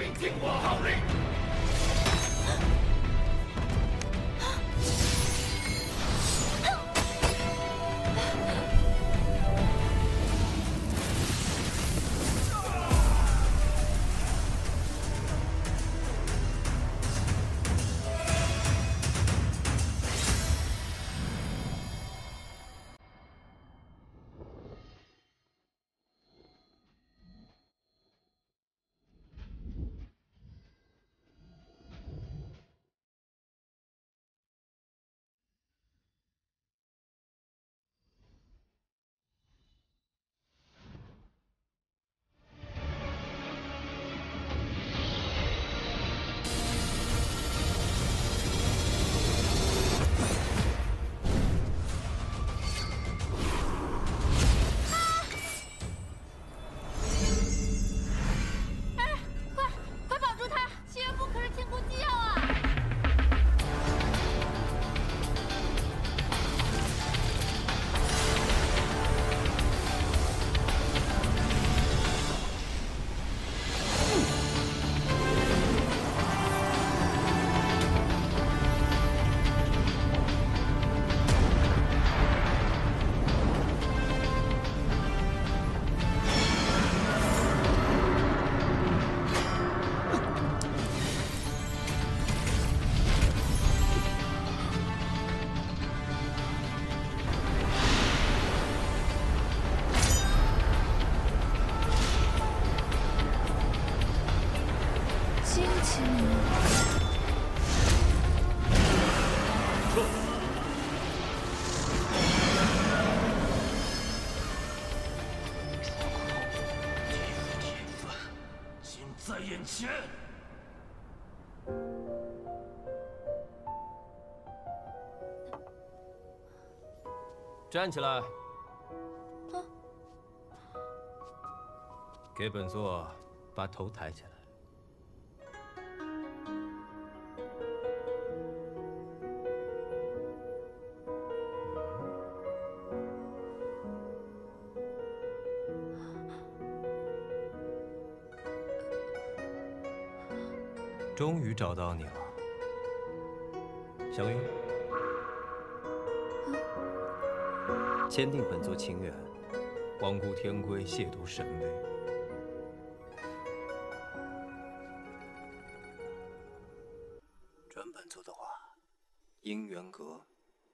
并听我号令。 前！ 站起来！给本座把头抬起来。 终于找到你了，小云。签订本座情缘，罔顾天规，亵渎神威。准本座的话，姻缘阁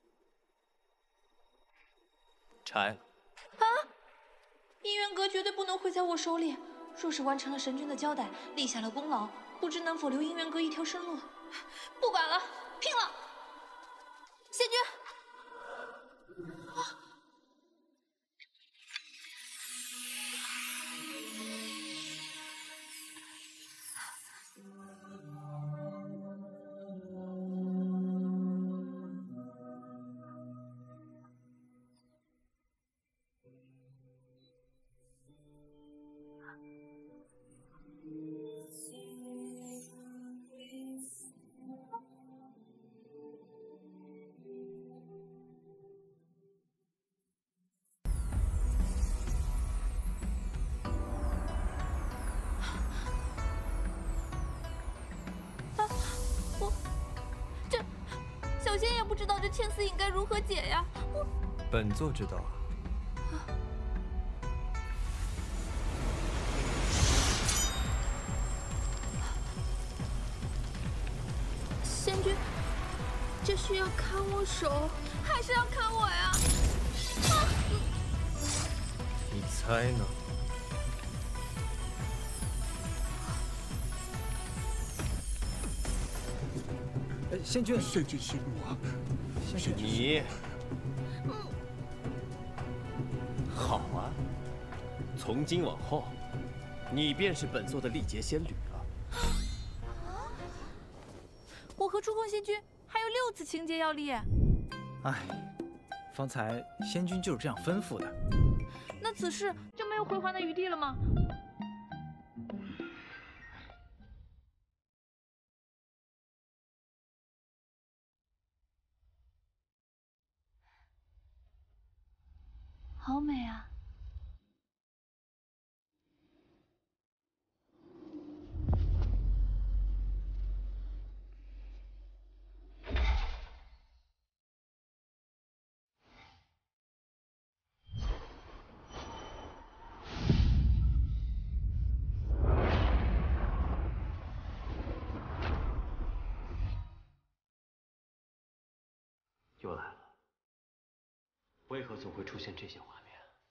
拆了。 啊！姻缘阁绝对不能毁在我手里。若是完成了神君的交代，立下了功劳。 不知能否留姻缘阁一条生路？不管了，拼了！仙君，小仙也不知道这千丝影该如何解呀。 本座知道啊。 仙君，这需要砍我手，还是要砍我呀？ 你猜呢？ 仙君， 仙君息怒啊！仙君， 你，好啊！从今往后，你便是本座的历劫仙侣了。 我和初空仙君还有6次情劫要立。 哎，方才仙君就是这样吩咐的。 那此事就没有回还的余地了吗？ 好美啊！ 又来了，为何总会出现这些画面？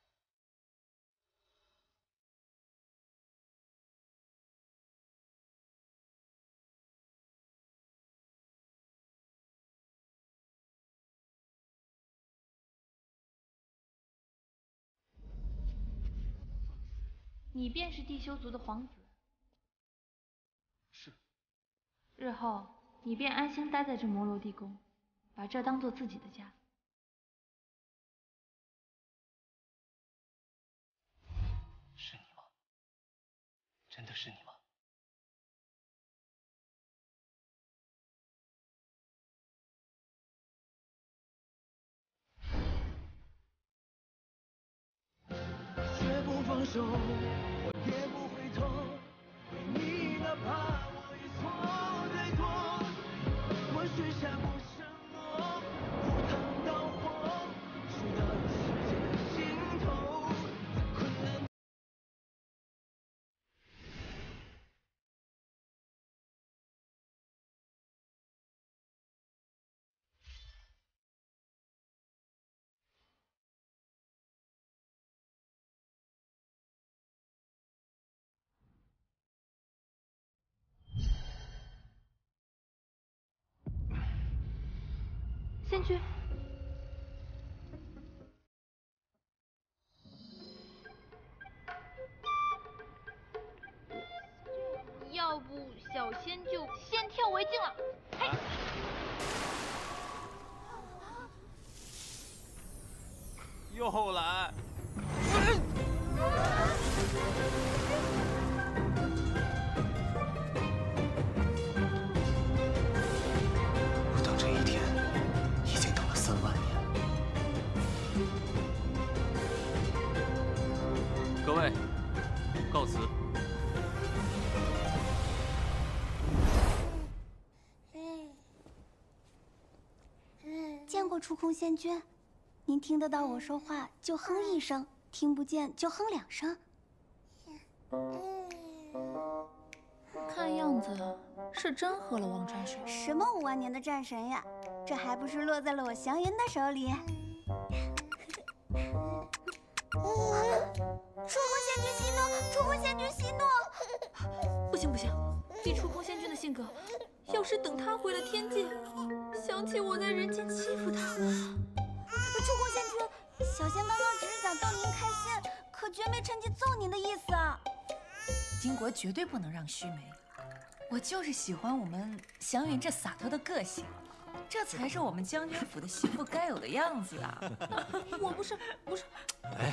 你便是地修族的皇子。 是。 日后你便安心待在这摩罗地宫，把这当做自己的家。 是你吗？真的是你吗？ 绝不放手，我也不回头，为你哪怕我已错太多，我许下不承诺，赴汤蹈火，直到世界尽头，在困难。 仙君，要不小仙就先跳为敬了。嘿， 又来！ 我等这一天已经等了3万年。 各位，告辞。 见过出空仙君，您听得到我说话就哼1声，听不见就哼2声。 看样子是真喝了王战水。 什么5万年的战神呀，这还不是落在了我祥云的手里。出空仙君息怒！出空仙君息怒！ 不行不行，以出空仙君的性格，要是等他回了天界，想起我在人间欺负他。 出空仙君，小仙刚刚只是想逗您开心，可绝没趁机揍您的意思啊！ 金国绝对不能让须眉，我就是喜欢我们祥云这洒脱的个性，这才是我们将军府的媳妇该有的样子啊！ 我不是。 哎，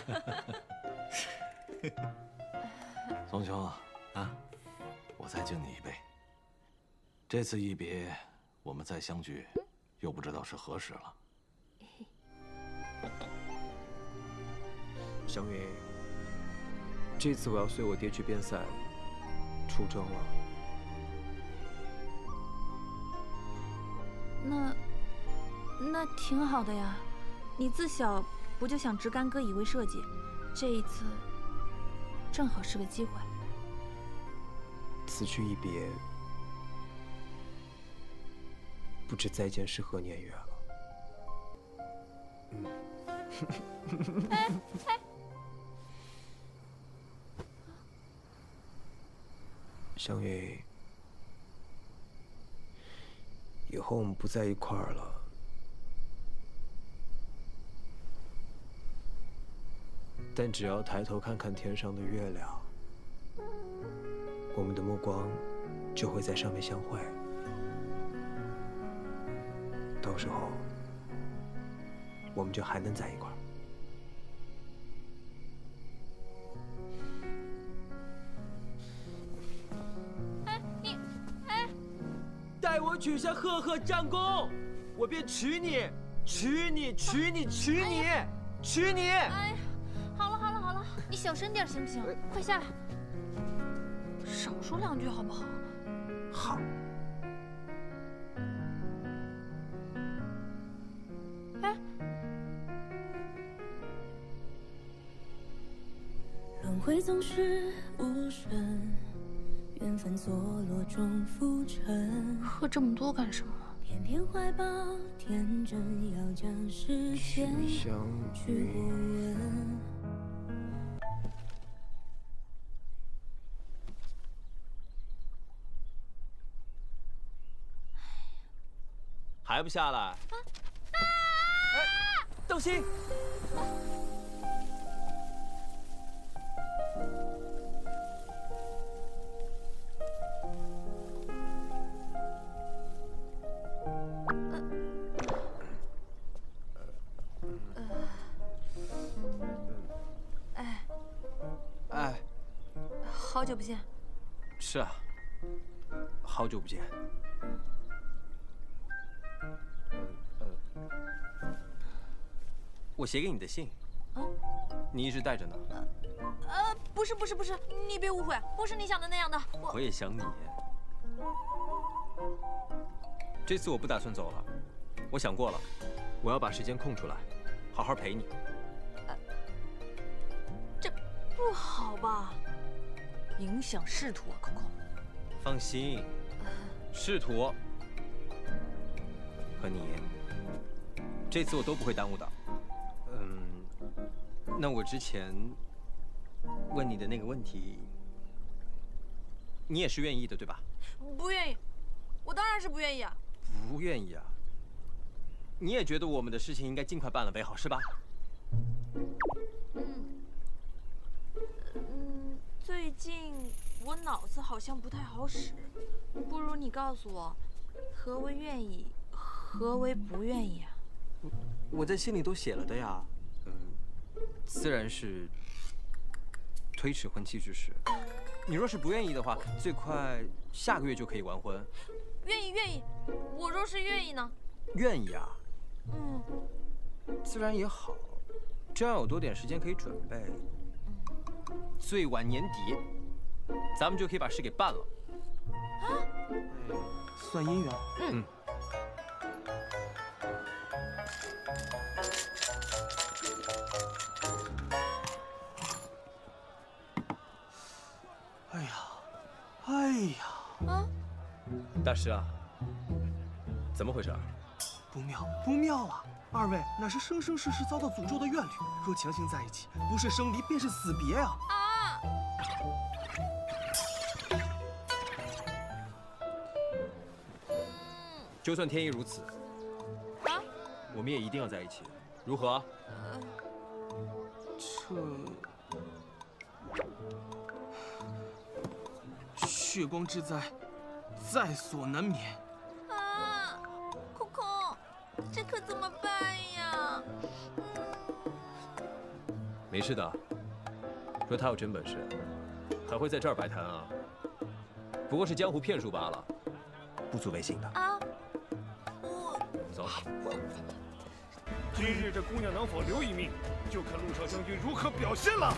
宗兄啊，我再敬你一杯。这次一别，我们再相聚，又不知道是何时了。 祥云，这次我要随我爹去边塞出征了。 那挺好的呀，你自小不就想植干戈以为社稷？这一次正好是个机会。 此去一别，不知再见是何年月了。祥云，以后我们不在一块儿了。但只要抬头看看天上的月亮，我们的目光就会在上面相会。到时候，我们就还能在一块儿。待我取下赫赫战功，我便娶你，娶你，娶你，娶你，娶你！ 哎呀，好了，你小声点行不行？快下来，少说2句好不好？ 好。 哎， 轮回总是无声，缘分错落中浮沉。 喝这么多干什么？ 偏偏怀抱天真，要将时间去过远。 还不下来？哎，当心！ 哎， 好久不见。 是啊，好久不见。我写给你的信，你一直带着呢。 不是，你别误会，不是你想的那样的。 我也想你。这次我不打算走了，我想过了，我要把时间空出来，好好陪你。 这不好吧？影响仕途啊，Coco。 放心，仕途和你，这次我都不会耽误的。那我之前问你的那个问题，你也是愿意的，对吧？ 不愿意，我当然是不愿意啊。 不愿意啊？你也觉得我们的事情应该尽快办了为好，是吧？ 最近我脑子好像不太好使，不如你告诉我，何为愿意，何为不愿意啊？ 我在信里都写了的呀。自然是推迟婚期之事。你若是不愿意的话，最快下个月就可以完婚。 愿意。我若是愿意呢？ 愿意啊。自然也好，这样有多点时间可以准备。最晚年底，咱们就可以把事给办了。 算姻缘。哎呀！ 大师啊，怎么回事？ 不妙啊！二位乃是生生世世遭到诅咒的怨侣，若强行在一起，不是生离便是死别啊！ 就算天意如此，我们也一定要在一起，如何？ 血光之灾，在所难免。 空空，这可怎么办呀？ 没事的，若他有真本事，还会在这儿摆摊啊？不过是江湖骗术罢了，不足为信的。走。 今日这姑娘能否留一命，就看陆少将军如何表现了。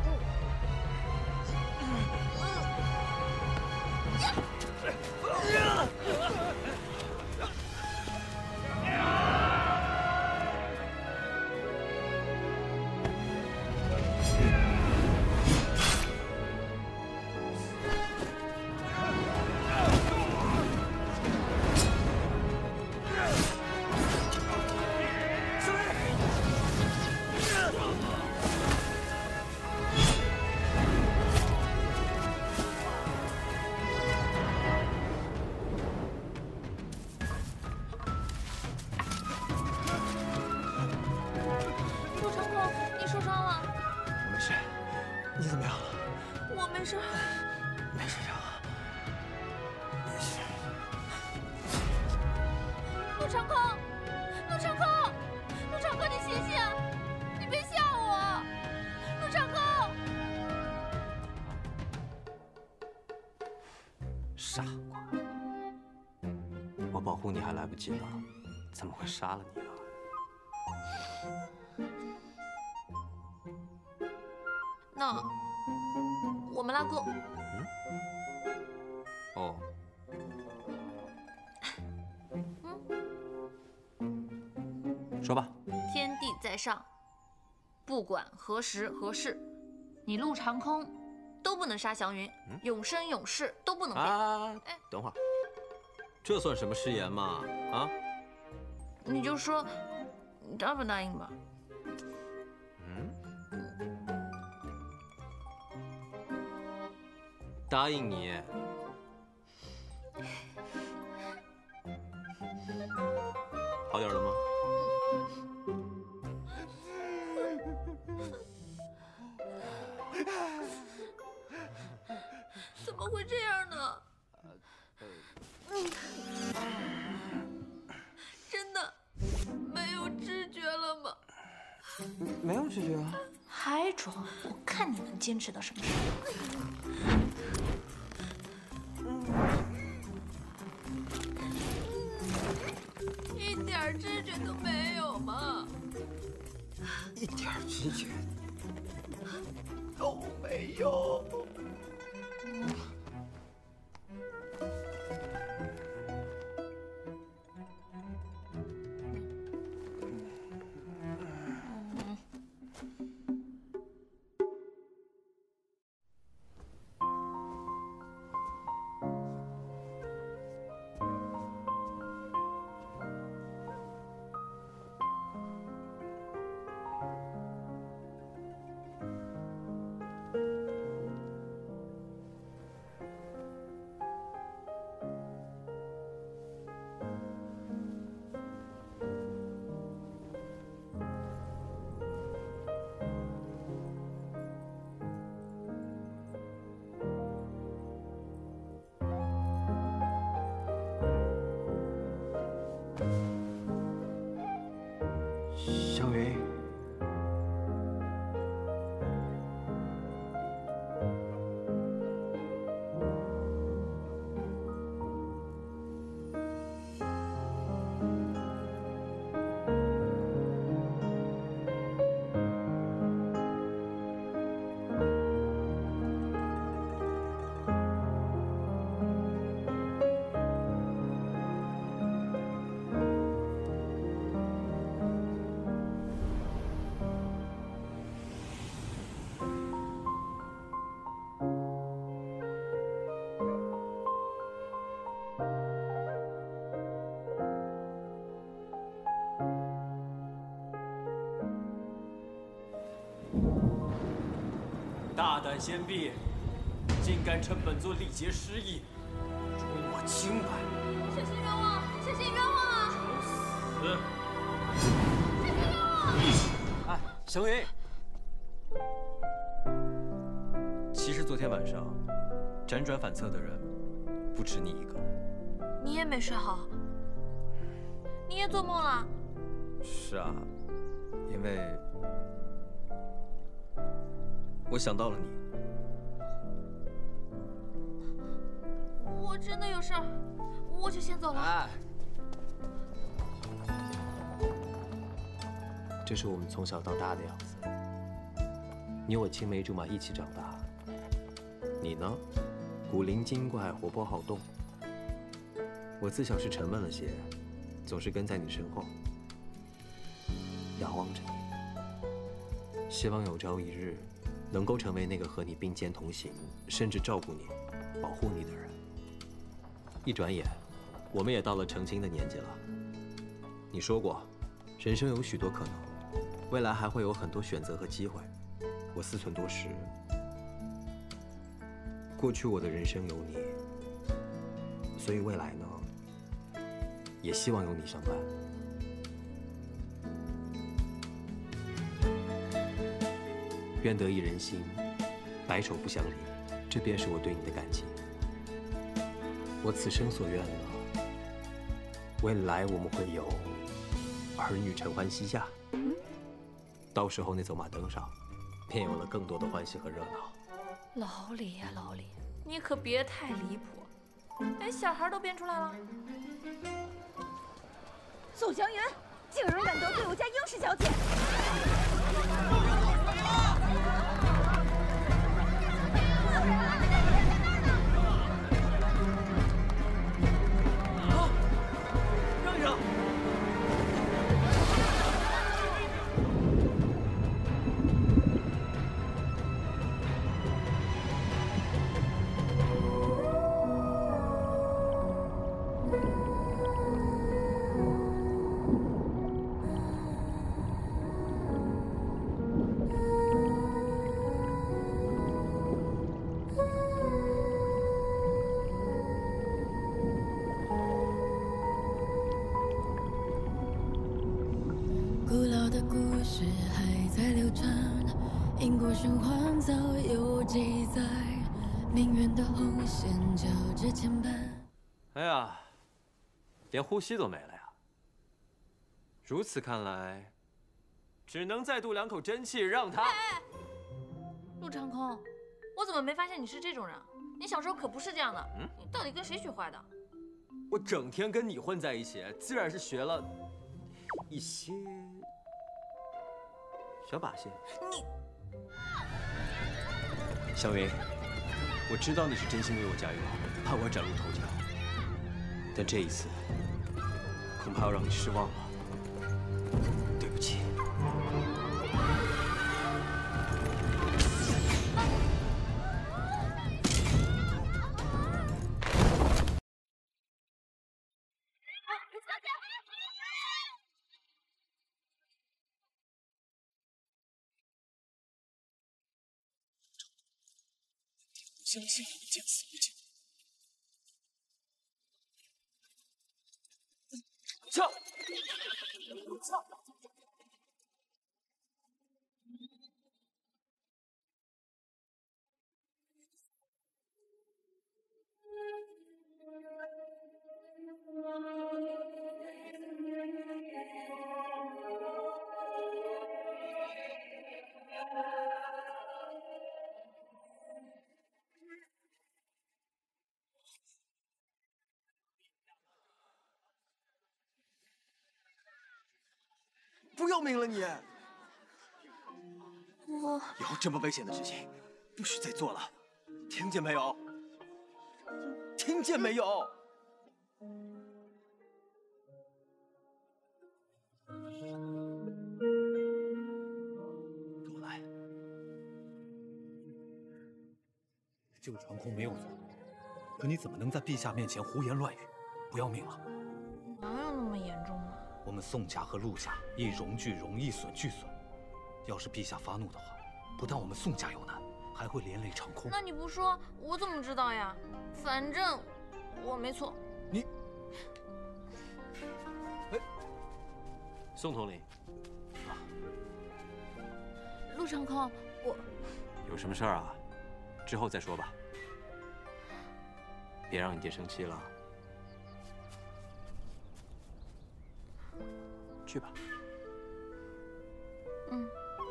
傻瓜，我保护你还来不及呢，怎么会杀了你啊？ 那我们拉钩。 哦。说吧。 天地在上，不管何时何事，你陆长空都不能杀祥云，永生永世都不能变。 等会儿， 这算什么誓言嘛？啊？ 你就说，你答不答应吧？ 答应你。好点了吗？ 怎么会这样呢？真的没有知觉了吗？ 没有知觉啊。 还装？我看你能坚持到什么时候？一点知觉都没有吗？ 一点知觉都没有。 小云， 大胆先避，竟敢趁本座力竭失意，辱我清白！ 小心冤枉！小心冤枉啊！ 死！ 小心冤枉！ 哎，小云，其实昨天晚上辗转反侧的人不止你一个。 你也没睡好，你也做梦了？ 是啊，因为我想到了你。 我真的有事儿，我就先走了。 哎，这是我们从小到大的样子。你我青梅竹马一起长大，你呢，古灵精怪，活泼好动。我自小是沉闷了些，总是跟在你身后，仰望着你，希望有朝一日能够成为那个和你并肩同行，甚至照顾你、保护你的人。一转眼，我们也到了成亲的年纪了。你说过，人生有许多可能，未来还会有很多选择和机会。我思忖多时，过去我的人生有你，所以未来呢，也希望有你相伴。愿得一人心，白首不相离，这便是我对你的感情。我此生所愿呢，未来我们会有儿女承欢膝下，到时候那走马灯上，便有了更多的欢喜和热闹。 老李呀，老李，你可别太离谱，连小孩都编出来了。 宋祥云，竟然敢得罪我家英氏小姐！ 让一让！ 的故事还在流传，因果循环早有记载，命运的红线交织牵绊。 哎呀，连呼吸都没了呀！如此看来，只能再渡2口真气，让他。 哎，陆长空，我怎么没发现你是这种人？你小时候可不是这样的。你到底跟谁学坏的？ 我整天跟你混在一起，自然是学了一些小把戏。 你， 湘云，我知道你是真心为我加油，怕我崭露头角，但这一次恐怕要让你失望了。对不起。 相信你见死不救。 撤！ 不要命了你！ 我以后这么危险的事情，不许再做了，听见没有？听见没有？跟我来。 这个传空没有错，可你怎么能在陛下面前胡言乱语？不要命了？ 哪有那么严重啊？ 我们宋家和陆家亦荣俱荣，亦损俱损。要是陛下发怒的话，不但我们宋家有难，还会连累长空。 那你不说，我怎么知道呀？反正我没错。 你， 宋统领， 陆长空，我有什么事儿啊？之后再说吧，别让你爹生气了。去吧。 嗯。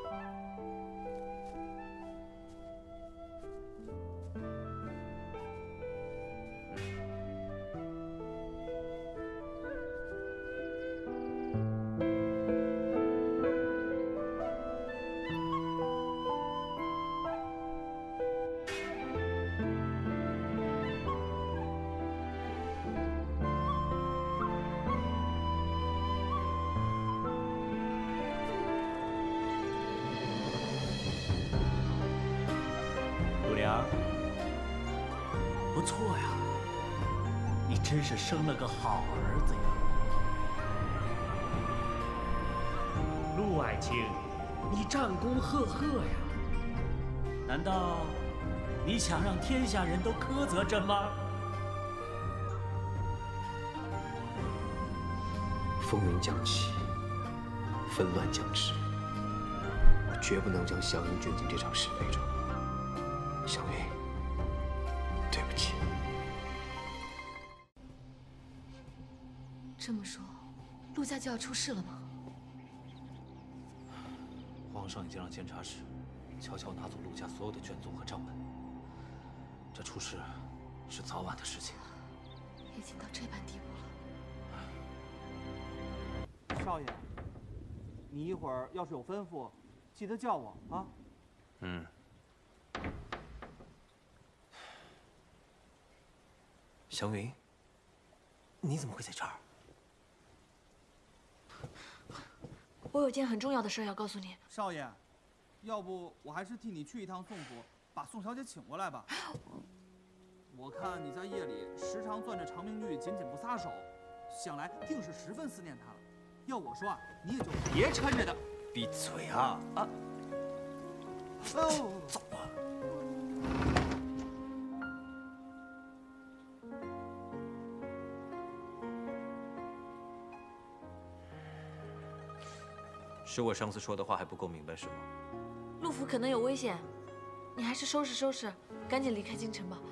不错呀，你真是生了个好儿子呀，陆爱卿，你战功赫赫呀！难道你想让天下人都苛责朕吗？ 风云将起，纷乱将至，我绝不能将祥云卷进这场是非中。祥云，对不起。 这么说，陆家就要出事了吗？ 皇上已经让监察使悄悄拿走陆家所有的卷宗和账本，这出事是早晚的事情。 已经到这般地步了。 少爷，你一会儿要是有吩咐，记得叫我啊。 嗯。祥云，你怎么会在这儿？ 我有件很重要的事要告诉你。 少爷，要不我还是替你去一趟宋府，把宋小姐请过来吧。我看你在夜里时常攥着长命玉，紧紧不撒手，想来定是十分思念她了。要我说啊，你也就别抻着她。 闭嘴啊！啊！ 哦， 走啊！ 是我上次说的话还不够明白是吗？ 陆府可能有危险，你还是收拾收拾，赶紧离开京城吧。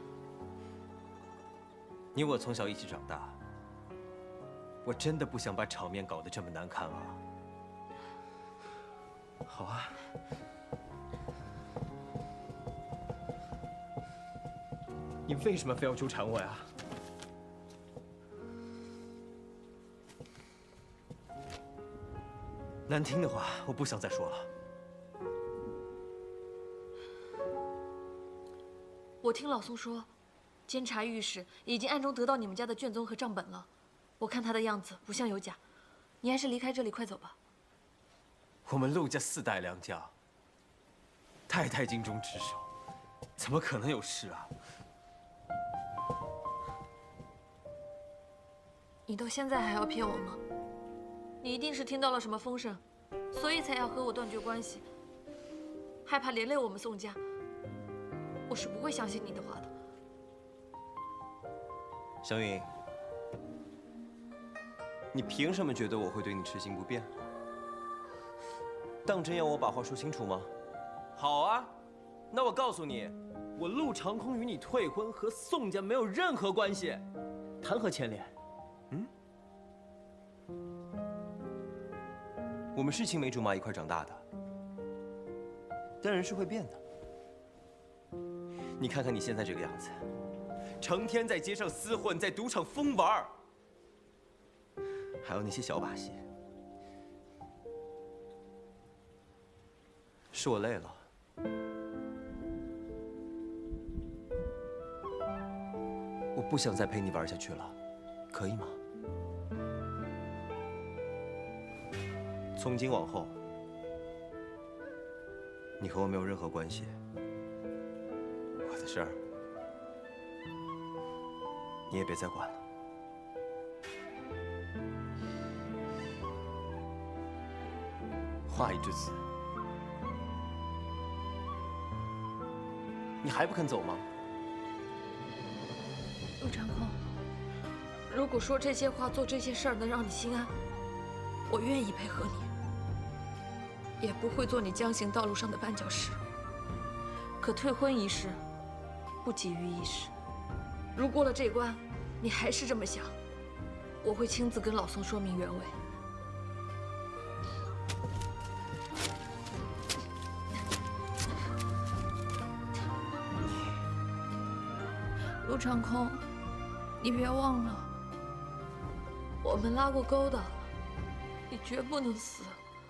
你我从小一起长大，我真的不想把场面搞得这么难看啊。好啊。你为什么非要纠缠我呀？难听的话，我不想再说了。 我听老宋说，监察御史已经暗中得到你们家的卷宗和账本了。我看他的样子不像有假，你还是离开这里，快走吧。 我们陆家4代良将，代代尽忠职守，怎么可能有事啊？ 你到现在还要骗我吗？你一定是听到了什么风声，所以才要和我断绝关系，害怕连累我们宋家。我是不会相信你的话的。 湘云，你凭什么觉得我会对你痴心不变？当真要我把话说清楚吗？好啊，那我告诉你，我陆长空与你退婚和宋家没有任何关系，谈何牵连？我们是青梅竹马一块长大的，但人是会变的。你看看你现在这个样子，成天在街上厮混，在赌场疯玩，还有那些小把戏，是我累了。我不想再陪你玩下去了，可以吗？从今往后，你和我没有任何关系。我的事儿，你也别再管了。话已至此，你还不肯走吗？ 陆长空，如果说这些话、做这些事儿能让你心安，我愿意配合你，也不会做你将行道路上的绊脚石。可退婚一事，不急于一时。如过了这关，你还是这么想，我会亲自跟老宋说明原委。陆长空，你别忘了，我们拉过钩的，你绝不能死。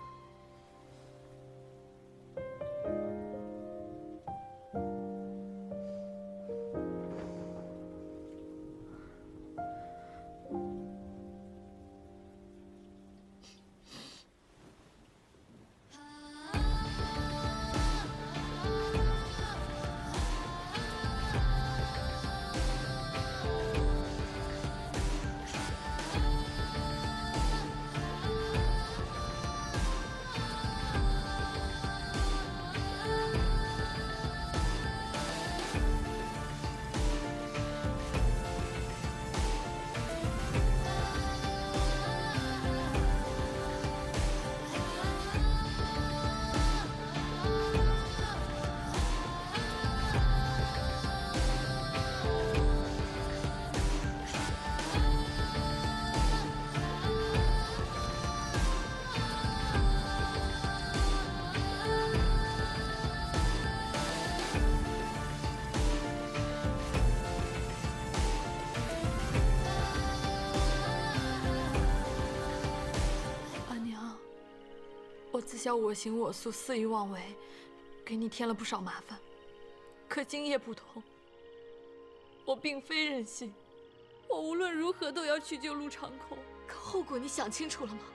我自小我行我素，肆意妄为，给你添了不少麻烦。可今夜不同，我并非任性，我无论如何都要去救陆长空。可后果你想清楚了吗？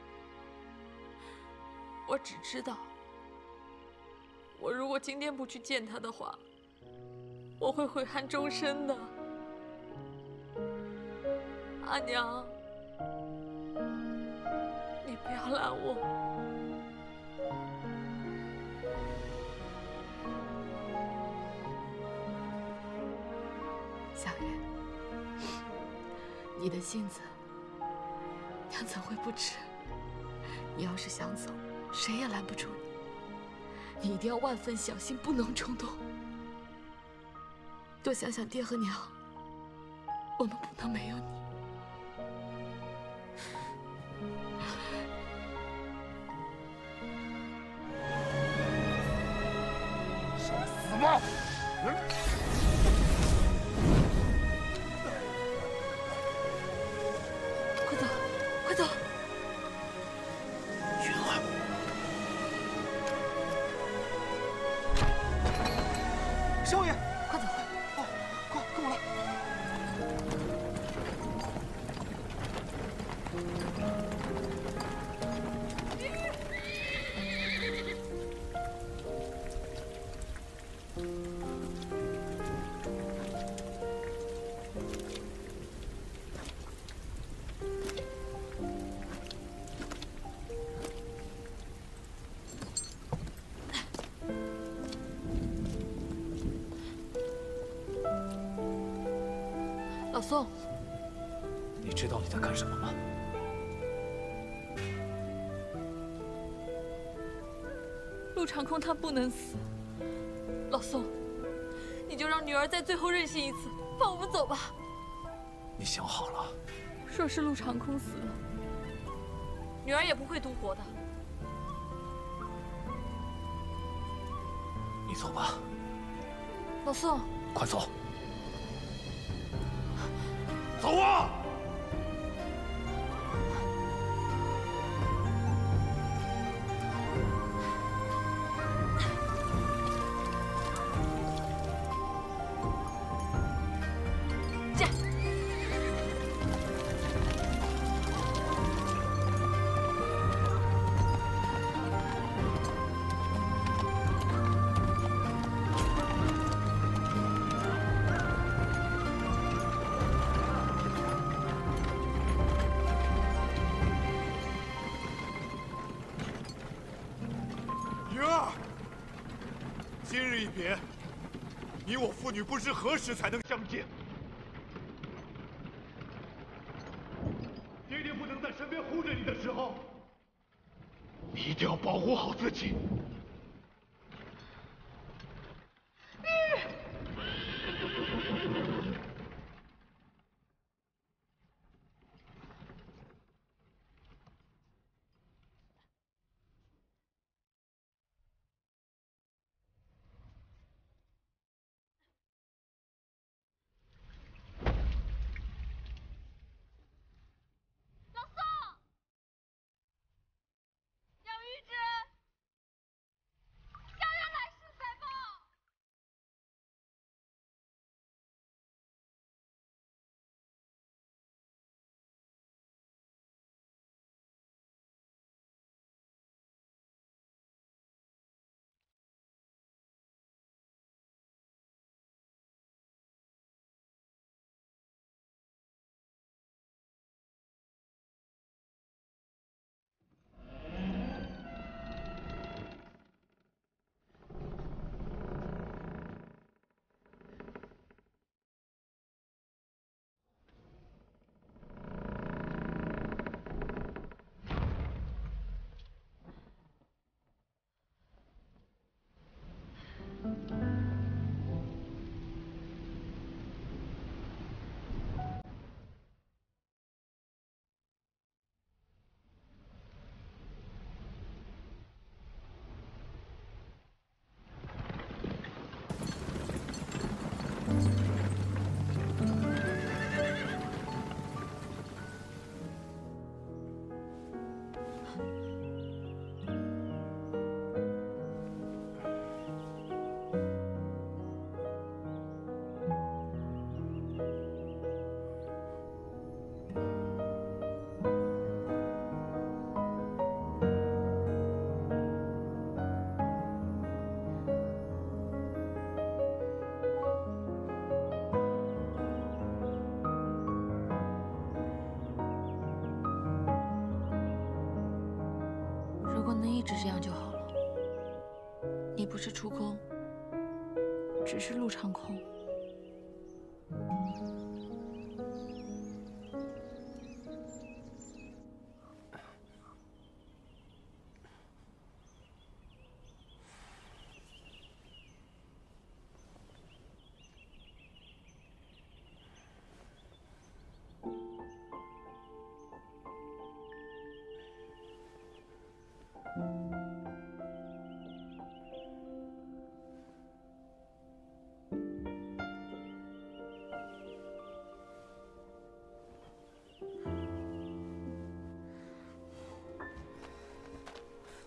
我只知道，我如果今天不去见他的话，我会悔恨终身的。阿娘，你不要拦我。 小月，你的性子，娘怎会不知？你要是想走， 谁也拦不住你。你一定要万分小心，不能冲动。多想想爹和娘，我们不能没有你。 上来死吧！ 快走，快走！ 云儿，少爷， 快走！ 快跟我来！ 老宋， 你知道你在干什么吗？ 陆长空他不能死。老宋，你就让女儿再最后任性一次，放我们走吧。 你想好了？ 若是陆长空死了，女儿也不会独活的。 你走吧。 老宋， 快走！ 走啊！ 驾！ 云儿，今日一别，你我父女不知何时才能相见。爹爹不能在身边护着你的时候，你一定要保护好自己。 一直这样就好了。你不是出空，只是陆长空。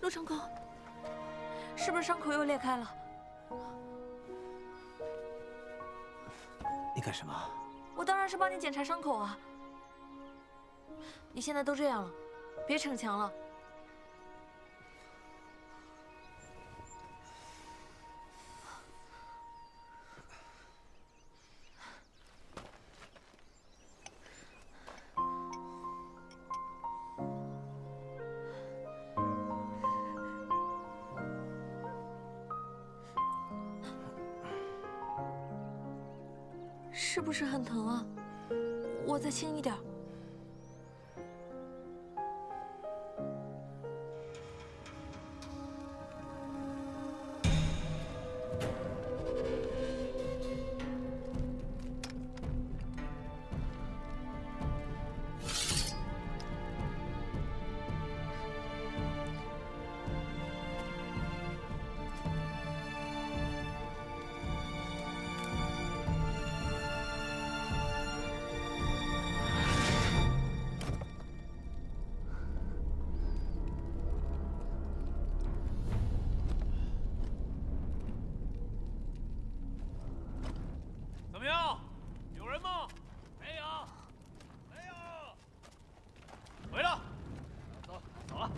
陆长空，是不是伤口又裂开了？ 你干什么？ 我当然是帮你检查伤口啊。你现在都这样了，别逞强了。是不是很疼啊？我再轻一点。 怎么样？有人吗？没有，没有。回来，走，走了。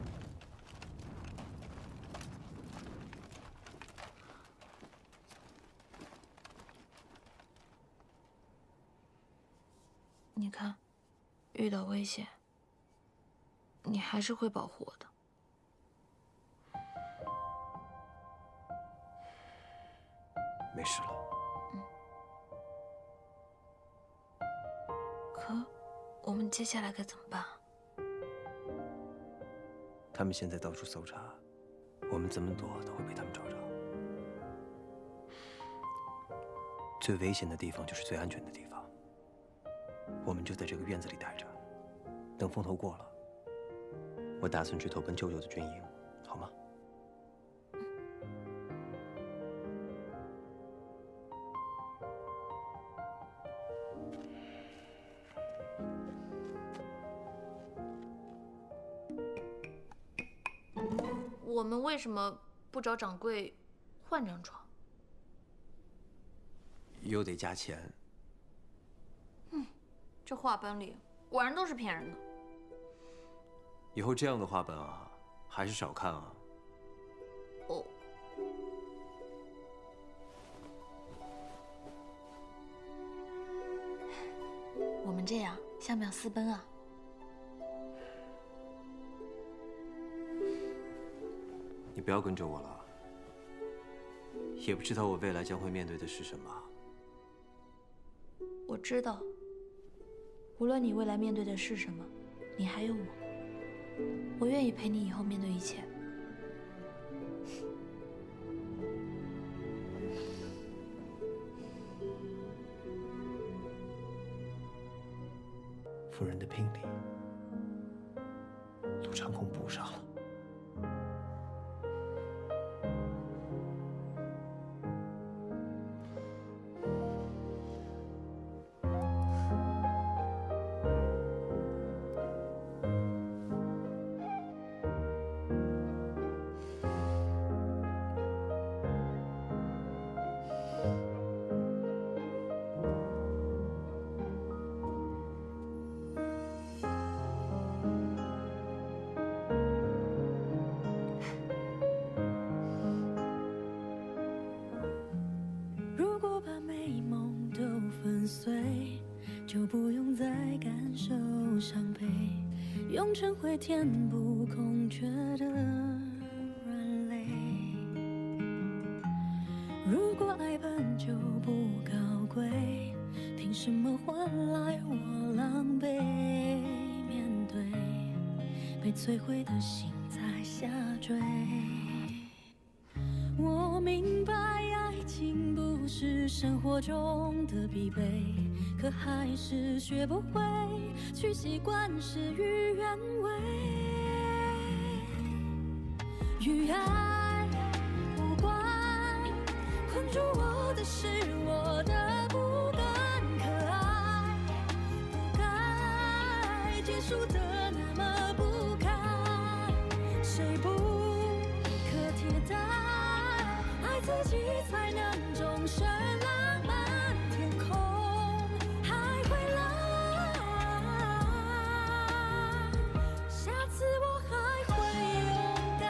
你看，遇到危险，你还是会保护我的。 没事了。 可，我们接下来该怎么办？ 他们现在到处搜查，我们怎么躲都会被他们找着。最危险的地方就是最安全的地方。我们就在这个院子里待着，等风头过了，我打算去投奔舅舅的军营，好吗？ 我们为什么不找掌柜换张床？ 又得加钱。 这话本里果然都是骗人的。 以后这样的话本啊，还是少看啊。 哦。我们这样像不像私奔啊？ 你不要跟着我了，也不知道我未来将会面对的是什么。 我知道，无论你未来面对的是什么，你还有我，我愿意陪你以后面对一切。 夫人的聘礼，陆长空补上了。 就不用再感受伤悲，用尘灰填补空缺的软肋。如果爱本就不高贵，凭什么换来我狼狈面对被摧毁的心在下坠？我明白爱情不是生活中的必备，可还是学不会去习惯事与愿违。与爱无关，困住我的是我的不甘，可爱不该结束的那么不堪，谁不自己才能终身浪漫天空还会冷，下次我还会勇敢。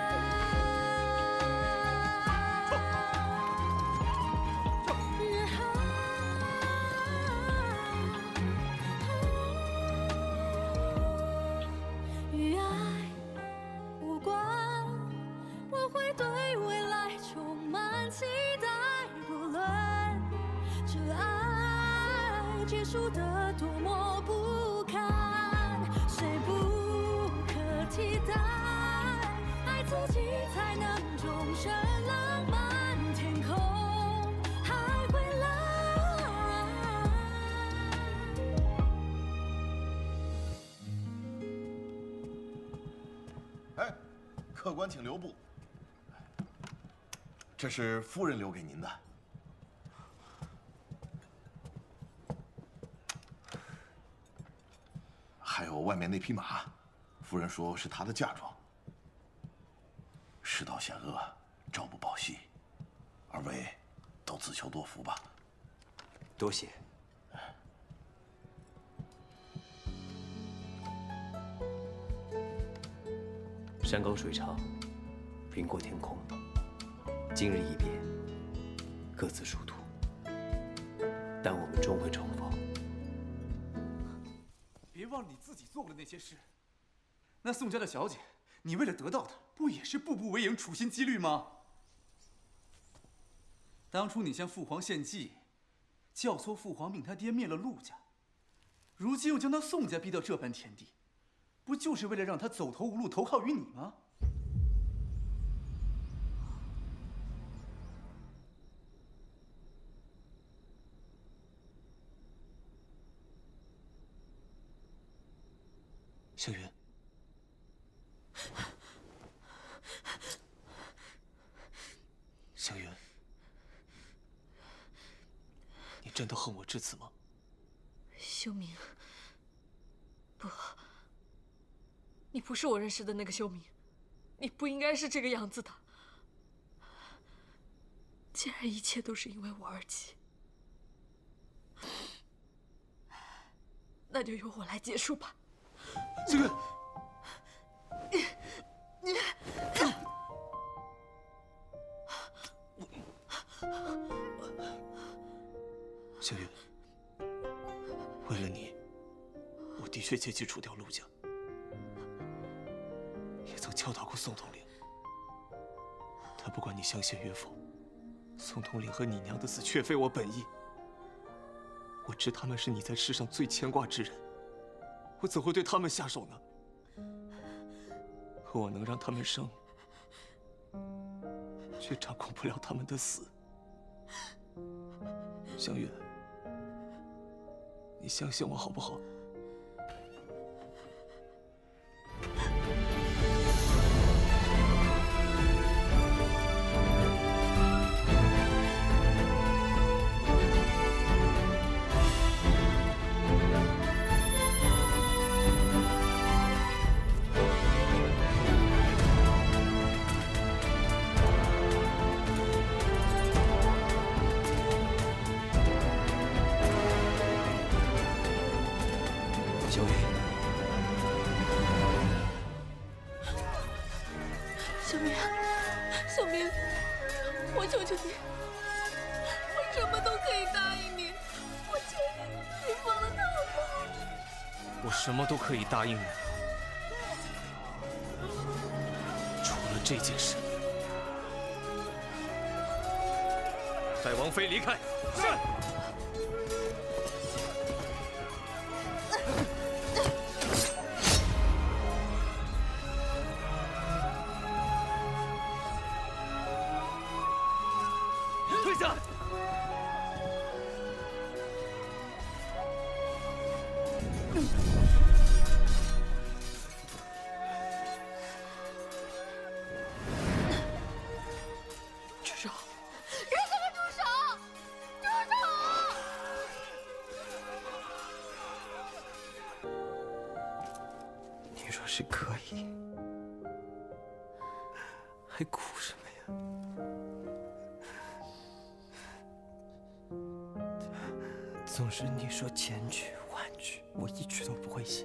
与爱无关，我会对未来充满期待，不论这爱结束得多么不堪，谁不可替代，爱自己才能终身浪漫天空还会蓝。 哎，客官请留步。这是夫人留给您的。还有外面那匹马，夫人说是她的嫁妆。世道险恶，朝不保夕，二位都自求多福吧。 多谢。山高水长，云过天空。今日一别，各自殊途，但我们终会重逢。 别忘了你自己做过的那些事。那宋家的小姐，你为了得到她，不也是步步为营、处心积虑吗？当初你向父皇献计，教唆父皇命他爹灭了陆家，如今又将他宋家逼到这般田地，不就是为了让他走投无路，投靠于你吗？ 香云，香云，你真的恨我至此吗？ 修明，不，你不是我认识的那个修明，你不应该是这个样子的。既然一切都是因为我而起，那就由我来结束吧。 香云，香云，为了你，我的确借机除掉陆家，也曾敲打过宋统领。但不管你相信与否，宋统领和你娘的死却非我本意。我知他们是你在世上最牵挂之人，我怎会对他们下手呢？可我能让他们生，却掌控不了他们的死。香云，你相信我好不好？什么都可以答应你，除了这件事。带王妃离开。是。退下。是可以，还哭什么呀？ 纵使你说千句万句，我一句都不会信。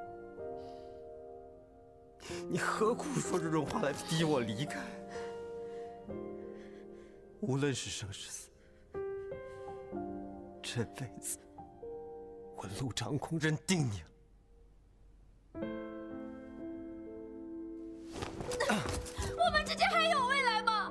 你何苦说这种话来逼我离开？无论是生是死，这辈子我陆长空认定你了。 我们之间还有未来吗？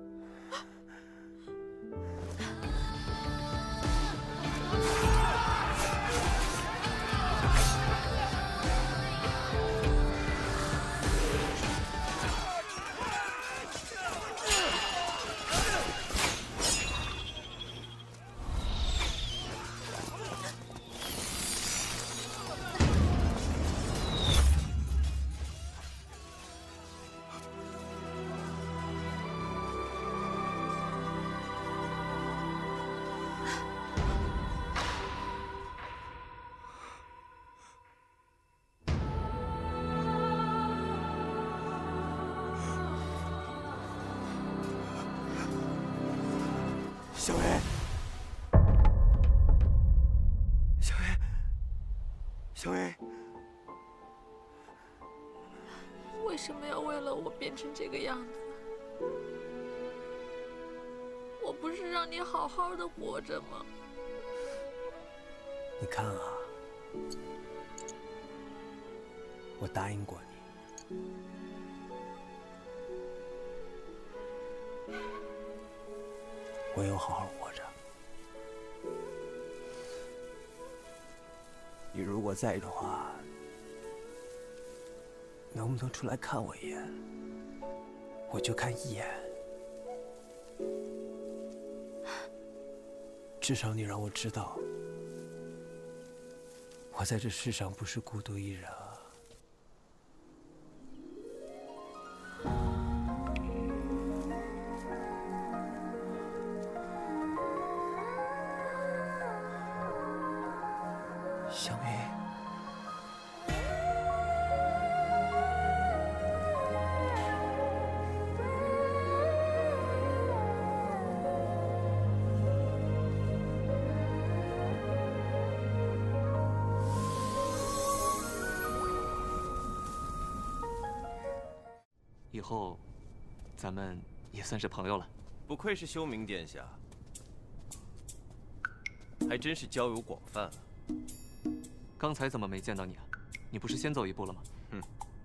小薇，小薇，小薇， 为什么要为了我变成这个样子？我不是让你好好的活着吗？ 你看啊，我答应过你。我有好好活着。你如果在意的话，能不能出来看我一眼？我就看一眼。至少你让我知道，我在这世上不是孤独一人啊。小薇， 以后咱们也算是朋友了。 不愧是修明殿下，还真是交友广泛啊。 刚才怎么没见到你啊？你不是先走一步了吗？ 哼。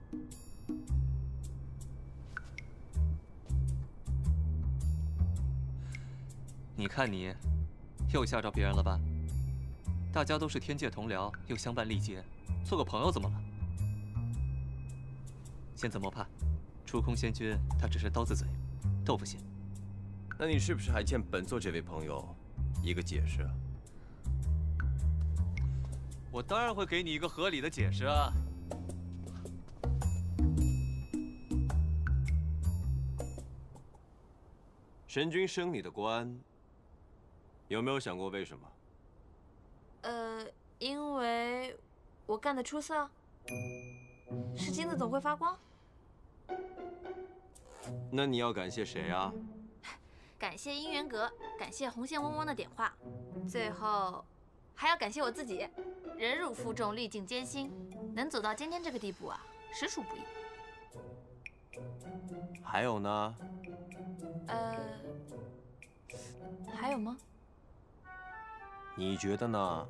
你看你，又吓着别人了吧？大家都是天界同僚，又相伴历劫，做个朋友怎么了？仙子莫怕，出空仙君他只是刀子嘴，豆腐心。 那你是不是还欠本座这位朋友一个解释啊？ 我当然会给你一个合理的解释啊！ 神君升你的官，有没有想过为什么？ 因为我干得出色，是金子总会发光。 那你要感谢谁啊？ 感谢姻缘阁，感谢红线嗡嗡的点化，最后还要感谢我自己。忍辱负重，历尽艰辛，能走到今天这个地步啊，实属不易。 还有呢？ 还有吗？ 你觉得呢？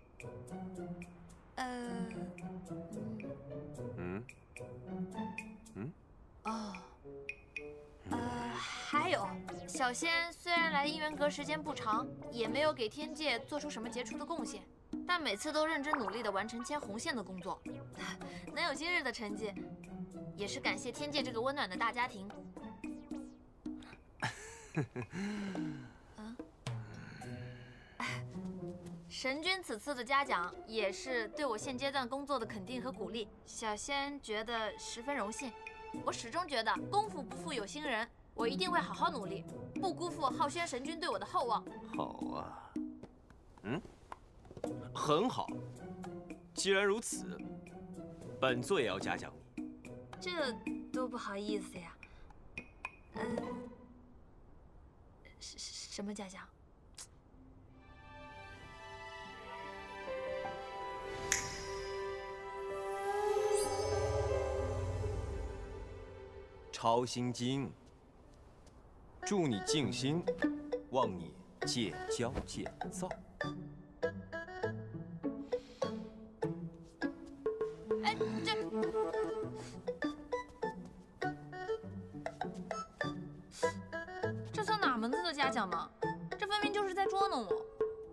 还有，小仙虽然来姻缘阁时间不长，也没有给天界做出什么杰出的贡献，但每次都认真努力地完成牵红线的工作，能有今日的成绩，也是感谢天界这个温暖的大家庭。神君此次的嘉奖，也是对我现阶段工作的肯定和鼓励，小仙觉得十分荣幸。我始终觉得功夫不负有心人，我一定会好好努力，不辜负浩轩神君对我的厚望。好啊，很好。既然如此，本座也要嘉奖你。 这多不好意思呀。什么嘉奖？ 抄心经，祝你静心，望你戒骄戒躁。 哎，这算哪门子的嘉奖吗？这分明就是在捉弄我。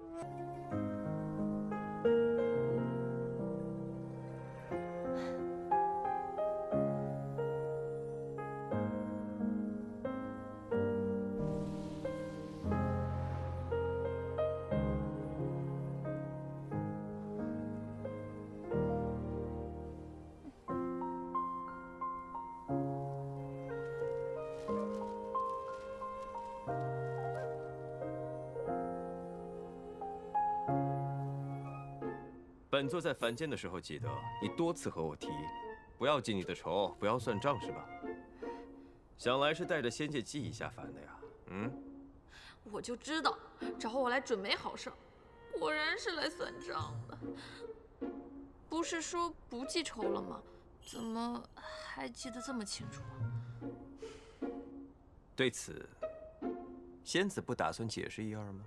本座在凡间的时候记得，你多次和我提，不要记你的仇，不要算账，是吧？想来是带着仙界记忆下凡的呀。嗯， 我就知道找我来准没好事儿，果然是来算账的。不是说不记仇了吗？怎么还记得这么清楚啊？ 对此，仙子不打算解释一二吗？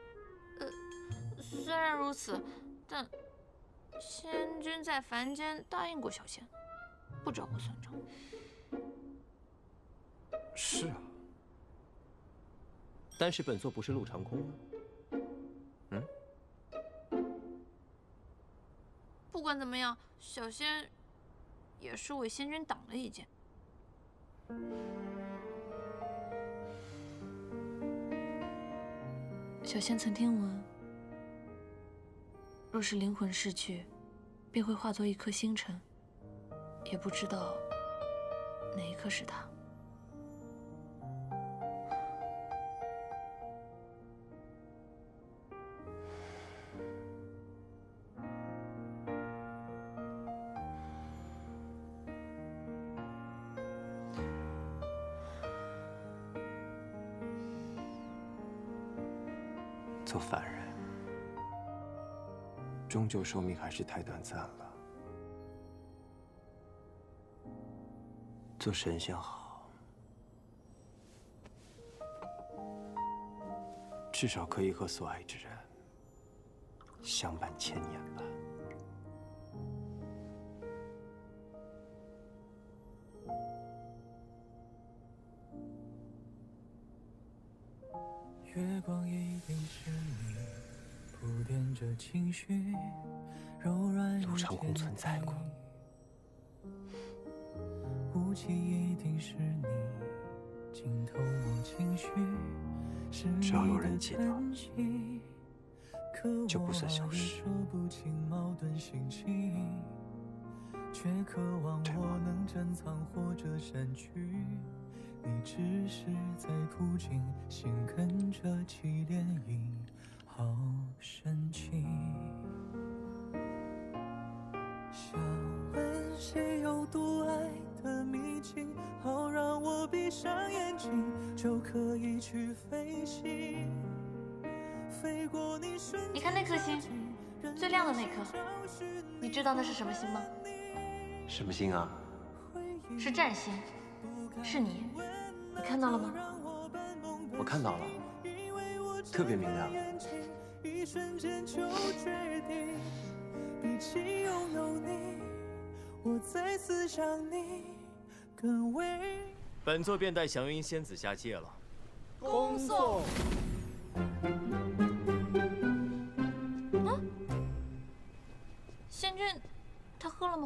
虽然如此，但。 仙君在凡间答应过小仙，不找我算账。 是啊，但是本座不是陆长空吗？嗯。 不管怎么样，小仙也是为仙君挡了一剑。 小仙曾听闻，若是灵魂逝去，便会化作一颗星辰，也不知道哪一颗是他。 做凡人。 终究寿命还是太短暂了。做神仙好，至少可以和所爱之人相伴千年吧。 月光一定是你。 铺垫着情绪，柔软陆长空存在过， 雾气一定是你，镜头望情绪， 只要有人记得，就不算消失。 说不清矛盾心情，却渴望我能珍藏或者删去。你只是在途经，心跟着起涟漪。 好神奇，想问谁有独爱的秘境，好让我闭上眼睛就可以去飞行，飞过你瞬间。 你看那颗星，最亮的那颗，你知道那是什么星吗？ 什么星啊？ 是战星，是你，你看到了吗？ 我看到了，特别明亮。 一瞬间就决定，比起拥有你，我再次想你更为。 本座便带祥云仙子下界了。 恭送。 啊？仙君，他喝了吗？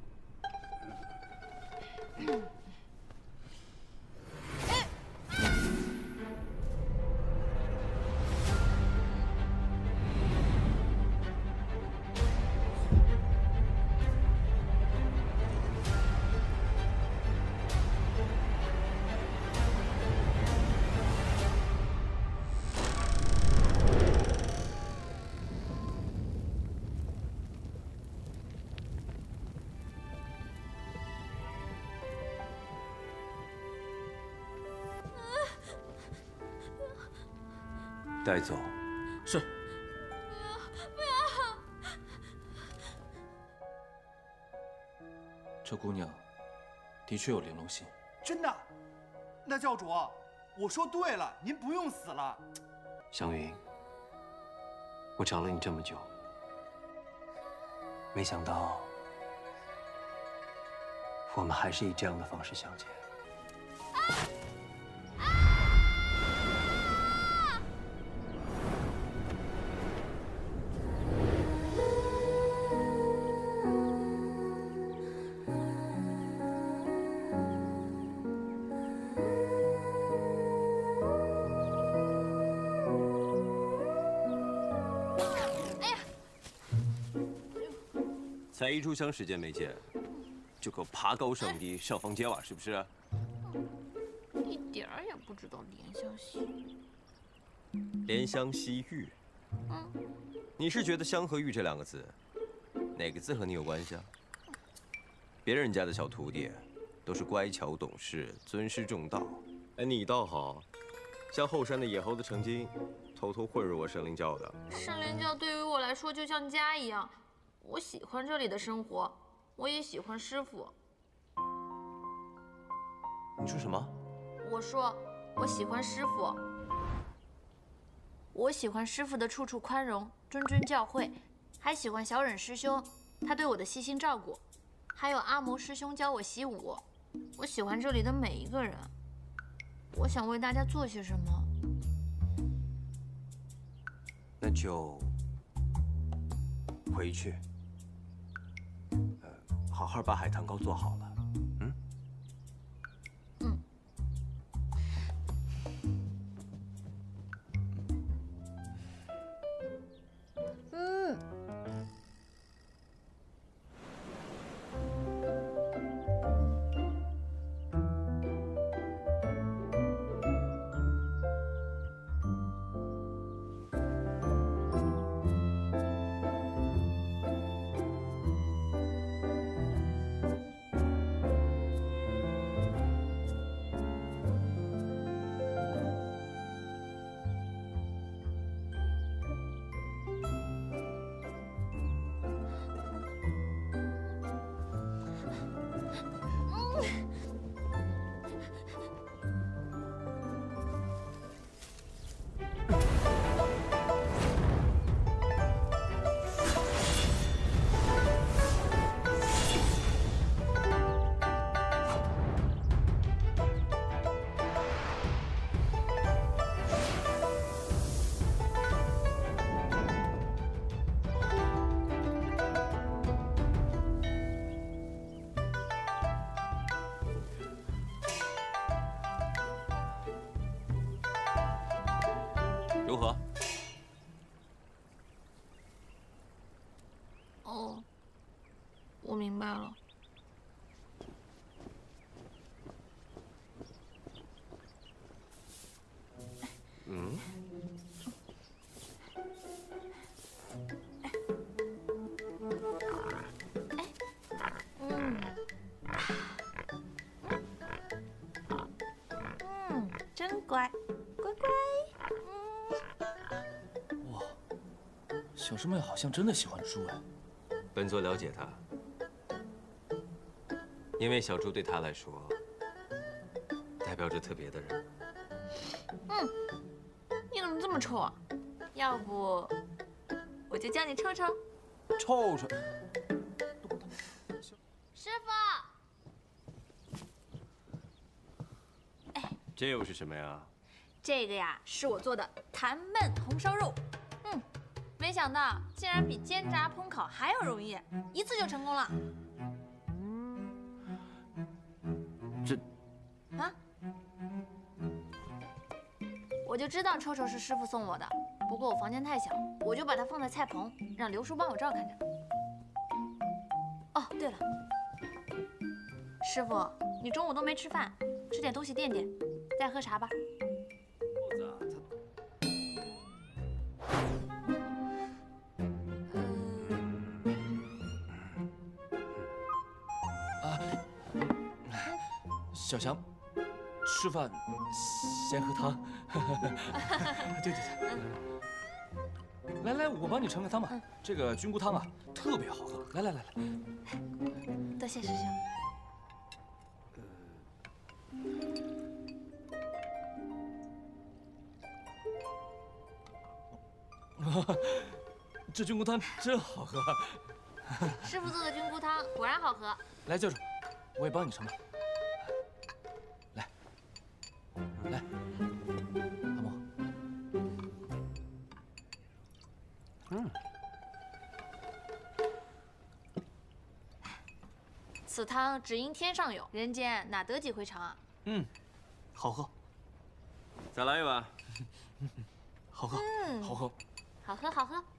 带走。 是。 不要！ 这姑娘的确有玲珑心。 真的？那教主，我说对了，您不用死了。 祥云，我找了你这么久，没想到我们还是以这样的方式相见。 才一炷香时间没见，就给我爬高上低、上房揭瓦，是不是？ 一点儿也不知道怜香惜玉。 怜香惜玉。你是觉得香和玉这两个字，哪个字和你有关系啊？别人家的小徒弟，都是乖巧懂事、尊师重道，哎，你倒好，像后山的野猴子成精，偷偷混入我神灵教的。 神灵教对于我来说就像家一样。 我喜欢这里的生活，我也喜欢师傅。 你说什么？ 我说我喜欢师傅，我喜欢师傅的处处宽容、谆谆教诲，还喜欢小忍师兄，他对我的细心照顾，还有阿嬷师兄教我习武。我喜欢这里的每一个人，我想为大家做些什么。 那就回去。 好好把海棠糕做好了，如何？ 哦，我明白了。真乖，乖乖。 小师妹好像真的喜欢猪哎。 本座了解她，因为小猪对她来说，代表着特别的人。 你怎么这么臭啊？要不我就叫你臭臭。 臭臭。 师傅。 这又是什么呀？ 这个呀，是我做的坛焖红烧肉。没想到竟然比煎炸烹烤还要容易，一次就成功了。 这啊？我就知道臭臭是师傅送我的，不过我房间太小，我就把它放在菜棚，让刘叔帮我照看着。哦，对了，师傅，你中午都没吃饭，吃点东西垫垫，再喝茶吧。 小翔，吃饭先喝汤。对对对，来来，我帮你盛个汤吧。这个菌菇汤啊，特别好喝。来来来来， 多谢师兄。 这菌菇汤真好喝。 师傅做的菌菇汤果然好喝。 来，教主，我也帮你盛吧。来，阿莫。 此汤只应天上有，人间哪得几回尝啊？ 好喝。 再来一碗。 好喝，好喝， 好喝，好喝。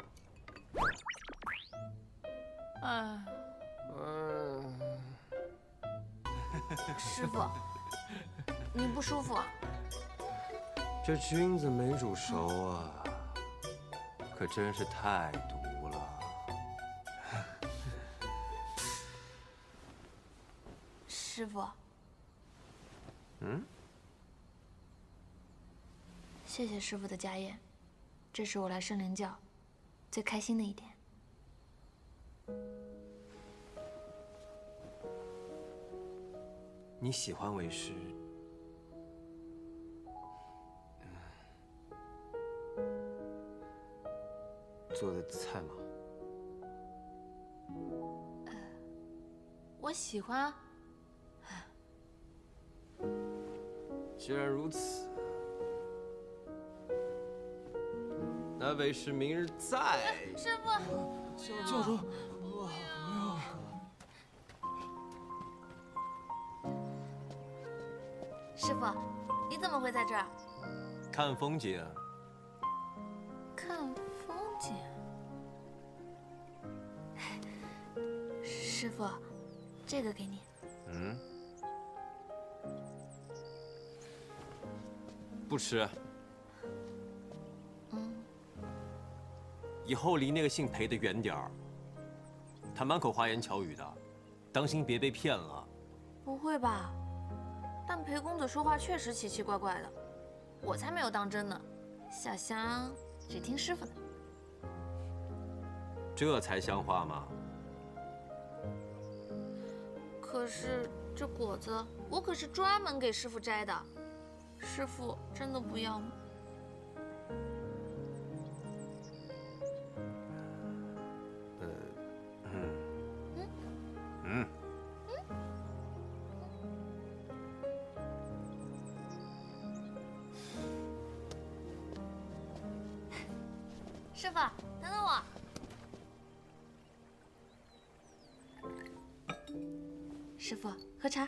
师傅，你不舒服啊？ 这菌子没煮熟啊，可真是太毒了。 师傅，谢谢师傅的家宴，这是我来圣灵教最开心的一点。 你喜欢为师做的菜吗？ 我喜欢啊。 既然如此，那为师明日再。 师傅， 教主， 师傅，你怎么会在这儿？ 看风景。 看风景。师傅，这个给你。 不吃。以后离那个姓裴的远点儿。他满口花言巧语的，当心别被骗了。 不会吧？但裴公子说话确实奇奇怪怪的，我才没有当真呢。小香只听师傅的。 这才像话吗？ 可是这果子我可是专门给师傅摘的，师傅真的不要吗？师傅，等等我。师傅，喝茶。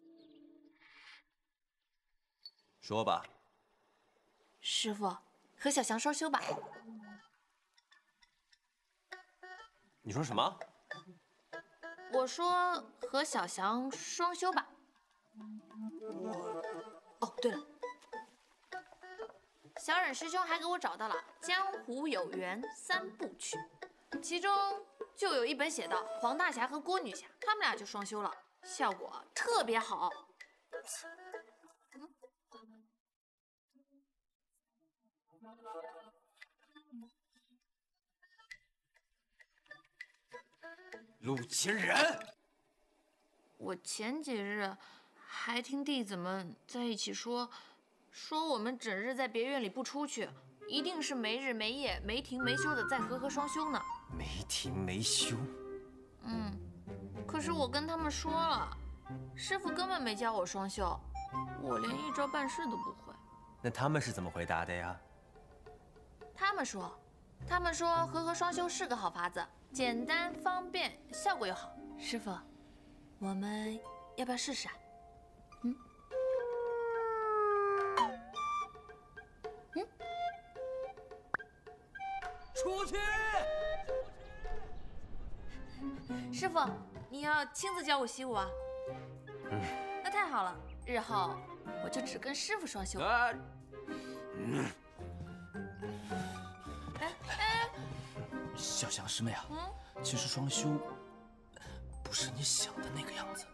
说吧。 师傅，和小翔双修吧。 你说什么？ 我说和小翔双修吧。哦，对了。小忍师兄还给我找到了《江湖有缘三部曲》，其中就有一本写到黄大侠和郭女侠他们俩就双修了，效果特别好。 陆秦人， 我前几日还听弟子们在一起说我们整日在别院里不出去，一定是没日没夜、没停没休的在和合双修呢。 没停没休。 可是我跟他们说了，师傅根本没教我双修，我连一招半式都不会。 那他们是怎么回答的呀？ 他们说和合双修是个好法子，简单方便，效果又好。师傅，我们要不要试试啊？ 出去！ 师傅，你要亲自教我习武啊？那太好了，日后我就只跟师傅双修。 小翔师妹啊，其实双修不是你想的那个样子。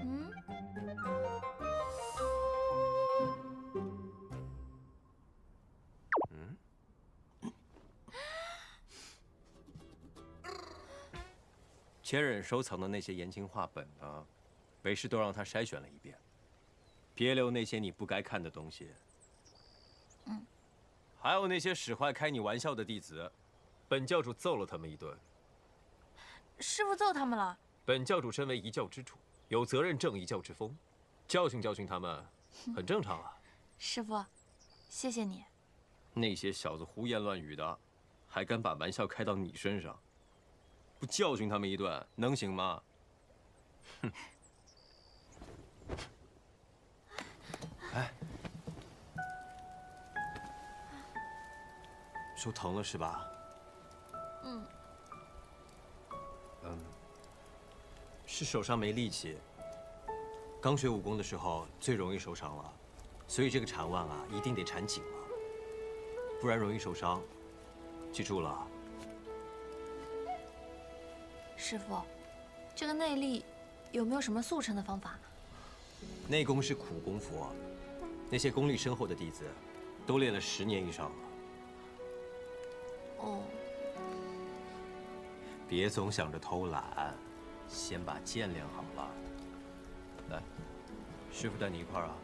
前忍收藏的那些言情画本呢，为师都让他筛选了一遍，别留那些你不该看的东西。还有那些使坏开你玩笑的弟子， 本教主揍了他们一顿。 师傅揍他们了？ 本教主身为一教之主，有责任正一教之风，教训教训他们，很正常啊。 师傅，谢谢你。 那些小子胡言乱语的，还敢把玩笑开到你身上，不教训他们一顿，能行吗？哼！哎，手疼了是吧？是手上没力气。刚学武功的时候最容易受伤了，所以这个缠腕啊一定得缠紧了，不然容易受伤。记住了。 师傅，这个内力有没有什么速成的方法？ 内功是苦功夫，那些功力深厚的弟子都练了10年以上了。 哦。 别总想着偷懒，先把剑练好了。来，师傅带你一块儿啊。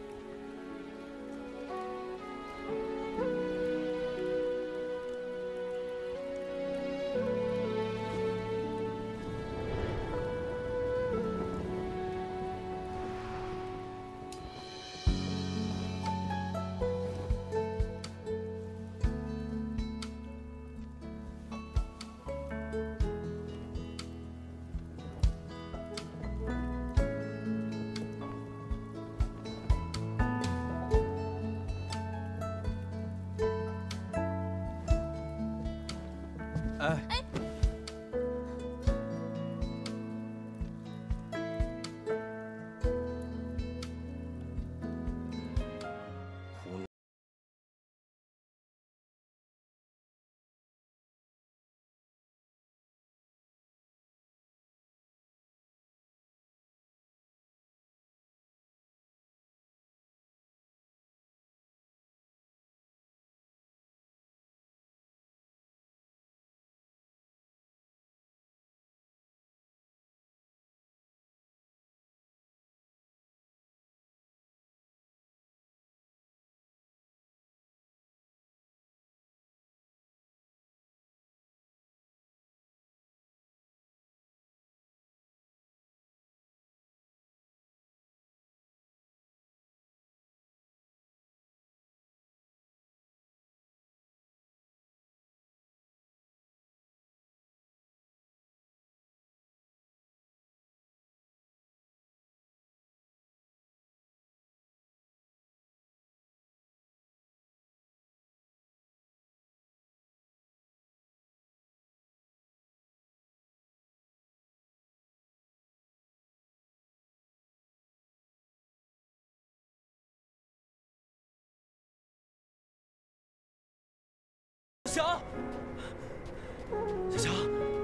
翔，小翔，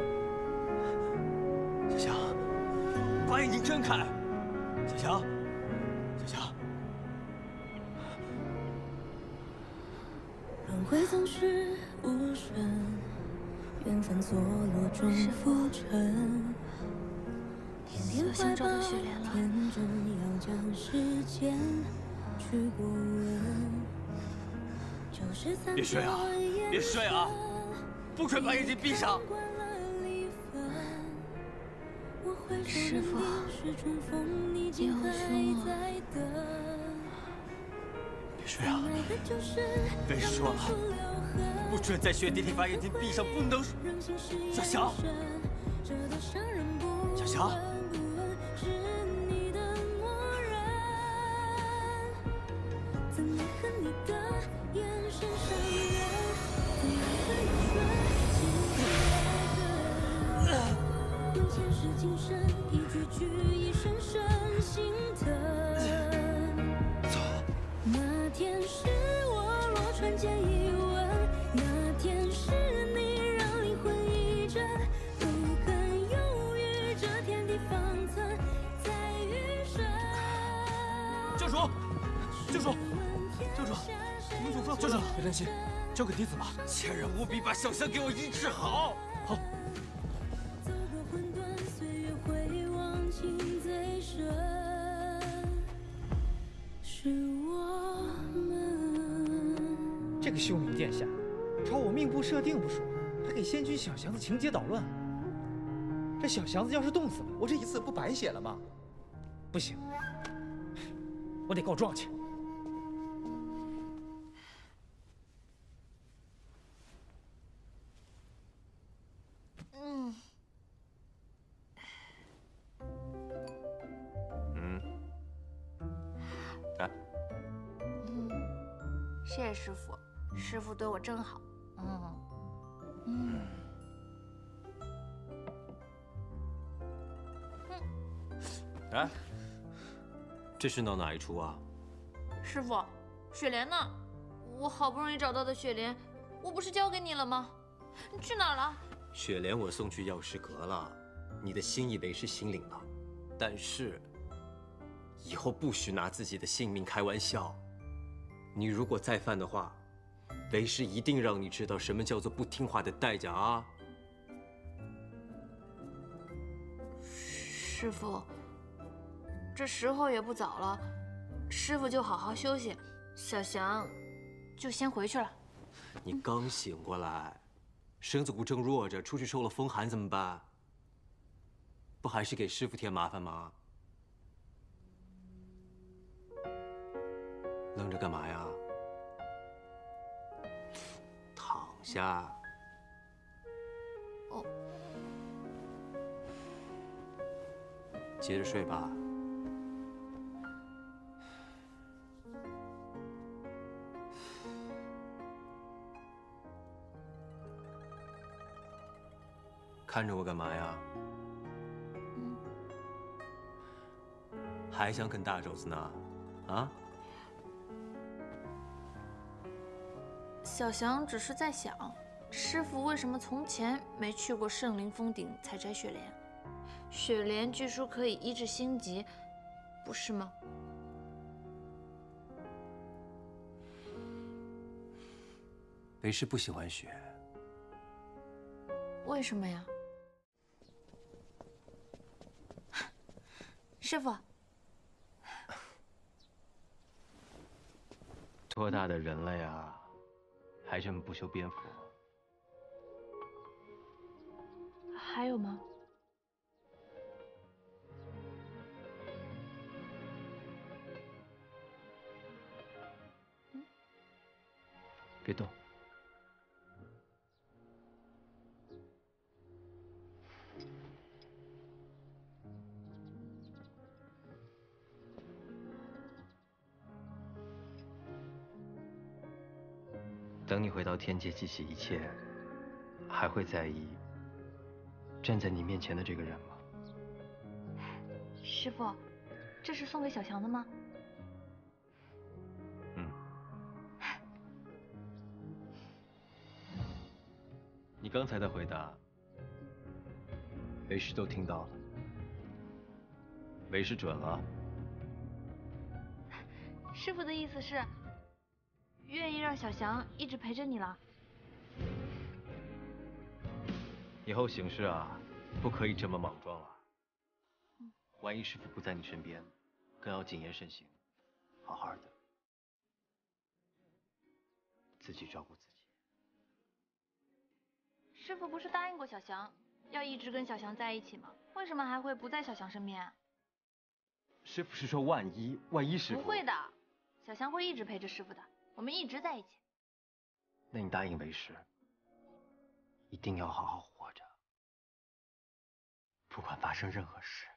小翔，把眼睛睁开，小翔，小翔。 轮回总是无声，缘分错落中浮沉。 小翔找到雪莲了。 天真要将时间去过问。 别睡啊！别睡啊！不准把眼睛闭上！ 师傅，你好凶啊！ 别睡啊！别说了，不准在雪地里把眼睛闭上，不能。小翔，小翔。 今生一句句，一声声心疼。那天是我落船前一吻，那天是你让灵魂一震，不肯犹豫，这天地方寸，在余生。 教主，教主，教主，你怎么教主，别担心，交给弟子吧。千人务必把小香给我医治好。好。 这个修明殿下，朝我命不设定不说，还给给仙君小祥子情节捣乱。这小祥子要是冻死了，我这一次不白写了吗？不行，我得告状去。 谢谢师傅，师傅对我真好。 哎，这是闹哪一出啊？ 师傅，雪莲呢？我好不容易找到的雪莲，我不是交给你了吗？你去哪儿了？ 雪莲我送去药师阁了，你的心意为师心领了，但是以后不许拿自己的性命开玩笑。你如果再犯的话，为师一定让你知道什么叫做不听话的代价啊！ 师傅，这时候也不早了，师傅就好好休息，小祥就先回去了。 你刚醒过来，身子骨正弱着，出去受了风寒怎么办？不还是给师傅添麻烦吗？愣着干嘛呀？躺下。 哦。 接着睡吧。看着我干嘛呀？还想啃大肘子呢？啊？ 小祥只是在想，师傅为什么从前没去过圣灵峰顶采摘雪莲？雪莲据说可以医治心疾，不是吗？ 为师不喜欢雪。 为什么呀？师傅， 多大的人了呀，还这么不修边幅？ 还有吗？ 别动。等你回到天界，记起一切，还会在意站在你面前的这个人吗？ 师傅，这是送给小祥的吗？ 你刚才的回答，为师都听到了，为师准了。 师傅的意思是，愿意让小祥一直陪着你了。 以后行事啊，不可以这么莽撞了。万一师傅不在你身边，更要谨言慎行，好好的，自己照顾自己。 师傅不是答应过小祥，要一直跟小祥在一起吗？为什么还会不在小祥身边？ 师傅是说万一师傅…… 不会的，小祥会一直陪着师傅的，我们一直在一起。 那你答应为师，一定要好好活着，不管发生任何事。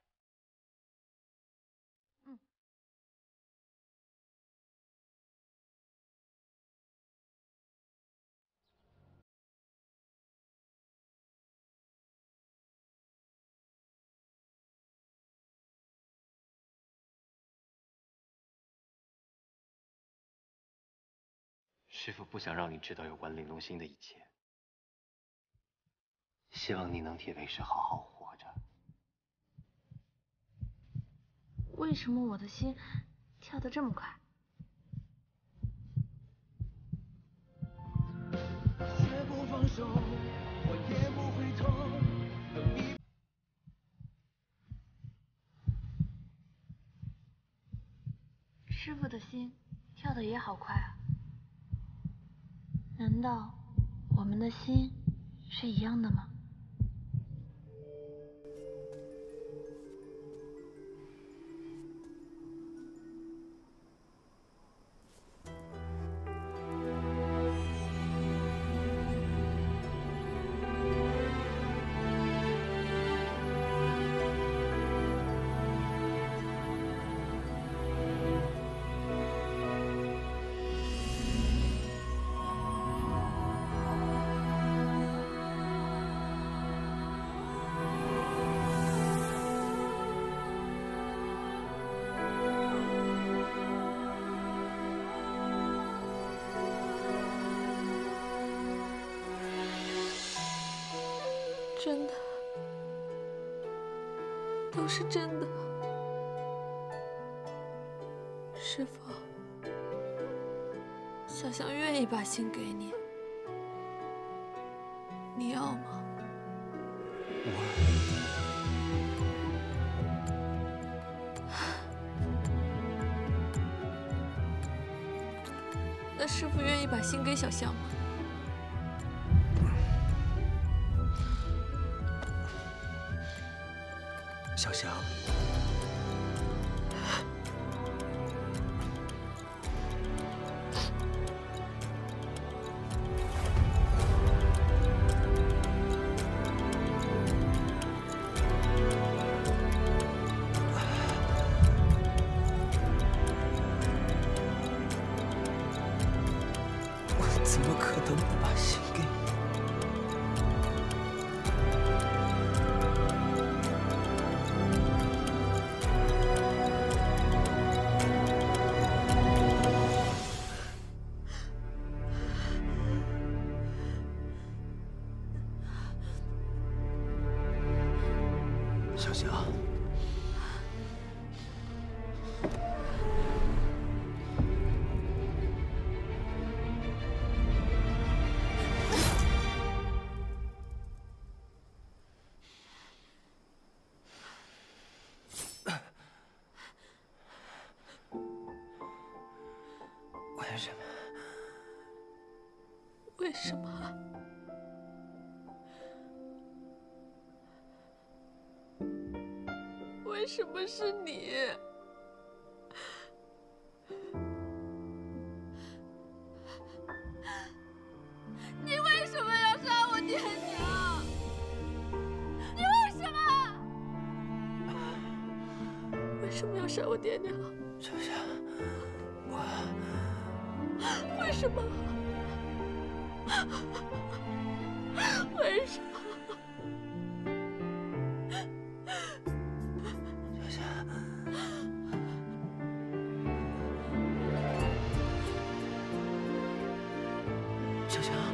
师父不想让你知道有关玲珑心的一切，希望你能替为师好好活着。 为什么我的心跳得这么快？ 绝不放手，我也不回头。等你。 师父的心跳得也好快啊。难道我们的心是一样的吗？ 真的，都是真的。师傅，小香愿意把心给你，你要吗？那师傅愿意把心给小香吗？ 小香，我怎么可能不把心给你？小香，为什么？ 为什么？为什么是你？你为什么要杀我爹娘？你为什么？为什么要杀我爹娘？ 小香，我为什么？为什么？ 小香，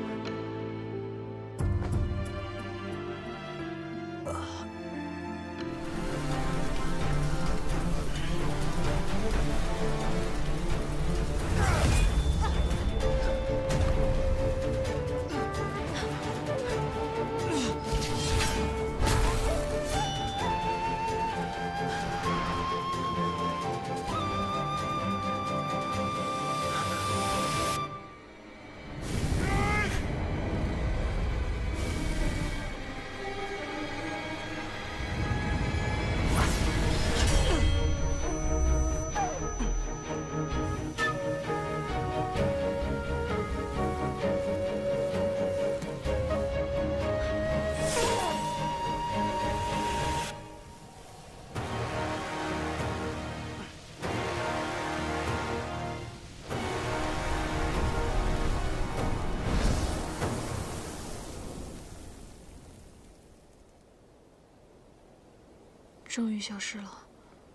终于消失了。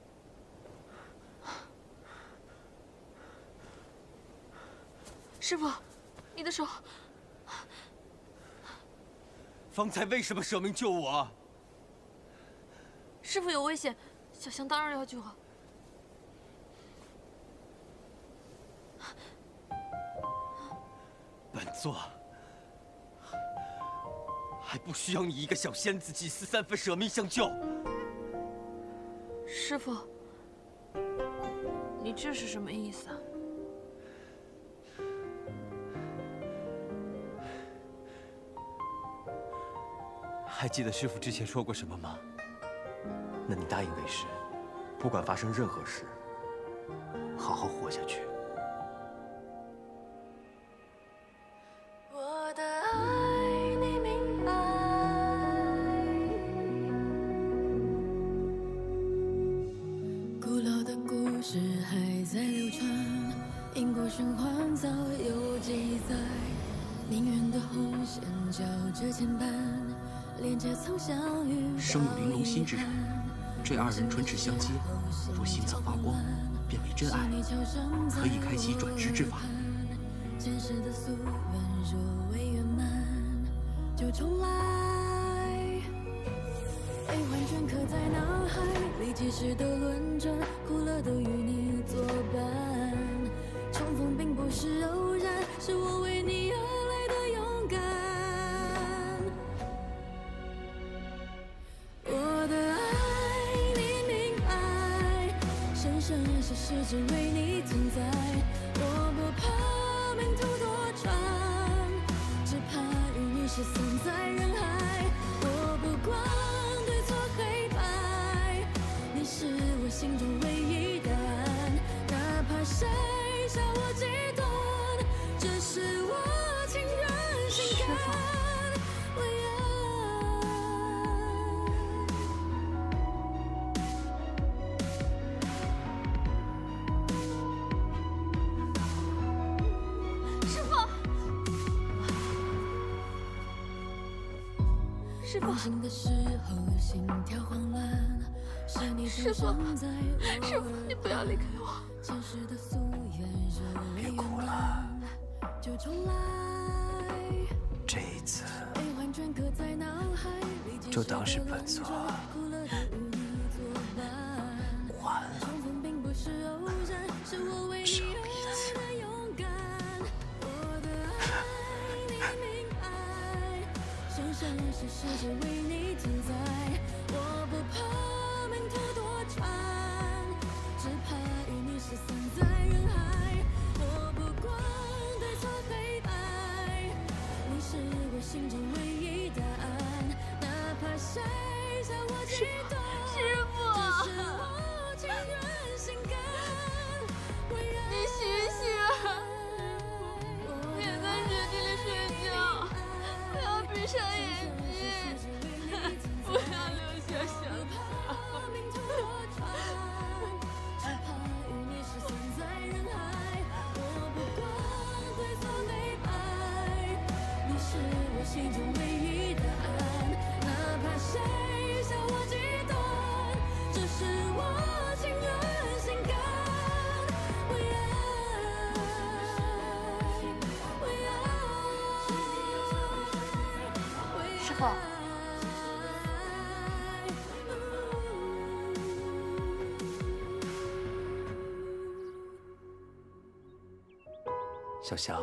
师傅，你的手。 方才为什么舍命救我？ 师傅有危险，小香当然要救啊。 本座还不需要你一个小仙子几思三分舍命相救。 师傅，你这是什么意思啊？ 还记得师父之前说过什么吗？那你答应为师，不管发生任何事，好好活下去。 我的爱你明白，古老的故事还在流传，因果循环早有记载，命运的红线交织牵绊，连接曾相遇。 生有玲珑心之人，这二人唇齿相接，若心侧发光，便为真爱，可以开启转世之法。 前世的夙愿若未圆满，就重来。悲欢镌刻在脑海里，几世的轮转，苦乐都与你作伴。重逢并不是偶然，是我为你而来的勇敢。我的爱你明白，生生世世只为你存在。我不怕命途多舛，只怕与你失散在人海。我不管对错黑白，你是我心中唯一答案。哪怕谁笑我极端，这是我情愿心甘。 师父， 放心的时候心跳慌乱，是你出生在我。 师父，你不要离开我。 前世的夙愿若未圆满，就重来。 这一次， 悲欢镌刻在脑海里， 就当是本座还了上一次。 生生世世只为你存在，我不怕命途多舛，只怕与你失散在人海。我不管对错黑白，你是我心中唯一答案。哪怕谁笑我极端， 师父， 这是我情愿心甘。 你醒醒！别在雪地里睡觉，不要闭上眼睛，不要留下想法。 你是我心中唯一答案，哪怕谁笑我极端，这是我情愿心甘。 师父， 小翔，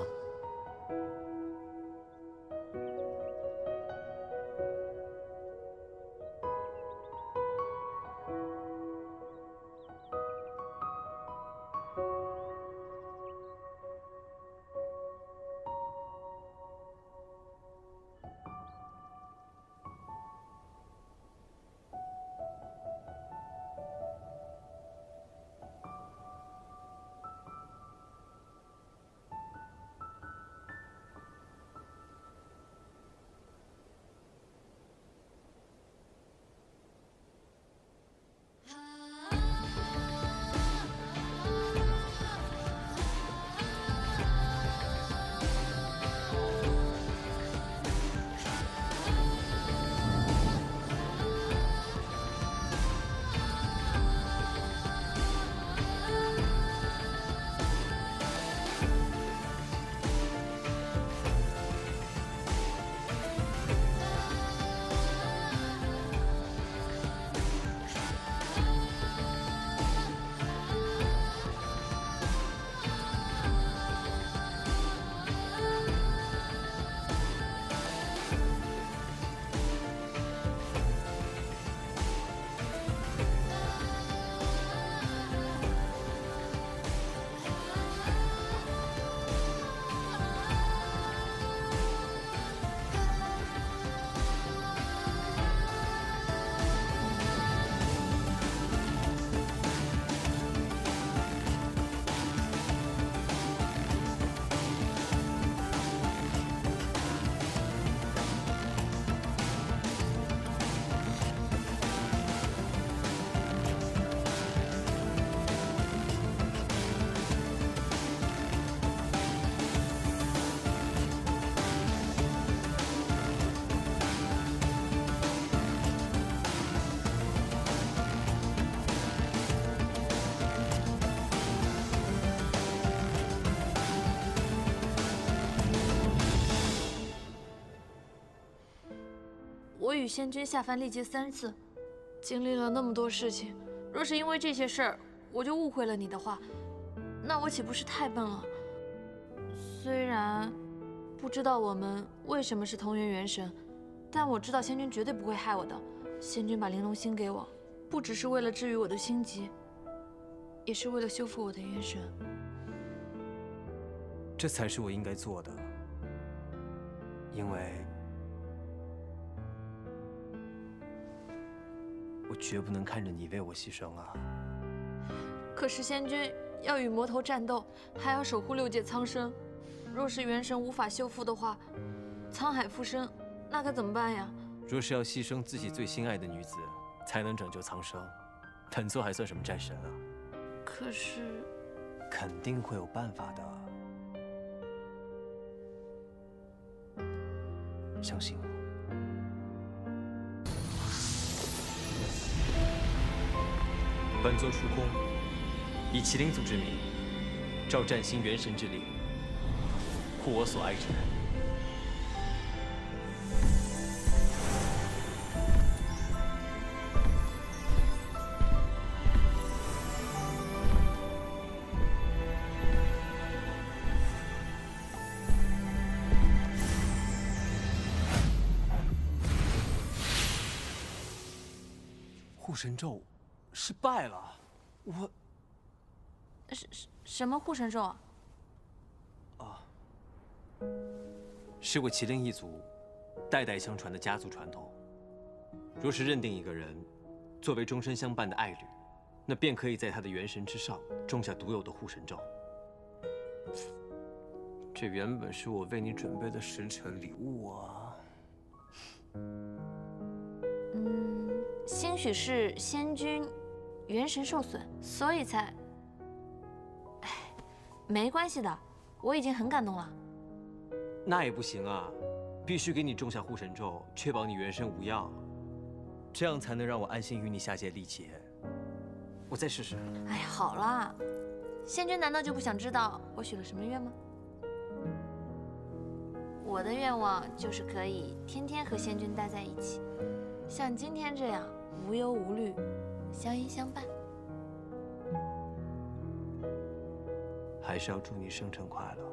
与仙君下凡历劫3次，经历了那么多事情，若是因为这些事儿我就误会了你的话，那我岂不是太笨了？虽然不知道我们为什么是同源元神，但我知道仙君绝对不会害我的。仙君把玲珑心给我，不只是为了治愈我的心疾，也是为了修复我的元神。 这才是我应该做的，因为我绝不能看着你为我牺牲啊！ 可是仙君要与魔头战斗，还要守护6界苍生，若是元神无法修复的话，沧海复生，那该怎么办呀？ 若是要牺牲自己最心爱的女子，才能拯救苍生，本座还算什么战神啊？ 可是， 肯定会有办法的，相信我。本座出宫，以麒麟族之名，召占星元神之力，护我所爱之人。护神咒失败了，我什么护神咒啊？ 是我麒麟一族代代相传的家族传统。若是认定一个人作为终身相伴的爱侣，那便可以在他的元神之上种下独有的护神咒。这原本是我为你准备的时辰礼物啊。 兴许是仙君元神受损，所以才……哎，没关系的，我已经很感动了。 那也不行啊，必须给你种下护神咒，确保你元神无恙，这样才能让我安心与你下界历劫。我再试试。 哎呀，好啦，仙君难道就不想知道我许了什么愿吗？我的愿望就是可以天天和仙君待在一起，像今天这样无忧无虑，相依相伴。 还是要祝你生辰快乐。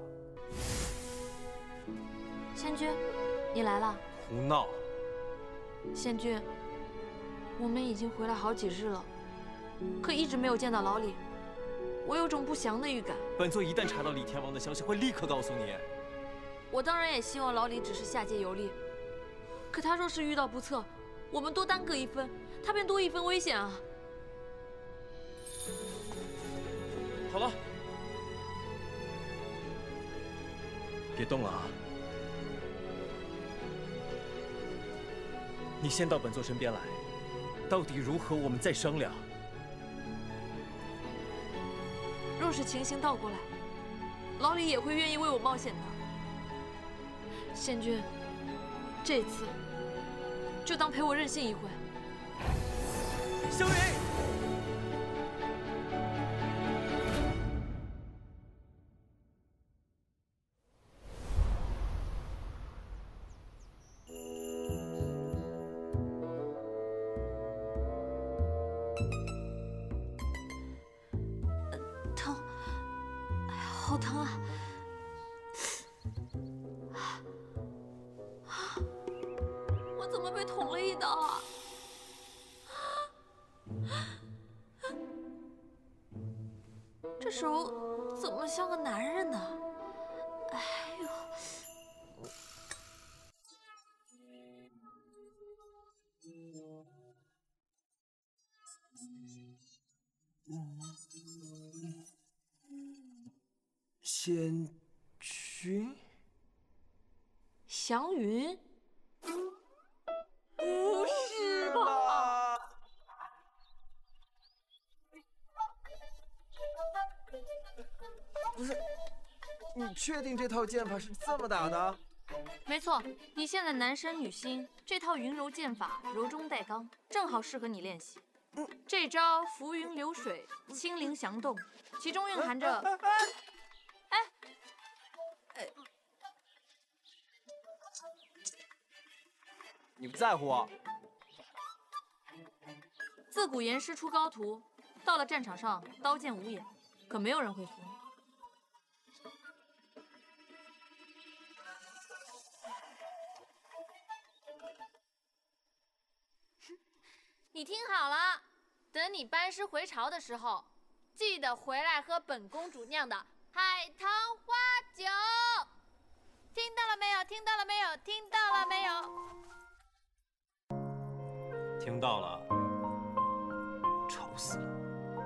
仙君，你来了。 胡闹！ 仙君，我们已经回来好几日了，可一直没有见到老李，我有种不祥的预感。 本座一旦查到李天王的消息，会立刻告诉你。 我当然也希望老李只是下界游历，可他若是遇到不测，我们多耽搁一分，他便多一分危险啊！ 好了，别动了啊！你先到本座身边来，到底如何，我们再商量。 若是情形倒过来，老李也会愿意为我冒险的。仙君，这次就当陪我任性一回。 萧云。 疼，哎呀，好疼啊！我怎么被捅了一刀啊？这手怎么像个男人呢？哎呦！ 仙君， 祥云？ 不是吧？不是，你确定这套剑法是这么打的？ 没错，你现在男生女心，这套云柔剑法柔中带刚，正好适合你练习。这招浮云流水，轻灵翔动，其中蕴含着…… 你不在乎我。 自古严师出高徒，到了战场上刀剑无眼，可没有人会服你。你听好了，等你班师回朝的时候，记得回来喝本公主酿的海棠花酒。听到了没有？听到了没有？听到了没有？ 听到了，吵死了。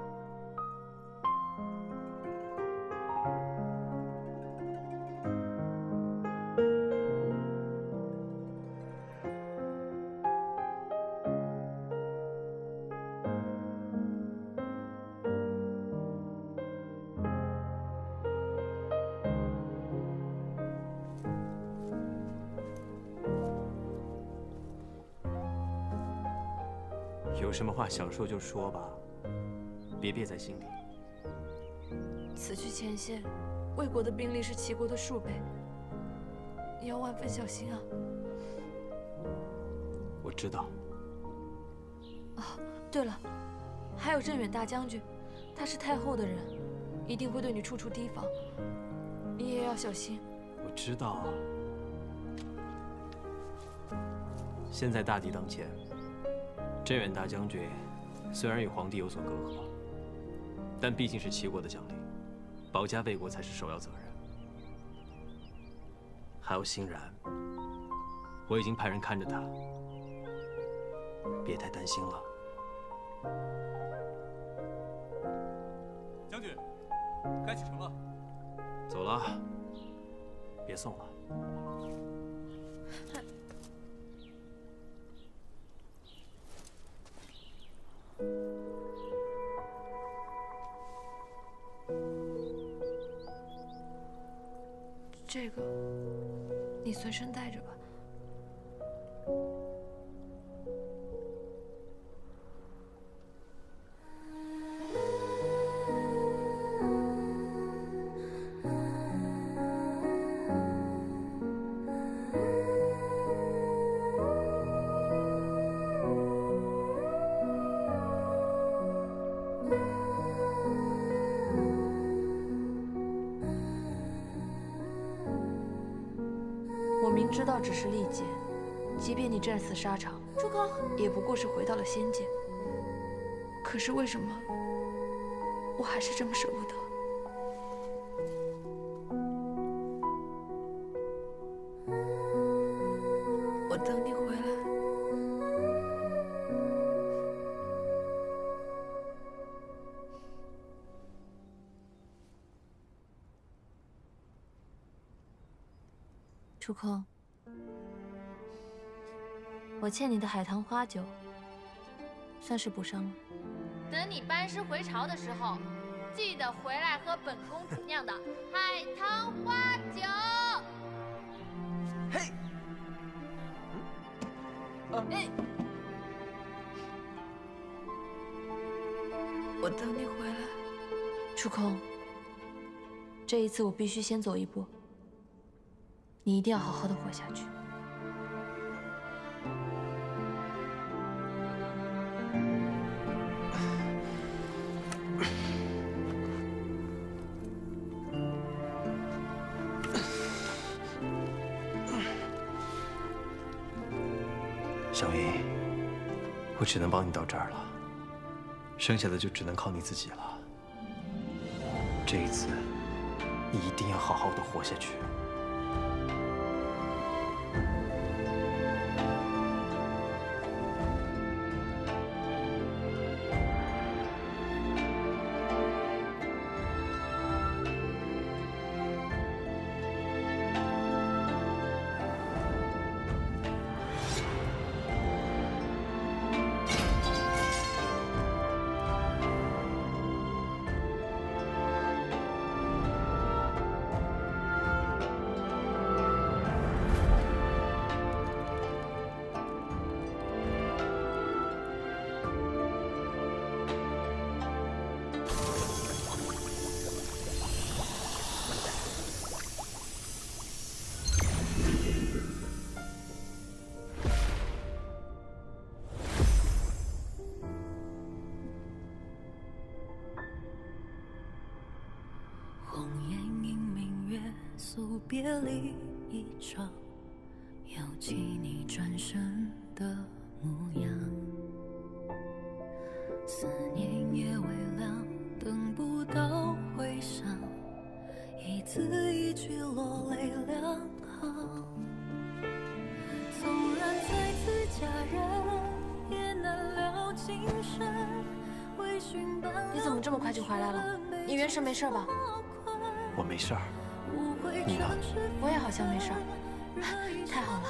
有什么话想说就说吧，别憋在心里。 此去前线，魏国的兵力是齐国的数倍，你要万分小心啊！ 我知道。 哦，对了，还有镇远大将军，他是太后的人，一定会对你处处提防，你也要小心。 我知道。现在大敌当前。镇远大将军虽然与皇帝有所隔阂，但毕竟是齐国的将领，保家卫国才是首要责任。还有欣然，我已经派人看着他，别太担心了。 将军，该启程了。 走了，别送了。 这个你随身带着吧。明知道只是历劫，即便你战死沙场， 出口也不过是回到了仙界。可是为什么我还是这么舍不得？我等你回来。 出空，我欠你的海棠花酒，算是补上了。等你班师回朝的时候，记得回来喝本公主酿的海棠花酒。 嘿， 我等你回来。 出空，这一次我必须先走一步。你一定要好好的活下去。 小云，我只能帮你到这儿了，剩下的就只能靠你自己了。这一次，你一定要好好的活下去。 诉别离一场，犹记你转身的模样。思念也微凉，等不到回响，一字一句落泪两行。纵然再次佳人，也难料今生。 你怎么这么快就回来了？你元神没事吧？ 我没事儿，你呢？ 我也好像没事儿，太好了。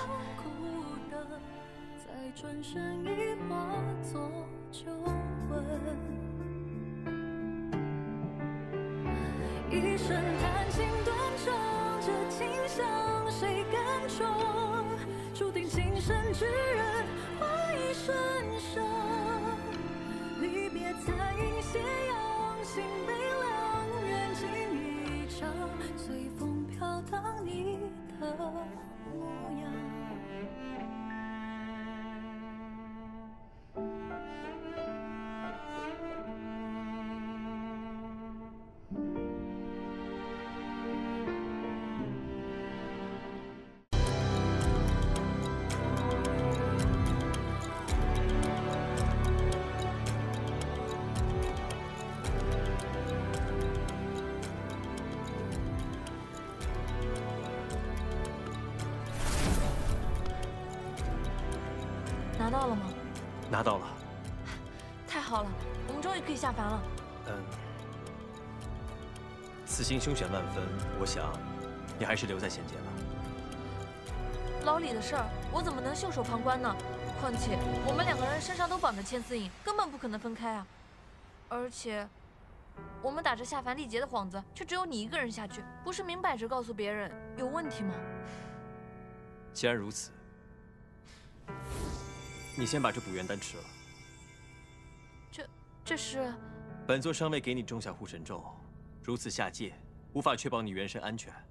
一生叹情断肠，这情向谁甘闯？注定今生之人，花一生伤。离别残影斜阳，心悲凉，缘尽一场，随风飘荡你的模样。 拿到了吗？ 拿到了。 太好了，我们终于可以下凡了。 此行凶险万分，我想你还是留在仙界吧。 老李的事儿，我怎么能袖手旁观呢？况且我们两个人身上都绑着千丝影，根本不可能分开啊。而且，我们打着下凡历劫的幌子，却只有你一个人下去，不是明摆着告诉别人有问题吗？ 既然如此，你先把这补元丹吃了。 这是？ 本座尚未给你种下护神咒，如此下界，无法确保你元神安全。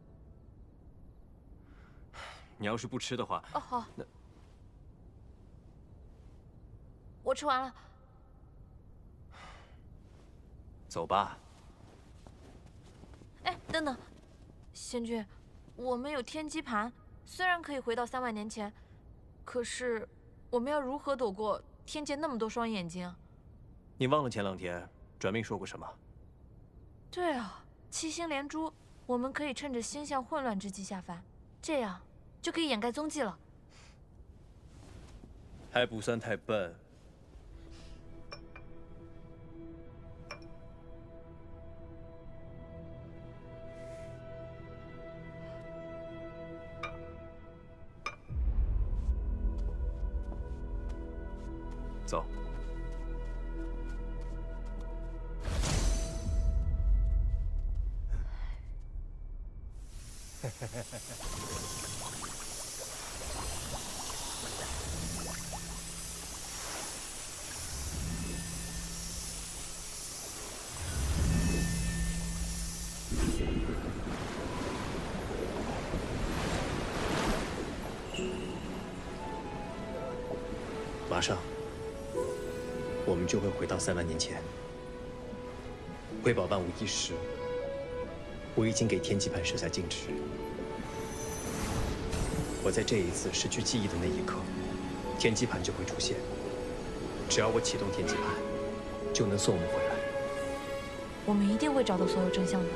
你要是不吃的话， 哦好， 那我吃完了。 走吧。 哎，等等，仙君，我们有天机盘，虽然可以回到3万年前，可是我们要如何躲过天界那么多双眼睛啊？ 你忘了前2天转命说过什么？ 对啊，7星连珠，我们可以趁着星象混乱之际下凡，这样就可以掩盖踪迹了。 还不算太笨。走。马上，我们就会回到3万年前。为保万无一失，我已经给天机盘设下禁制。我在这一次失去记忆的那一刻，天机盘就会出现。只要我启动天机盘，就能送我们回来。 我们一定会找到所有真相的。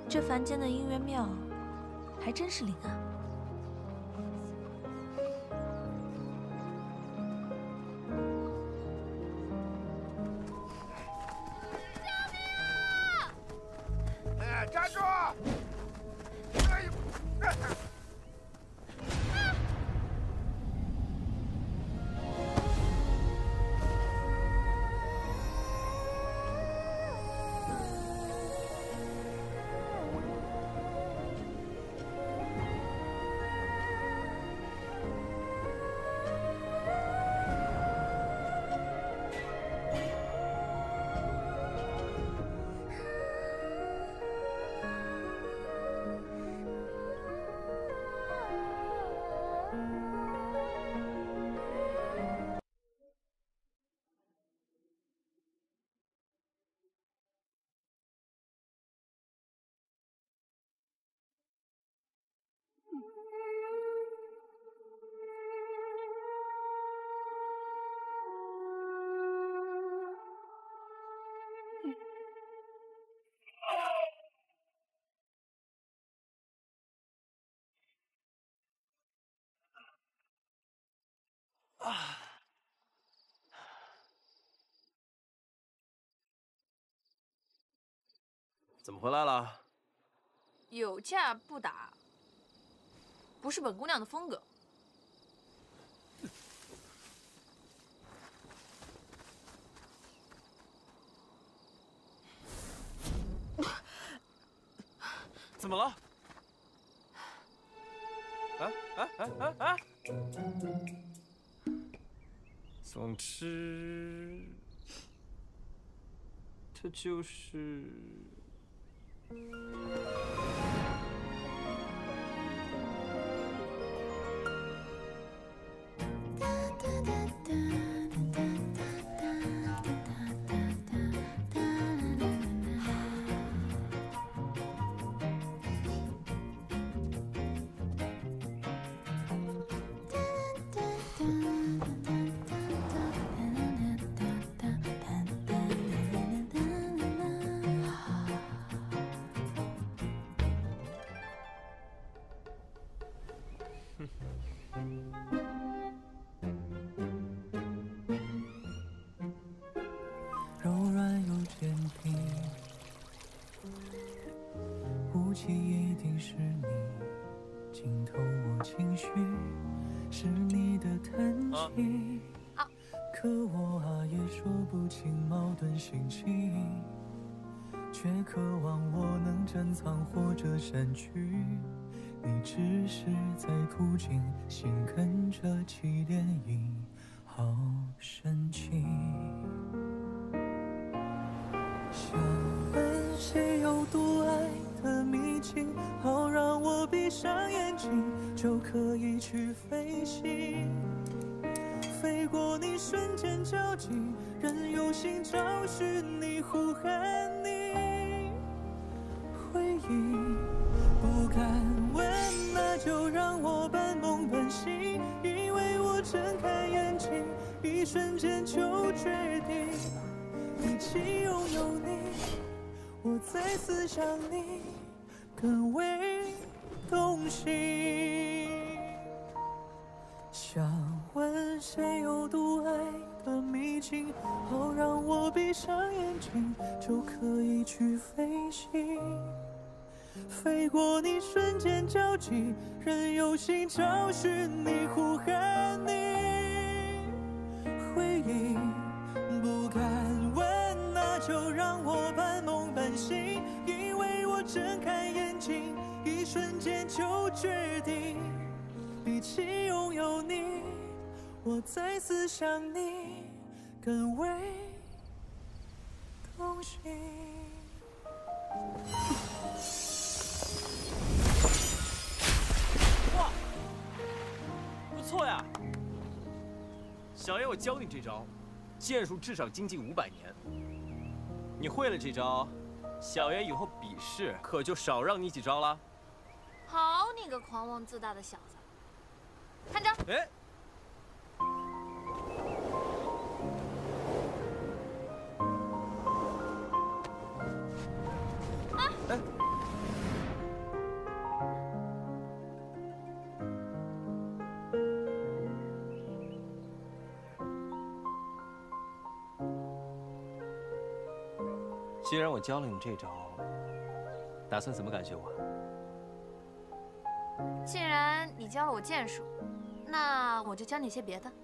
这凡间的姻缘庙，还真是灵啊！ 哎，站住！ 怎么回来了？ 有架不打，不是本姑娘的风格。 怎么了？ 总之，这就是。 柔软又坚定，雾气一定是你，浸透我情绪，是你的叹息。可我也说不清矛盾心情，却渴望我能珍藏或者删去。你只是在途经，心跟着起涟漪，好神奇。想问谁有独爱的秘境，好让我闭上眼睛就可以去飞行，飞过你瞬间交集，任由心找寻你，呼喊你。回忆不敢问，那就让我半梦半醒，因为我睁开眼睛，一瞬间就决定。比起拥有你，我再次想你更为动心。想问谁有独爱的秘境，好让我闭上眼睛就可以去飞行，飞过你瞬间交集，任由心找寻你，呼喊你。回忆不敢问，那就让我半梦半醒，因为我睁开眼睛，一瞬间就决定。比起拥有你，我再次想你更为动心。 哇，不错呀！小爷，我教你这招，剑术至少精进500年。你会了这招，小爷以后比试可就少让你几招了。 好你个狂妄自大的小子！看着。 哎。哎。 既然我教了你这招，打算怎么感谢我？ 既然你教了我剑术，那我就教你些别的。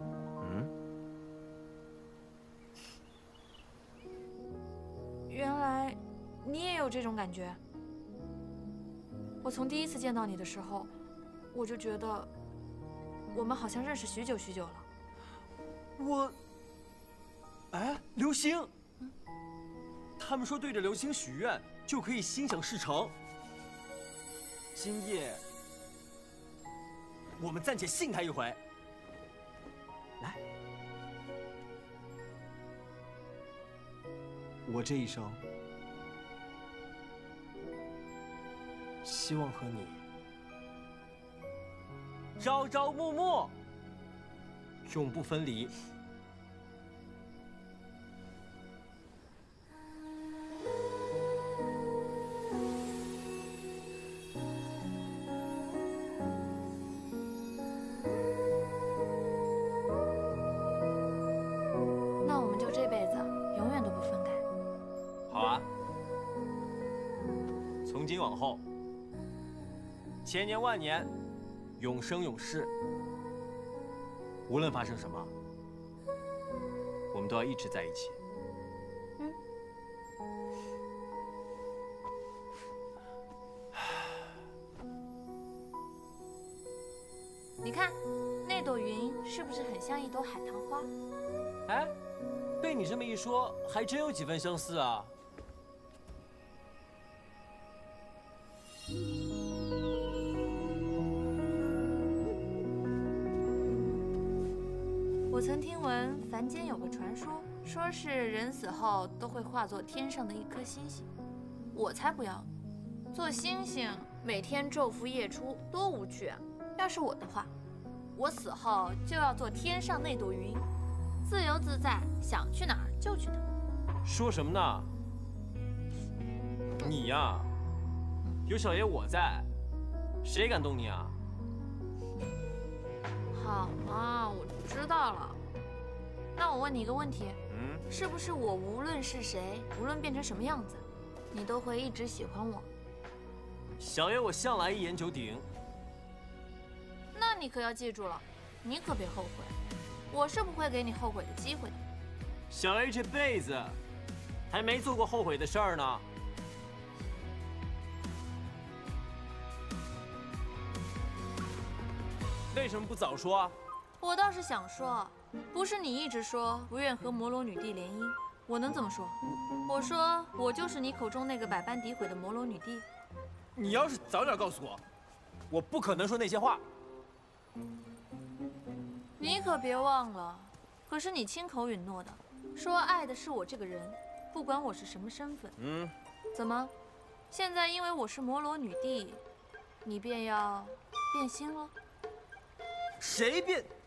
原来你也有这种感觉。我从第一次见到你的时候，我就觉得我们好像认识许久许久了。 哎，流星，他们说对着流星许愿就可以心想事成。今夜，我们暂且信他一回。来， 我这一生希望和你朝朝暮暮，永不分离。 那我们就这辈子永远都不分开。 好啊，从今往后，千年万年，永生永世，无论发生什么，我们都要一直在一起。 你看，那朵云是不是很像一朵海棠花？ 哎，被你这么一说，还真有几分相似啊。 我曾听闻凡间有个传说，说是人死后都会化作天上的一颗星星。我才不要，做星星每天昼伏夜出，多无趣啊！要是我的话，我死后就要做天上那朵云，自由自在，想去哪儿就去哪儿。 说什么呢？你呀，有小爷我在，谁敢动你啊？ 好嘛，我知道了。那我问你一个问题，是不是我无论是谁，无论变成什么样子，你都会一直喜欢我？ 小爷我向来一言九鼎。 那你可要记住了，你可别后悔，我是不会给你后悔的机会的。 小爷这辈子还没做过后悔的事儿呢。为什么不早说啊？ 我倒是想说，不是你一直说不愿和摩罗女帝联姻，我能怎么说？我说我就是你口中那个百般诋毁的摩罗女帝。 你要是早点告诉我，我不可能说那些话。 你可别忘了，可是你亲口允诺的，说爱的是我这个人，不管我是什么身份。怎么，现在因为我是摩罗女帝，你便要变心了？ 谁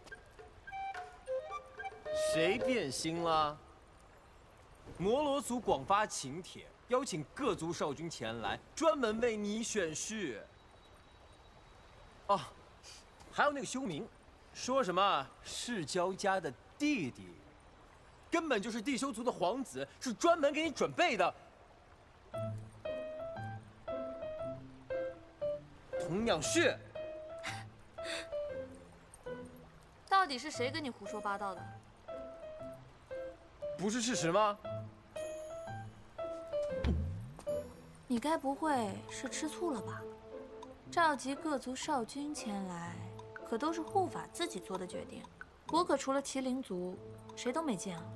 变心了？摩罗族广发请帖，邀请各族少君前来，专门为你选婿。哦，还有那个修明，说什么世交家的弟弟，根本就是地修族的皇子，是专门给你准备的。童养婿。 到底是谁跟你胡说八道的？ 不是事实吗？ 你该不会是吃醋了吧？召集各族少君前来，可都是护法自己做的决定，我可除了麒麟族，谁都没见啊。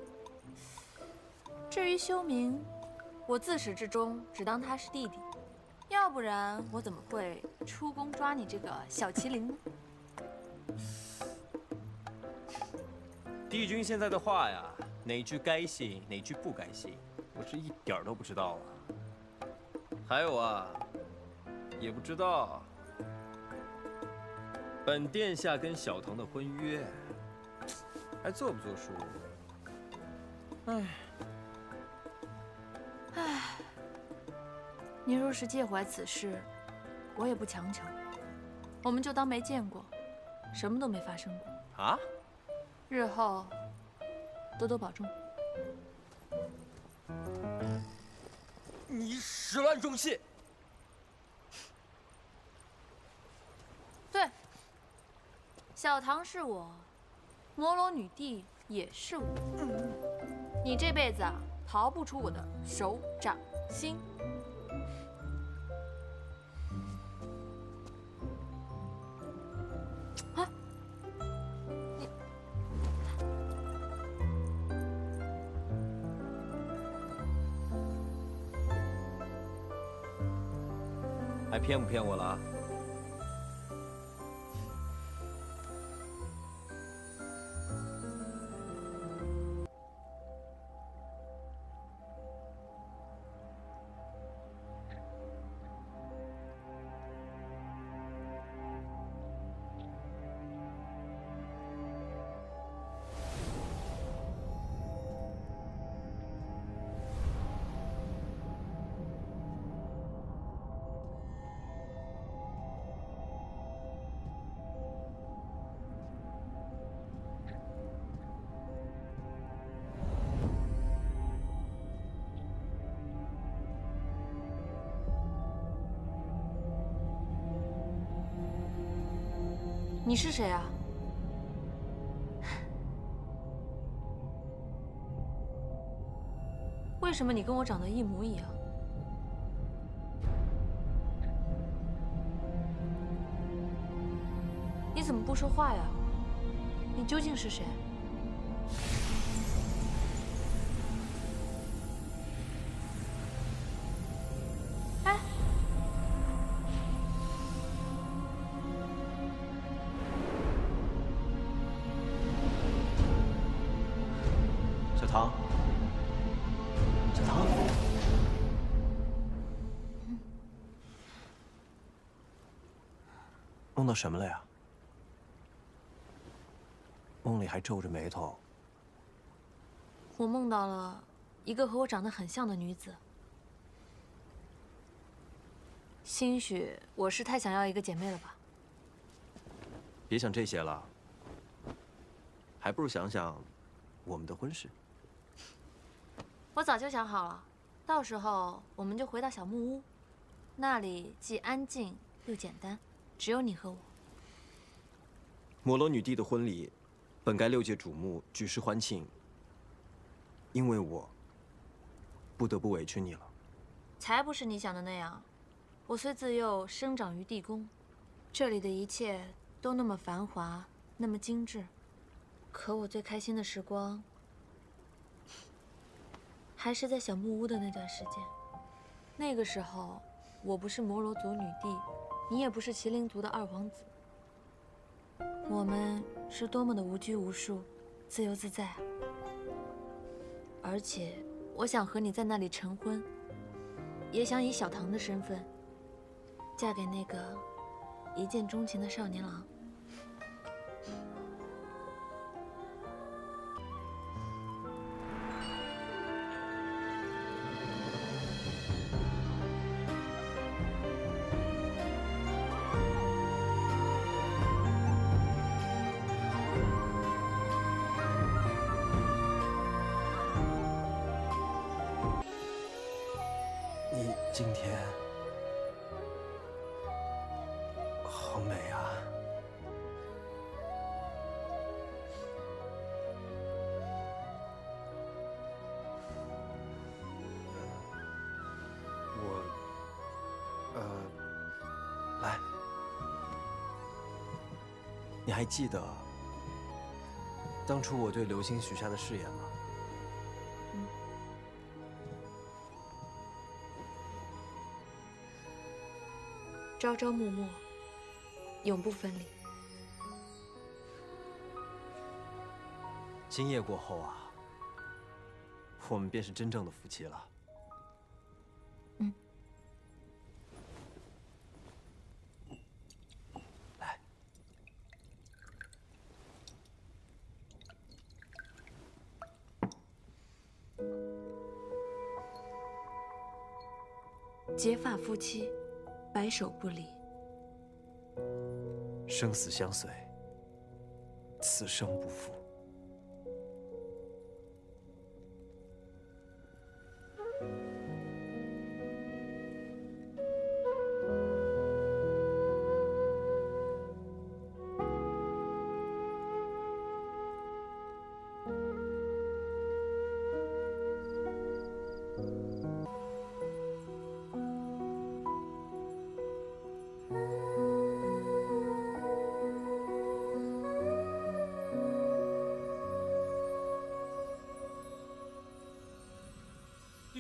至于修明，我自始至终只当他是弟弟，要不然我怎么会出宫抓你这个小麒麟呢？ 帝君现在的话呀，哪句该信，哪句不该信，我是一点儿都不知道啊。还有啊，也不知道本殿下跟小唐的婚约还作不作数？ 你若是介怀此事，我也不强求，我们就当没见过，什么都没发生过啊。 日后多多保重。 你始乱终弃。 对，小唐是我，摩罗女帝也是我。你这辈子啊，逃不出我的手掌心。啊！你还骗不骗我了？ 你是谁啊？为什么你跟我长得一模一样？你怎么不说话呀？你究竟是谁？哎， 小唐，小唐，梦到什么了呀？梦里还皱着眉头。 我梦到了一个和我长得很像的女子。兴许我是太想要一个姐妹了吧？ 别想这些了，还不如想想我们的婚事。 我早就想好了，到时候我们就回到小木屋，那里既安静又简单，只有你和我。 摩罗女帝的婚礼，本该6界瞩目，举世欢庆。因为我不得不委屈你了。 才不是你想的那样。我虽自幼生长于地宫，这里的一切都那么繁华，那么精致。可我最开心的时光，还是在小木屋的那段时间。那个时候，我不是摩罗族女帝，你也不是麒麟族的2王子。我们是多么的无拘无束，自由自在啊！而且，我想和你在那里成婚，也想以小唐的身份，嫁给那个一见钟情的少年郎。 今天好美啊！来，你还记得当初我对流星许下的誓言吗？ 朝朝暮暮，永不分离。 今夜过后啊，我们便是真正的夫妻了。来， 结发夫妻，白首不离， 生死相随，此生不负。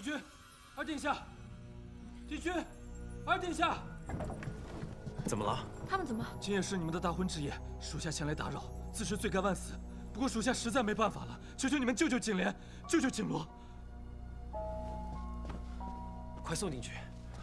君，二殿下，帝君，二殿下， 怎么了？ 他们怎么？今夜是你们的大婚之夜，属下前来打扰，自是罪该万死。不过属下实在没办法了，求求你们救救景莲，救救景罗。 快送进去。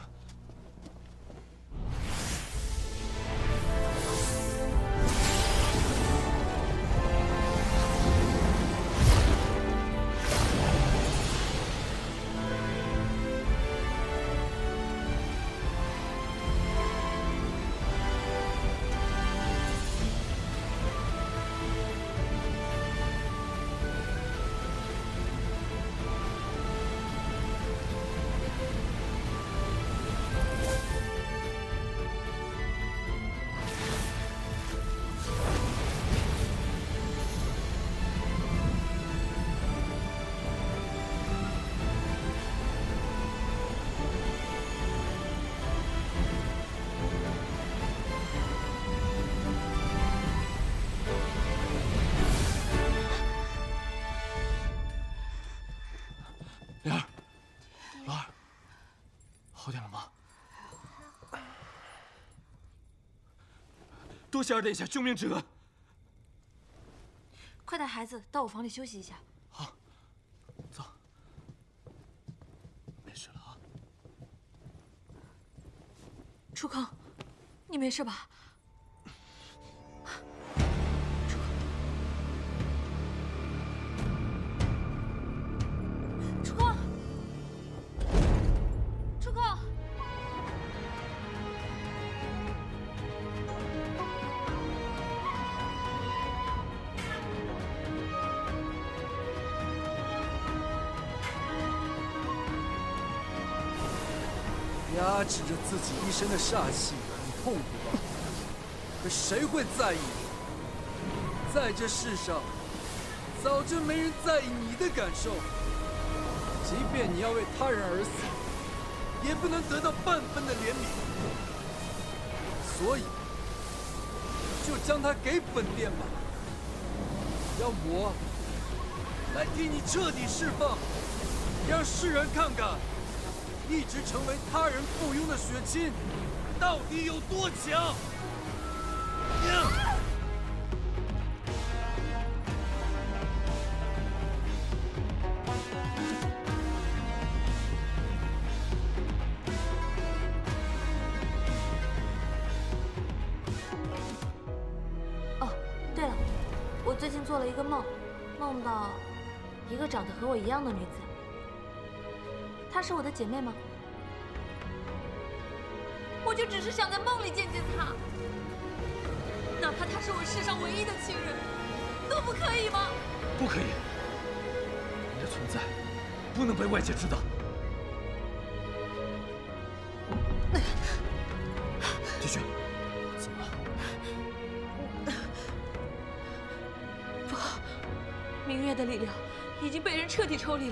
莲儿，罗儿，好点了吗？多谢二殿下救命之恩。 快带孩子到我房里休息一下。 好，走。没事了啊。 楚空，你没事吧？ 压制着自己一身的煞气，很痛苦吧？可谁会在意呢？在这世上，早就没人在意你的感受。即便你要为他人而死，也不能得到半分的怜悯。所以，就将他给本殿吧，让我来替你彻底释放，让世人看看。 一直成为他人附庸的血亲，到底有多强？ 哦，对了，我最近做了一个梦，梦到一个长得和我一样的女子。 她是我的姐妹吗？我就只是想在梦里见见她，哪怕她是我世上唯一的亲人，都不可以吗？ 不可以，你的存在不能被外界知道。帝君，怎么了？ 不好，明月的力量已经被人彻底抽离了。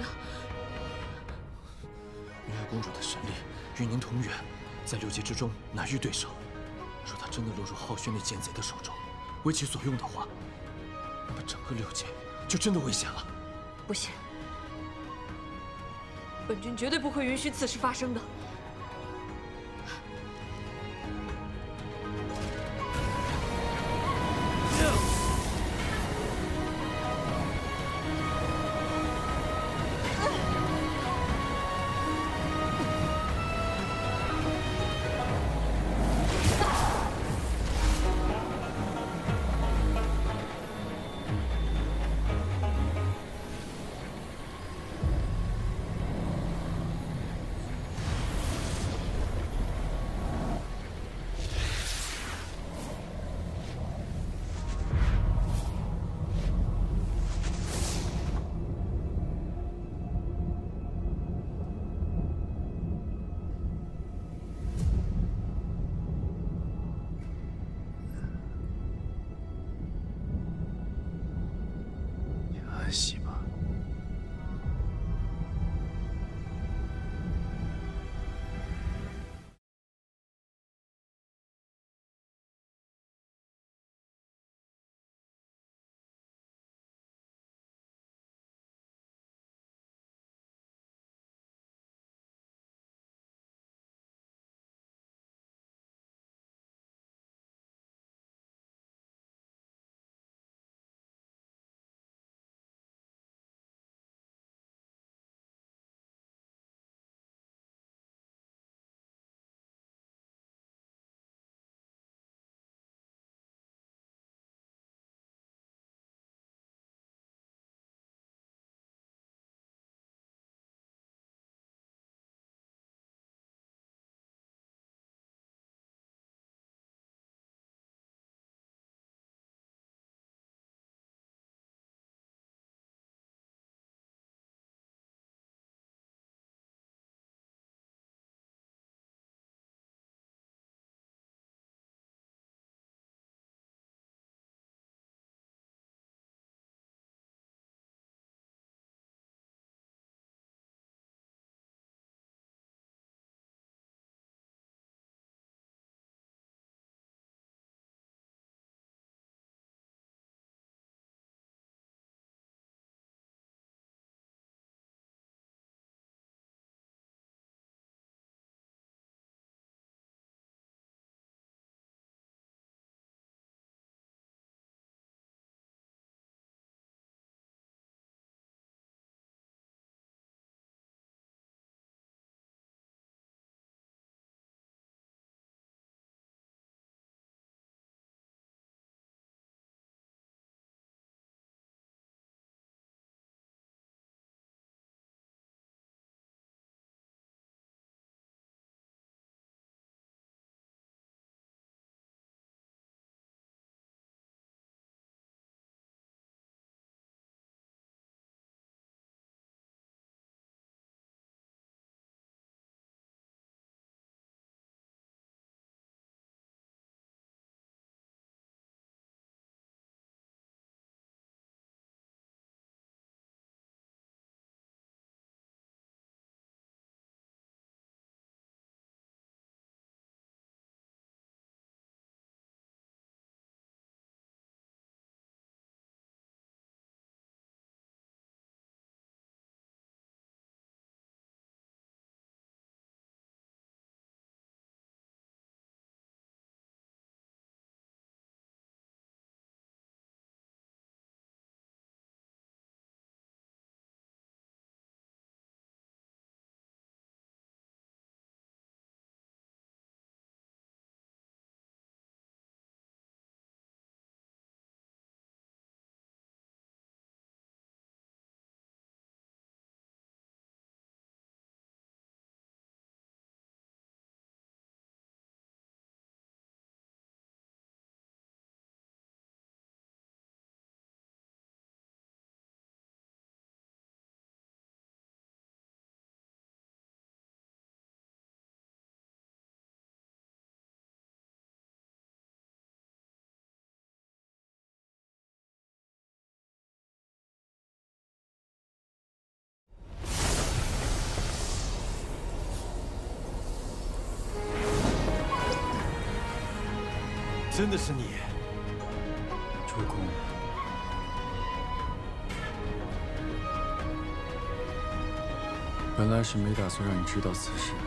明月公主的神力与您同源，在6界之中难于对手。若她真的落入浩轩那奸贼的手中，为其所用的话，那么整个6界就真的危险了。 不行，本君绝对不会允许此事发生的。 真的是你， 楚空。本来是没打算让你知道此事，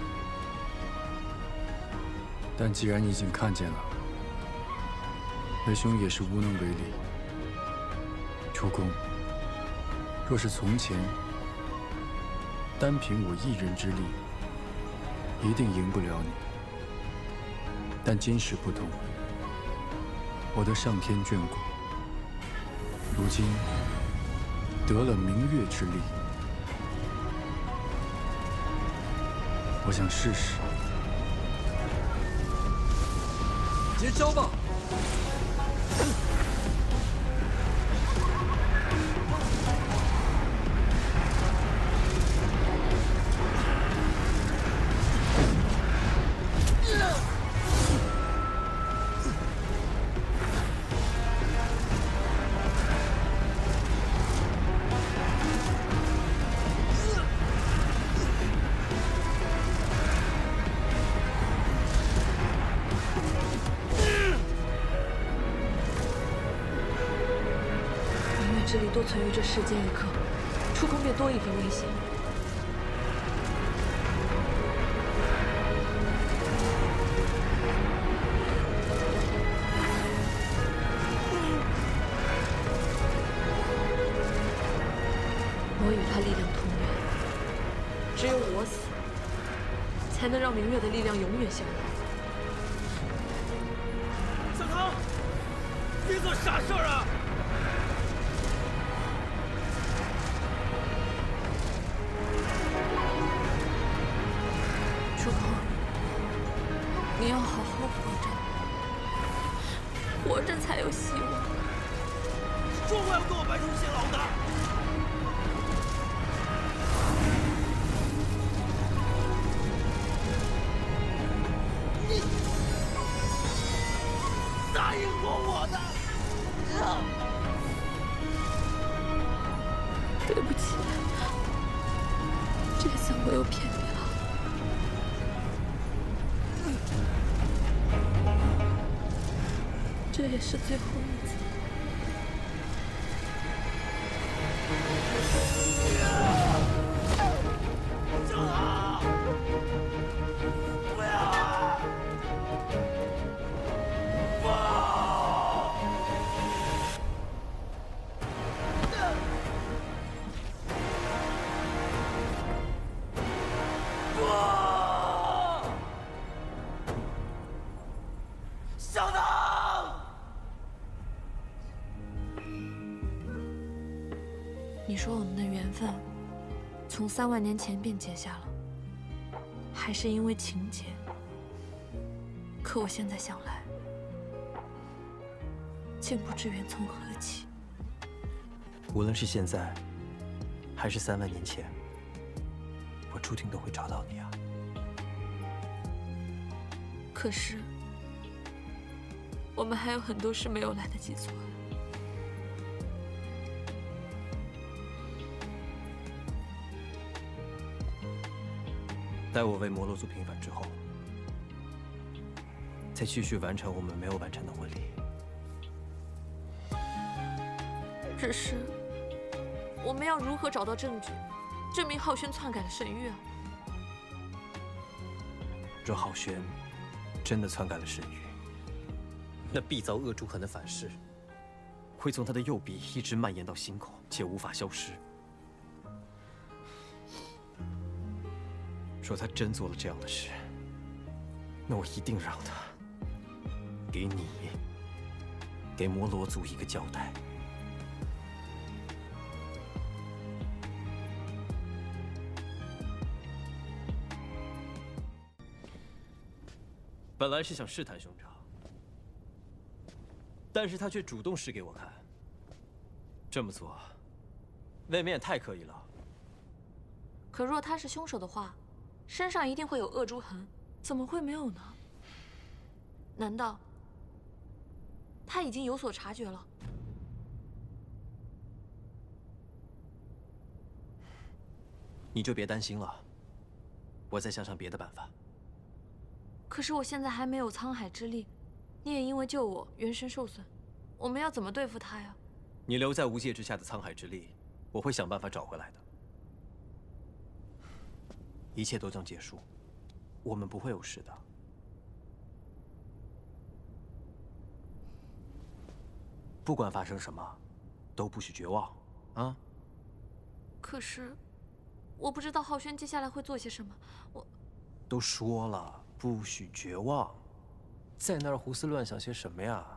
但既然你已经看见了，为兄也是无能为力。楚空，若是从前，单凭我一人之力，一定赢不了你。但今时不同，我的上天眷顾，如今得了明月之力，我想试试。接招吧！ 之力多存于这世间一刻，触空便多一分危险。我与他力量同源，只有我死，才能让明月的力量永远消亡。 小唐，别做傻事儿啊！ 你要好好活着，活着才有希望。 说过要跟我白头偕老的。你答应过我的。 对不起，这次我又骗你了。这也是最后一次。 小唐，不要！不！小唐！ 你说我们的缘分从3万年前便结下了，还是因为情结？可我现在想来，竟不知缘从何起。 无论是现在，还是3万年前，我注定都会找到你啊。 可是，我们还有很多事没有来得及做。 待我为摩罗族平反之后，再继续完成我们没有完成的婚礼。 只是，我们要如何找到证据，证明浩轩篡改了神谕啊？ 若浩轩真的篡改了神谕，那必遭恶诸痕的反噬，会从他的右臂一直蔓延到心口，且无法消失。若他真做了这样的事，那我一定让他给你、给摩罗族一个交代。本来是想试探兄长，但是他却主动示给我看。这么做，未免也太刻意了。 可若他是凶手的话，身上一定会有恶诸痕，怎么会没有呢？难道他已经有所察觉了？ 你就别担心了，我再想想别的办法。 可是我现在还没有沧海之力， 你也因为救我元神受损，我们要怎么对付他呀？ 你留在无界之下的沧海之力，我会想办法找回来的。一切都将结束，我们不会有事的。不管发生什么，都不许绝望，啊！ 可是，我不知道浩轩接下来会做些什么。我都说了，不许绝望，在那儿胡思乱想些什么呀？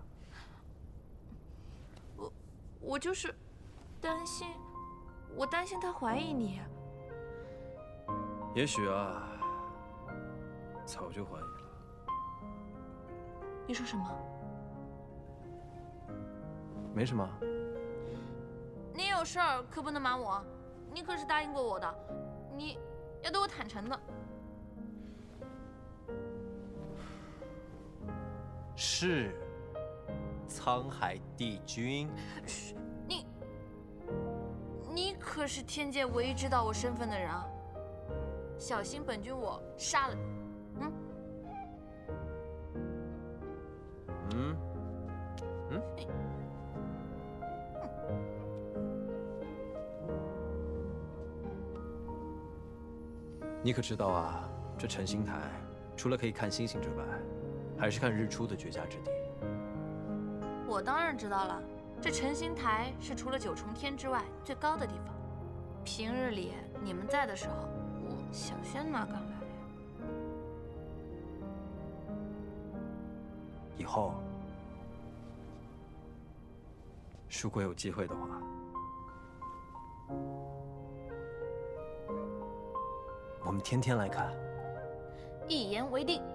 我就是担心，我担心他怀疑你。 也许啊，早就怀疑了。 你说什么？ 没什么。 你有事儿可不能瞒我，你可是答应过我的，你要对我坦诚的。 是，沧海帝君。 你可是天界唯一知道我身份的人啊！小心本君我杀了你。 你可知道啊？这晨星台除了可以看星星之外，还是看日出的绝佳之地。 我当然知道了，这晨星台是除了九重天之外最高的地方。平日里你们在的时候，我小轩哪敢来呀？ 以后，如果有机会的话，我们天天来看。 一言为定。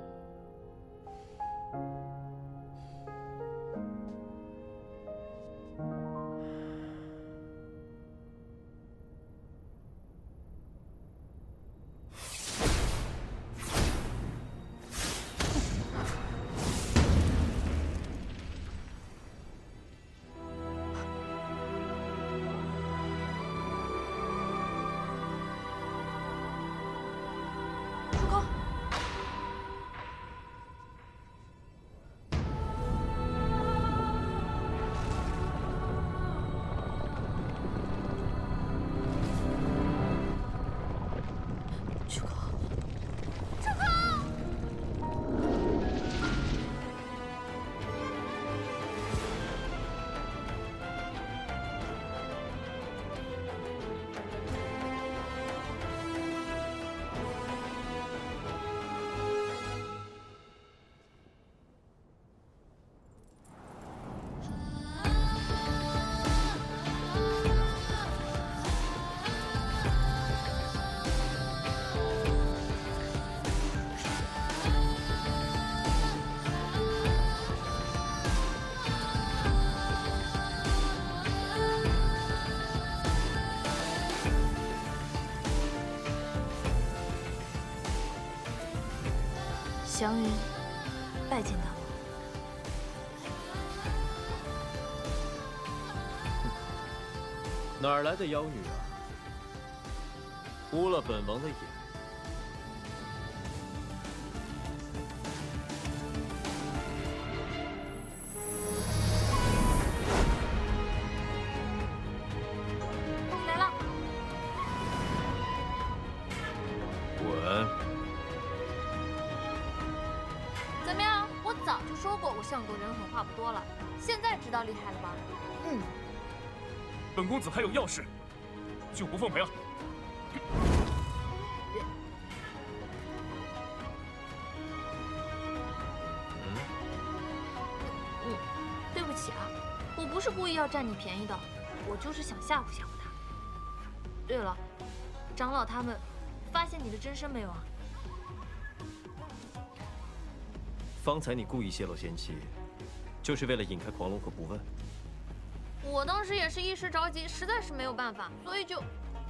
祥云，拜见大王。 哪儿来的妖女啊？污了本王的眼！ 你来了。 滚！ 怎么样？我早就说过我相公人狠话不多了，现在知道厉害了吧？ 本公子还有要事，就不奉陪了。 对不起啊，我不是故意要占你便宜的，我就是想吓唬吓唬他。对了，长老他们发现你的真身没有啊？ 方才你故意泄露仙气，就是为了引开狂龙和不问。 我当时也是一时着急，实在是没有办法，所以就……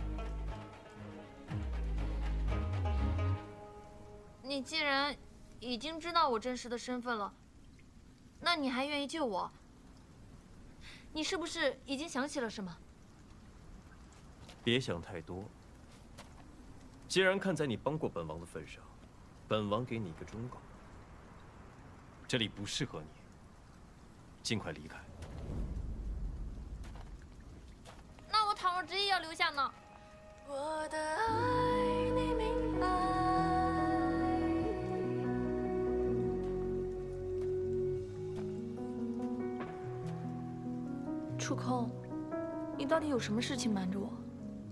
你既然已经知道我真实的身份了，那你还愿意救我？你是不是已经想起了什么？ 别想太多。既然看在你帮过本王的份上，本王给你一个忠告：这里不适合你。 尽快离开。 那我倘若执意要留下呢？ 我的爱你明白。 楚空，你到底有什么事情瞒着我？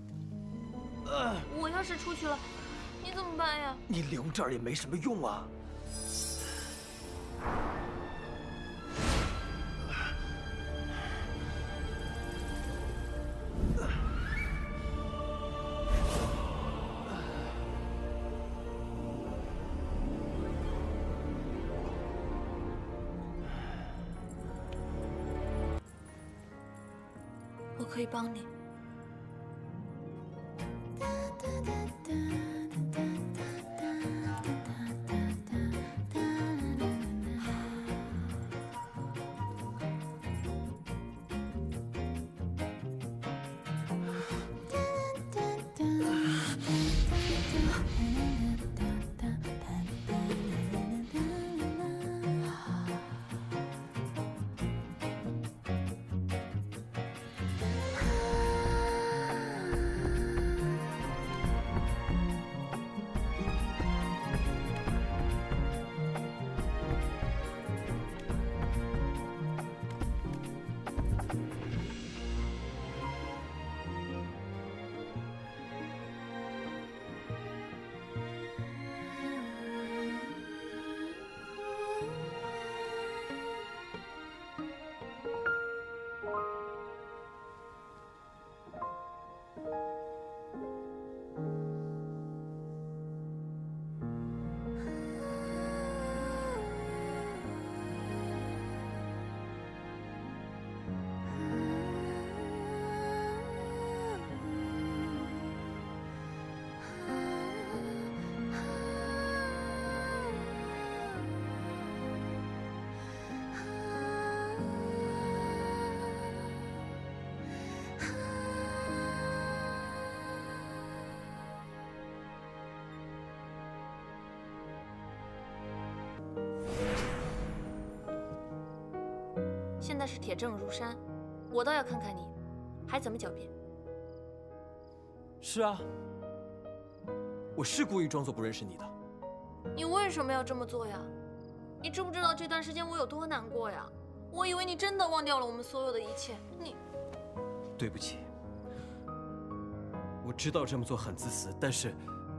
我要是出去了，你怎么办呀？ 你留这儿也没什么用啊。 我可以帮你。 现在是铁证如山，我倒要看看你还怎么狡辩。 是啊，我是故意装作不认识你的。 你为什么要这么做呀？你知不知道这段时间我有多难过呀？我以为你真的忘掉了我们所有的一切。你， 对不起，我知道这么做很自私，但是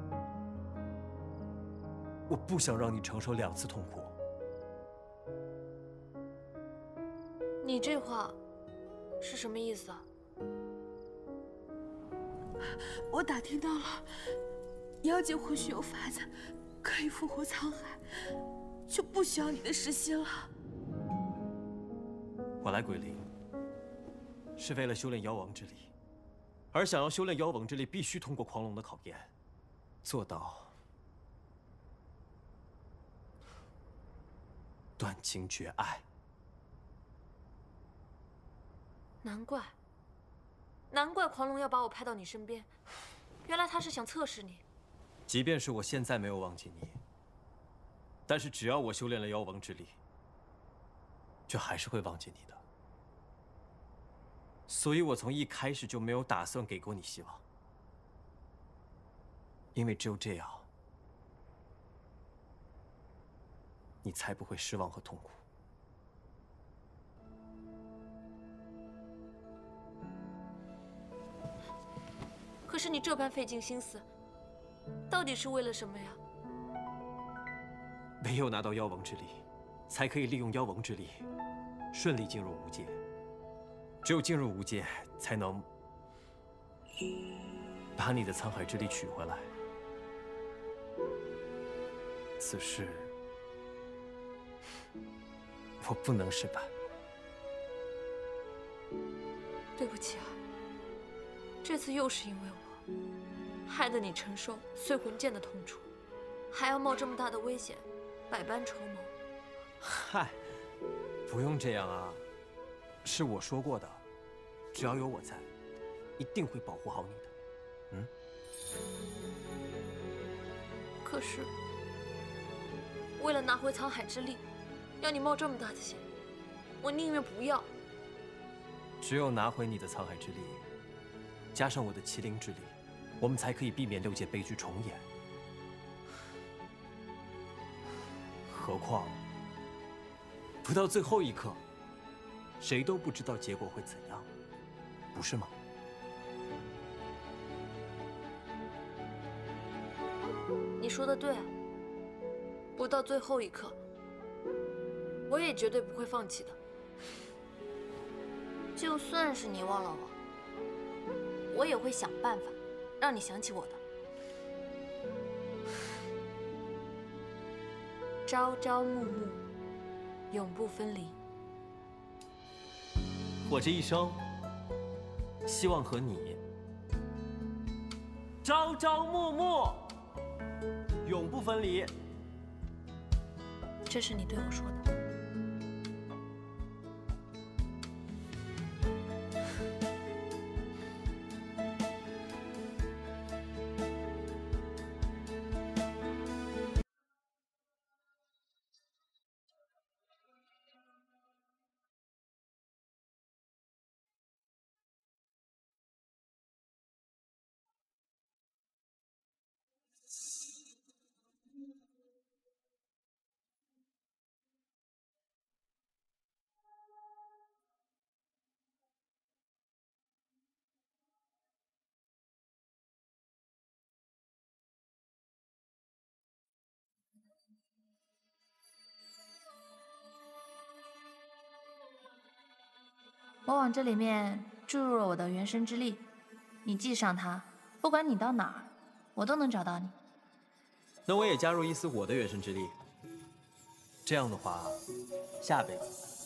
我不想让你承受2次痛苦。 你这话是什么意思啊？ 我打听到了，妖界或许有法子可以复活沧海，就不需要你的实心了。 我来鬼灵，是为了修炼妖王之力，而想要修炼妖王之力，必须通过狂龙的考验，做到断情绝爱。 难怪狂龙要把我派到你身边，原来他是想测试你。 即便是我现在没有忘记你，但是只要我修炼了妖王之力，就还是会忘记你的。所以我从一开始就没有打算给过你希望，因为只有这样，你才不会失望和痛苦。 可是你这般费尽心思，到底是为了什么呀？ 唯有拿到妖王之力，才可以利用妖王之力顺利进入无界。只有进入无界，才能把你的沧海之力取回来。此事我不能失败。 对不起啊，这次又是因为我，害得你承受碎魂剑的痛楚，还要冒这么大的危险，百般筹谋。 嗨，不用这样啊，是我说过的，只要有我在，一定会保护好你的。嗯。 可是，为了拿回沧海之力，要你冒这么大的险， 我宁愿不要。 只有拿回你的沧海之力，加上我的麒麟之力，我们才可以避免6届悲剧重演。何况，不到最后一刻，谁都不知道结果会怎样，不是吗？ 你说的对啊，不到最后一刻，我也绝对不会放弃的。就算是你忘了我，我也会想办法让你想起我的。朝朝暮暮，永不分离。 我这一生，希望和你朝朝暮暮，永不分离。 这是你对我说的。 我往这里面注入了我的原生之力，你记上它，不管你到哪儿，我都能找到你。 那我也加入一丝我的原生之力。这样的话，下辈子、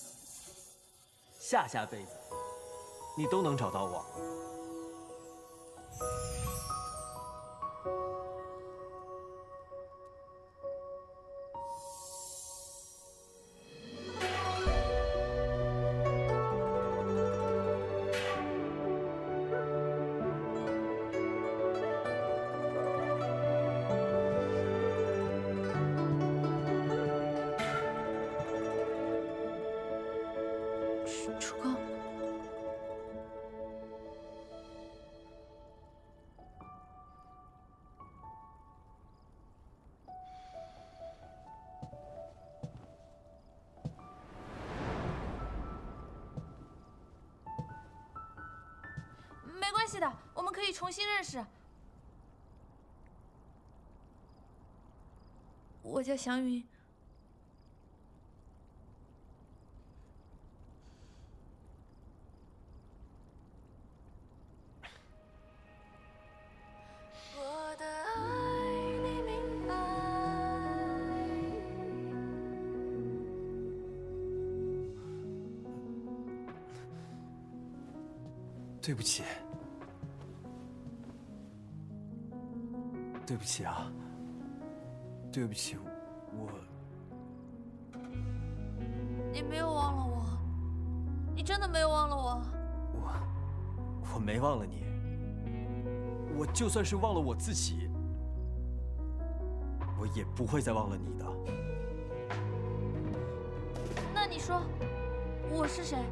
下下辈子，你都能找到我。 楚空，没关系的，我们可以重新认识。我叫祥云。 对不起，对不起啊，对不起，我…… 你没有忘了我，你真的没有忘了我。 我没忘了你，我就算是忘了我自己，我也不会再忘了你的。 那你说，我是谁？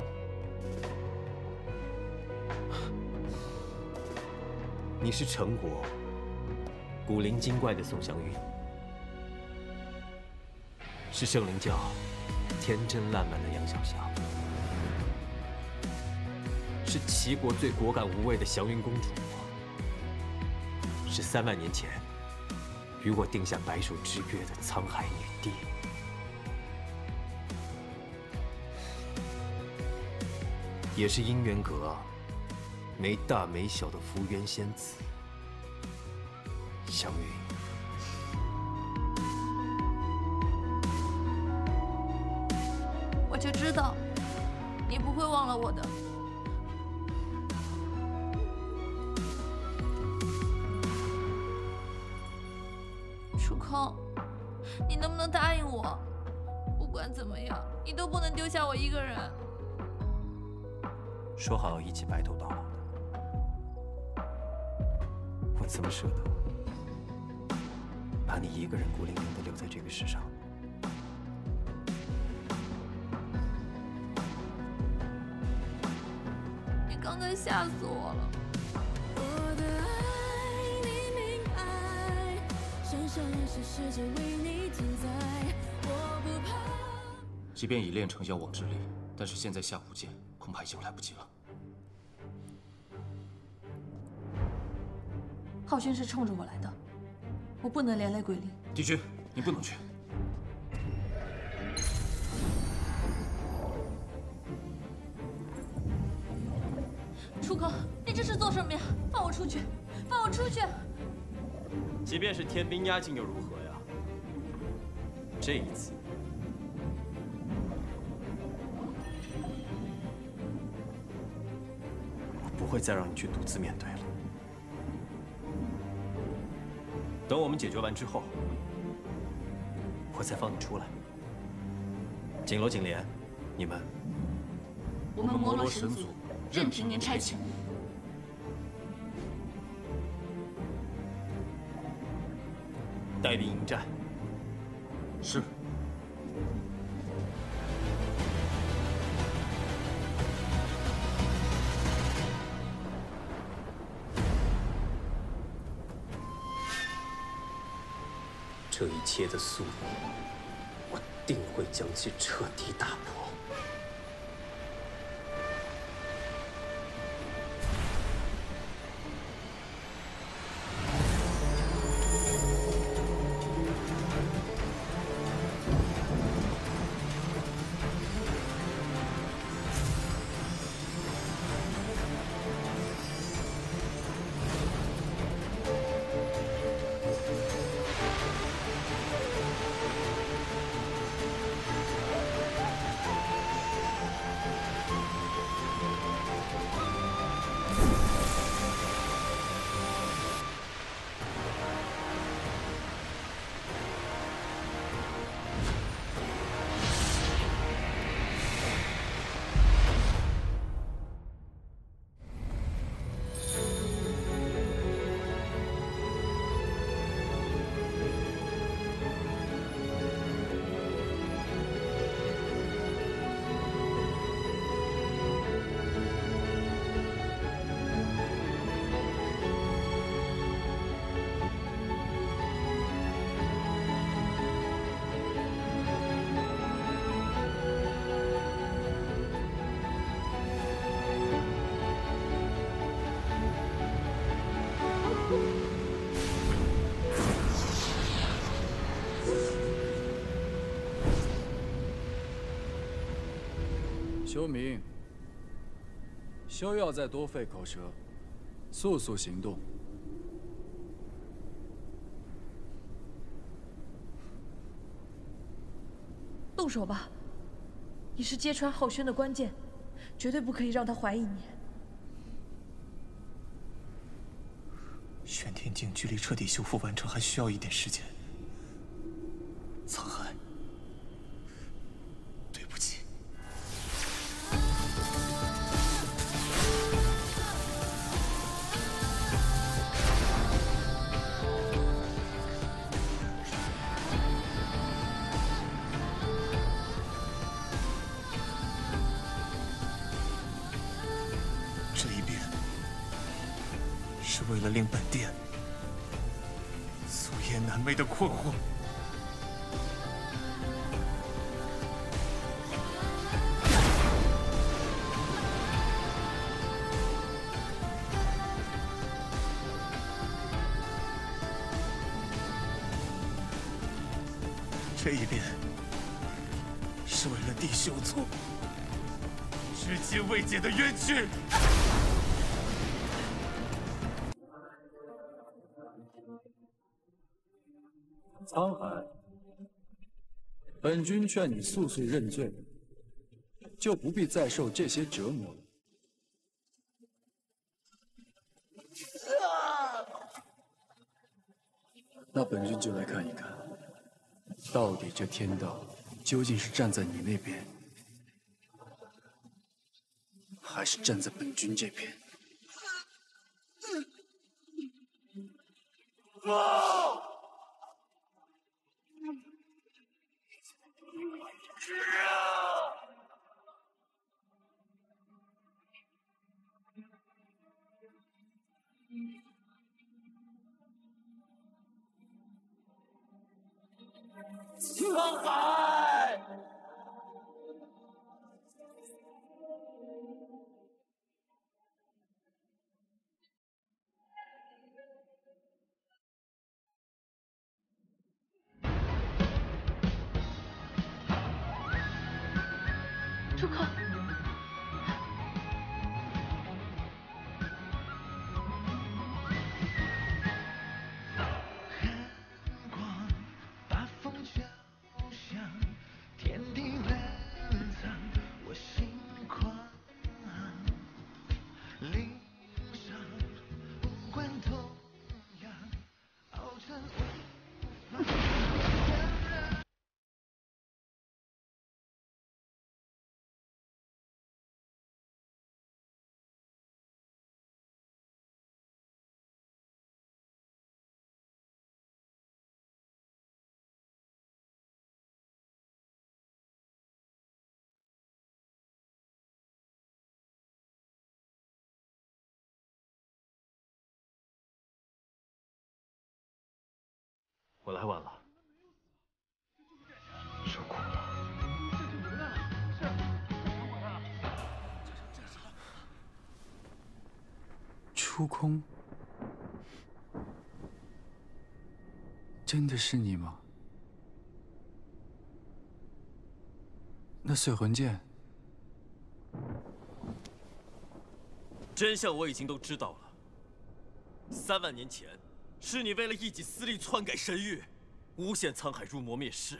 你是陈国古灵精怪的宋祥云，是圣灵教天真烂漫的杨小霞，是齐国最果敢无畏的祥云公主，是3万年前与我定下白首之约的沧海女帝，也是姻缘阁没大没小的福缘仙子祥云。 我就知道你不会忘了我的。楚空，你能不能答应我，不管怎么样，你都不能丢下我一个人。 说好要一起白头到老的，我怎么舍得把你一个人孤零零的留在这个世上？ 的吓死我了。 我的爱你明白，深深是世界为你主宰，我不怕。 即便已练成妖王之力，但是现在下古剑恐怕已经来不及了。 浩轩是冲着我来的，我不能连累鬼灵。 帝君，你不能去。 楚空，你这是做什么呀？放我出去！放我出去！ 即便是天兵压境又如何呀？这一次， 我不会再让你去独自面对了。 等我们解决完之后， 我再放你出来。锦楼、锦莲，你们， 我们摩罗神族任凭您差遣。 带兵迎战。 是。 这一切的宿命，我定会将其彻底打破。 修明，休要再多费口舌，速速行动。 动手吧！你是揭穿浩轩的关键，绝对不可以让他怀疑你。 玄天境距离彻底修复完成还需要一点时间。沧海，对不起。这一遍是为了令本殿夙夜难寐的困惑。这一遍是为了地修族至今未解的冤屈。 沧海，本君劝你速速认罪，就不必再受这些折磨了。那本君就来看一看，到底这天道究竟是站在你那边，还是站在本君这边？ 沧海。 楚空。 我来晚了， 受苦了。 出空，真的是你吗？那碎魂剑， 真相我已经都知道了。3万年前。 是你为了一己私利篡改神谕，诬陷沧海入魔灭世。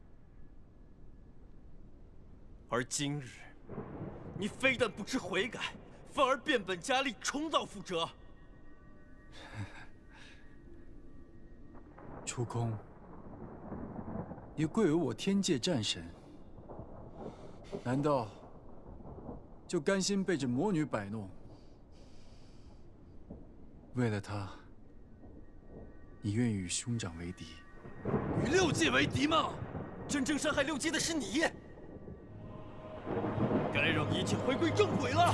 而今日，你非但不知悔改，反而变本加厉，重蹈覆辙。 出空，你贵为我天界战神，难道就甘心被这魔女摆弄？为了她。 你愿意与兄长为敌， 与6界为敌吗？真正伤害6界的是你，该让一切回归正轨了。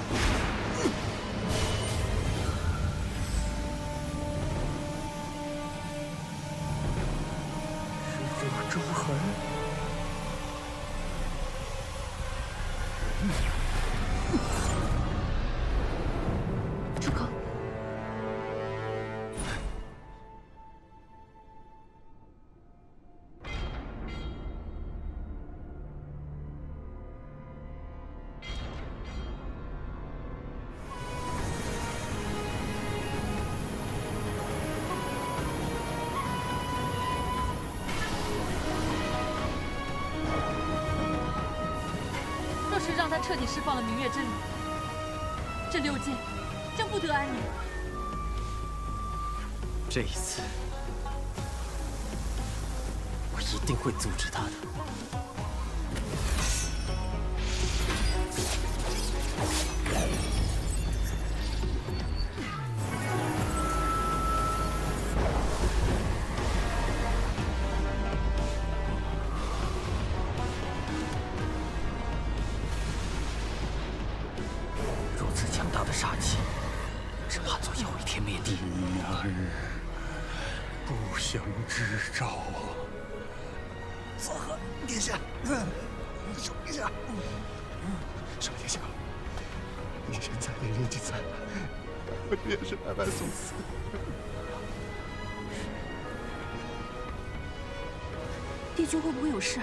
是这周痕。 出口。 让他彻底释放了明月之力，这6界将不得安宁。 这一次，我一定会阻止他的。 杀气，只怕总有一天灭地。 不祥之兆。 佐贺殿下，手殿下， 少殿下，你现在连年纪在，我这也是白白送死。 帝君会不会有事啊？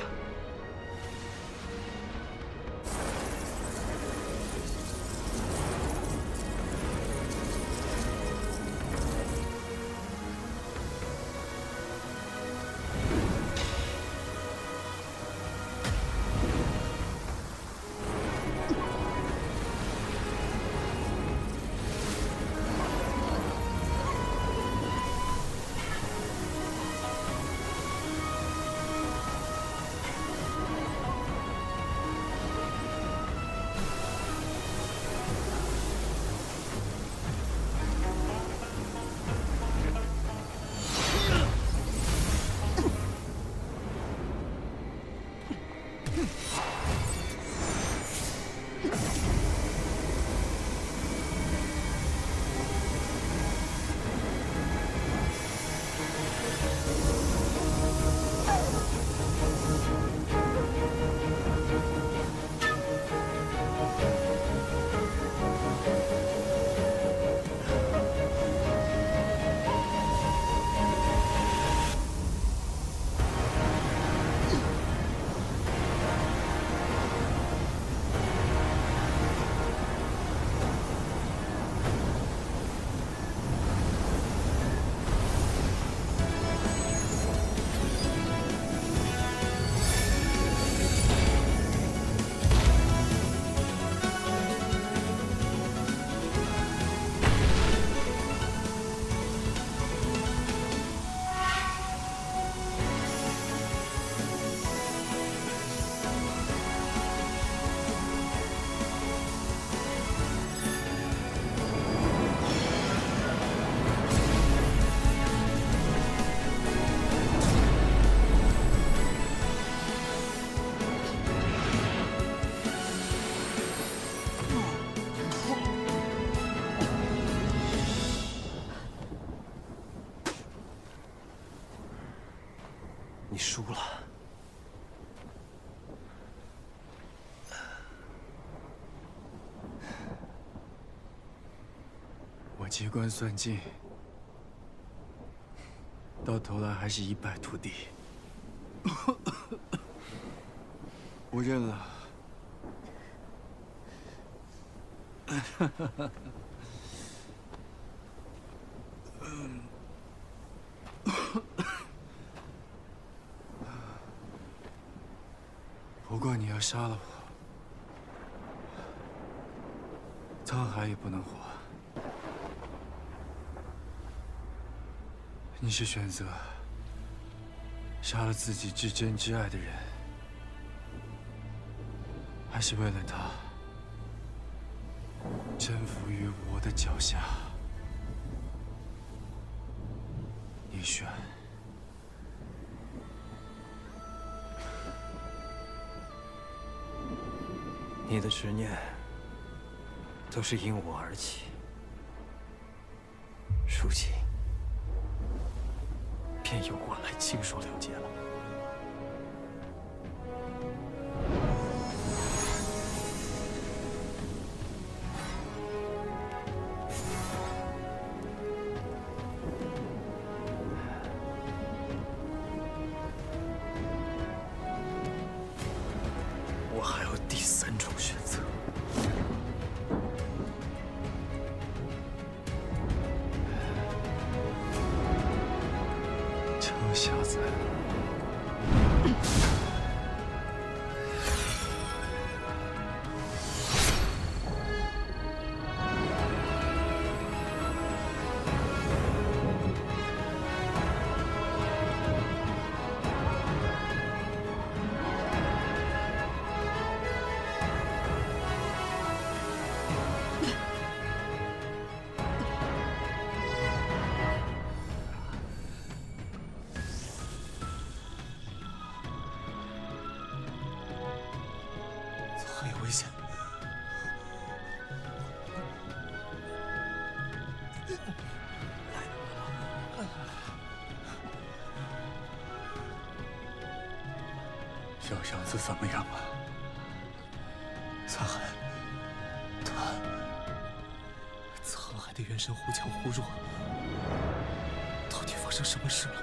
你输了。 我机关算尽，到头来还是一败涂地。我认了。不过你要杀了我，沧海也不能活。你是选择杀了自己至真至爱的人，还是为了他臣服于我的脚下？你选。 你的执念都是因我而起，如今便由我来亲手了结了。我还有第三种选择。臭小子！ 很有危险。 小祥子怎么样了？ 沧海，沧海的元神忽强忽弱，到底发生什么事了？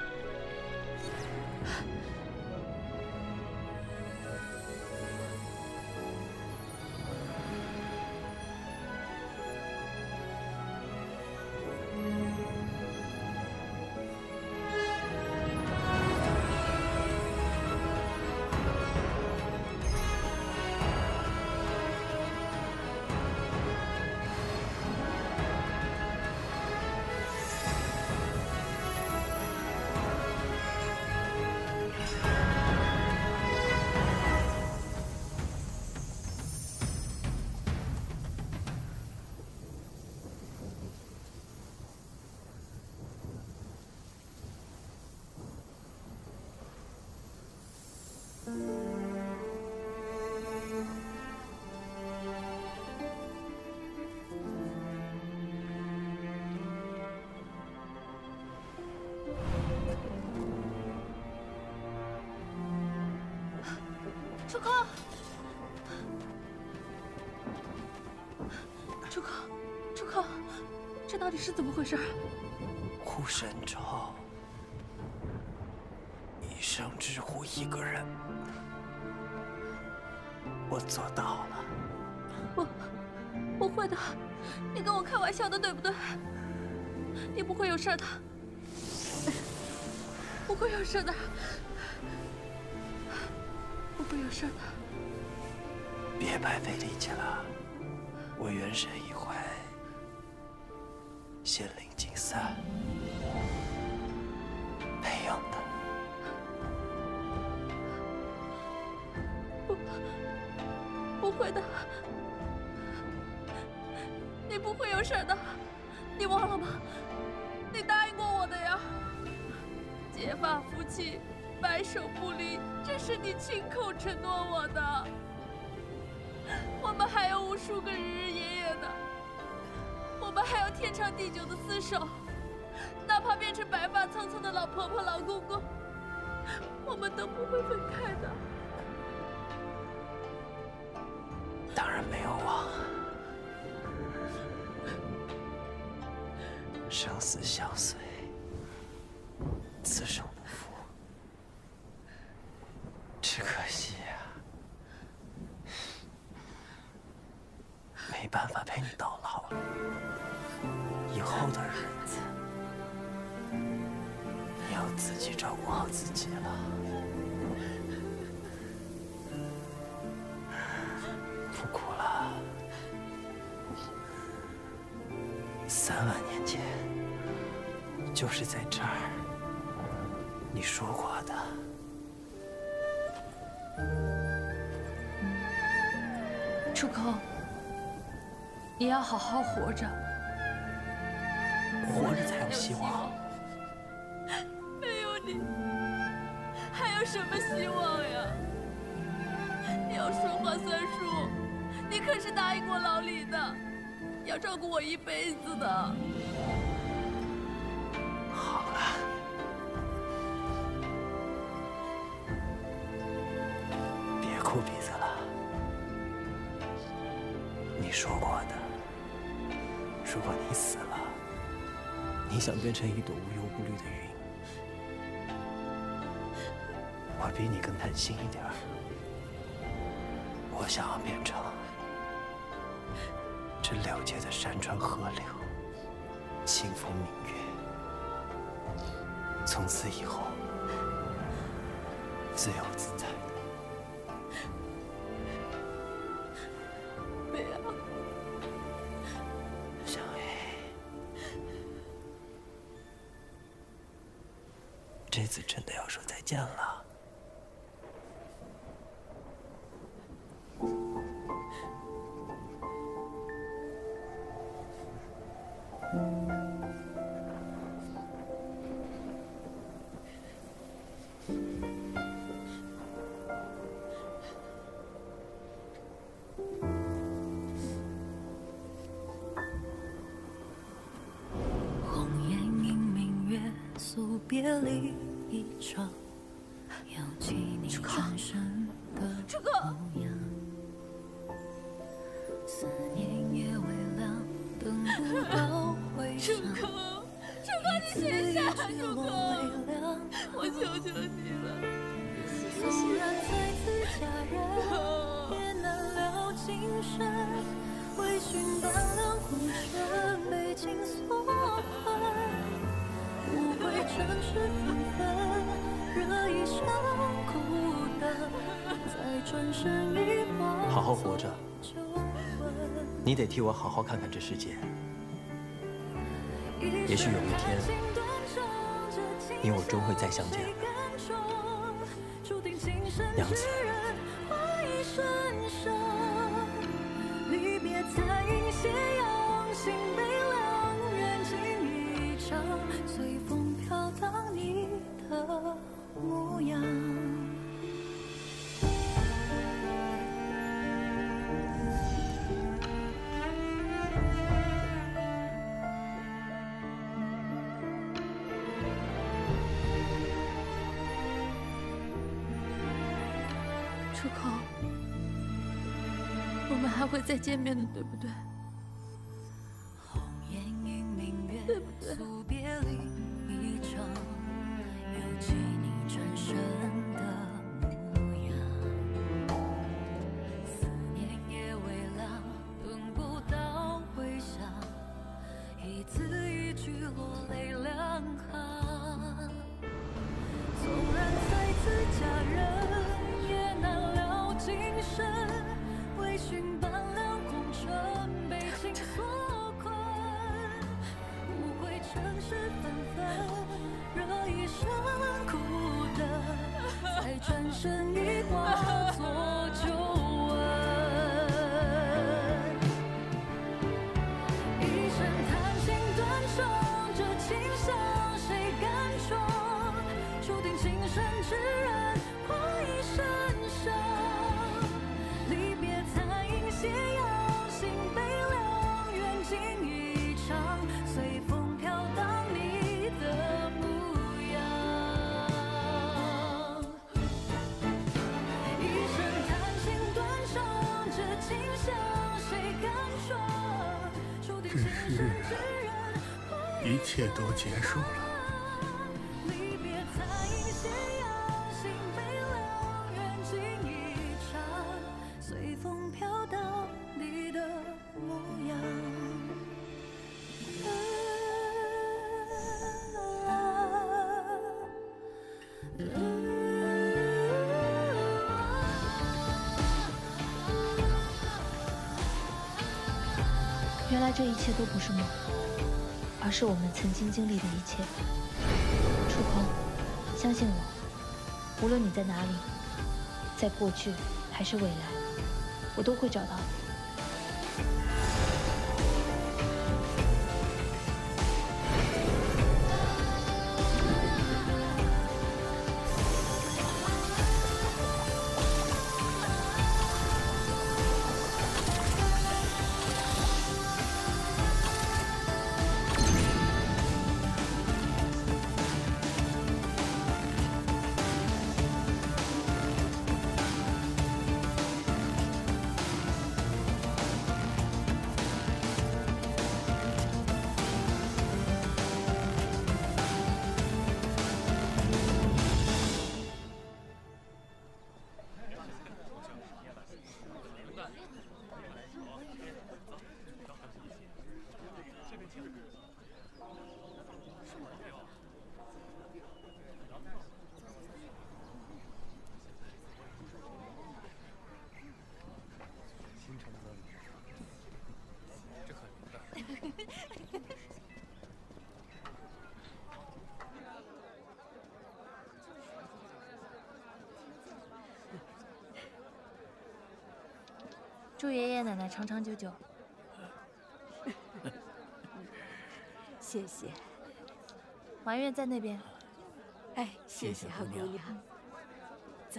到底是怎么回事？ 护神咒，一生只护一个人，我做到了。 我会的，你跟我开玩笑的，对不对？你不会有事的，不会有事的，不会有事的。 别白费力气了，我元神一回，仙灵竞赛培养的。 不会的，你不会有事的，你忘了吗？你答应过我的呀！结发夫妻，白首不离，这是你亲口承诺我的。我们还有无数个日日夜夜的，我们还有天长地久的厮守，哪怕变成白发苍苍的老婆婆、老公公，我们都不会分开的。 当然没有忘，生死相随，此生不负。只可惜呀，没办法陪你到老了。以后的日子，你要自己照顾好自己了。不哭了。3万年前，就是在这儿，你说过的。 楚空，你要好好活着， 活着才有希望。 没有你，还有什么希望呀？你要说话算数，你可是答应过老李的，要照顾我一辈子的。 好了，别哭鼻子了。你说过的，如果你死了，你想变成一朵无忧无虑的云，我比你更贪心一点儿。我想要变成这6界的山川河流，清风明月。从此以后，自由自在的。 不要， 小黑，这次真的要说再见了。 红颜映明月，诉别离一场，犹记你转身的模样。思念也微凉，等不到回响。 楚空，你醒下，楚空，我求求你了， 纵然再次佳人，也难了今生。微醺半两红尘，被情所困。无悔尘世纷纷，惹一生孤单。再转身一晃， 好好活着，你得替我好好看看这世界。也许有一天，你我终会再相见的。娘子。 离别在云斜阳，心悲凉，缘尽一场，随风飘荡你的模样。 楚空，我们还会再见面的，对不对？ 红颜映明对不对？ 别离一场，又记你转身的模样，思念也微凉，轮不到回响，一字一句落泪两行。纵然再次佳人，也难了今生，微醺伴两红尘，被情所困。无悔尘世纷纷，惹一身苦的，再转身已化作旧闻。一声叹息断肠，这情响谁敢闯？注定情深之人破一身伤。离别残影斜阳，心悲凉，缘尽一场，随风飘荡你的模样。一声叹息断肠，这情响谁敢闯？注定情深之人破一切都结束了。 离别残影斜阳，心悲凉，缘尽一场，随风飘荡你的模样。 原来这一切都不是梦，而是我们曾经经历的一切。触碰，相信我，无论你在哪里，在过去还是未来，我都会找到你。祝爷爷奶奶长长久久。 谢谢。 埋怨在那边。 哎，谢谢好姑娘。走。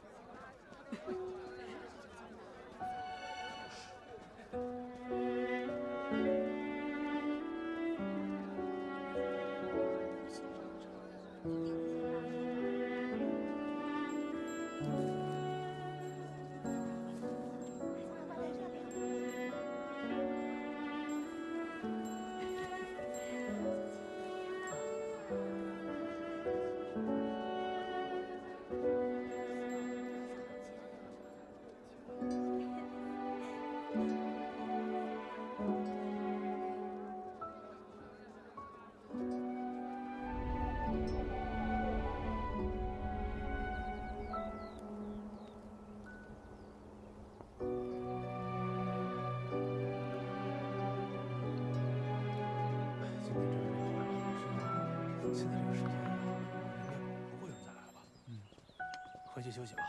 现在这个时间，不会有人再来了吧？回去休息吧。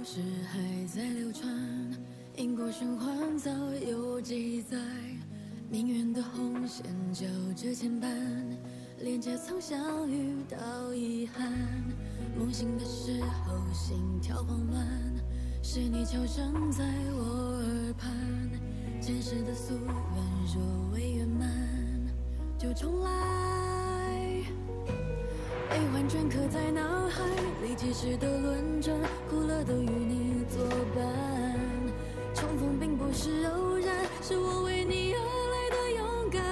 事还在流传，因果循环早有记载。命运的红线交织牵绊，连接从相遇到遗憾。梦醒的时候心跳慌乱，是你悄声在我耳畔。前世的夙愿若未圆满，就重来。悲欢镌刻在脑海里，几世的轮转，苦乐都与你作伴。重逢并不是偶然，是我为你而来的勇敢。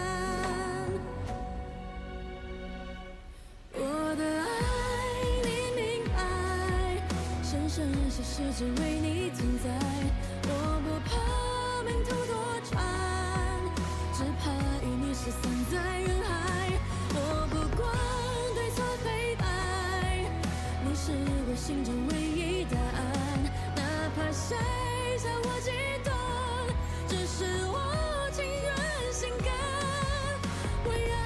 我的爱你明白，生生世世只为你存在。我不怕命途多舛，只怕与你失散在人海。我不管对错非白，你是我心中唯一答案。哪怕谁向我激动，只是我情愿心甘为然。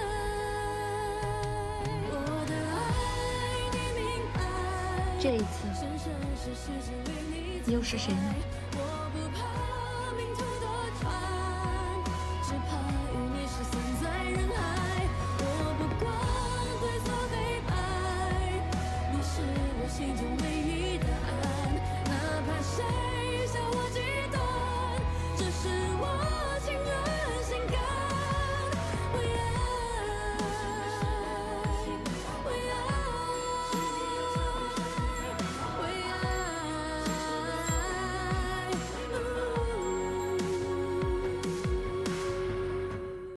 我的爱你明白， 这一次又是谁呢？ 我不怕命途多舛。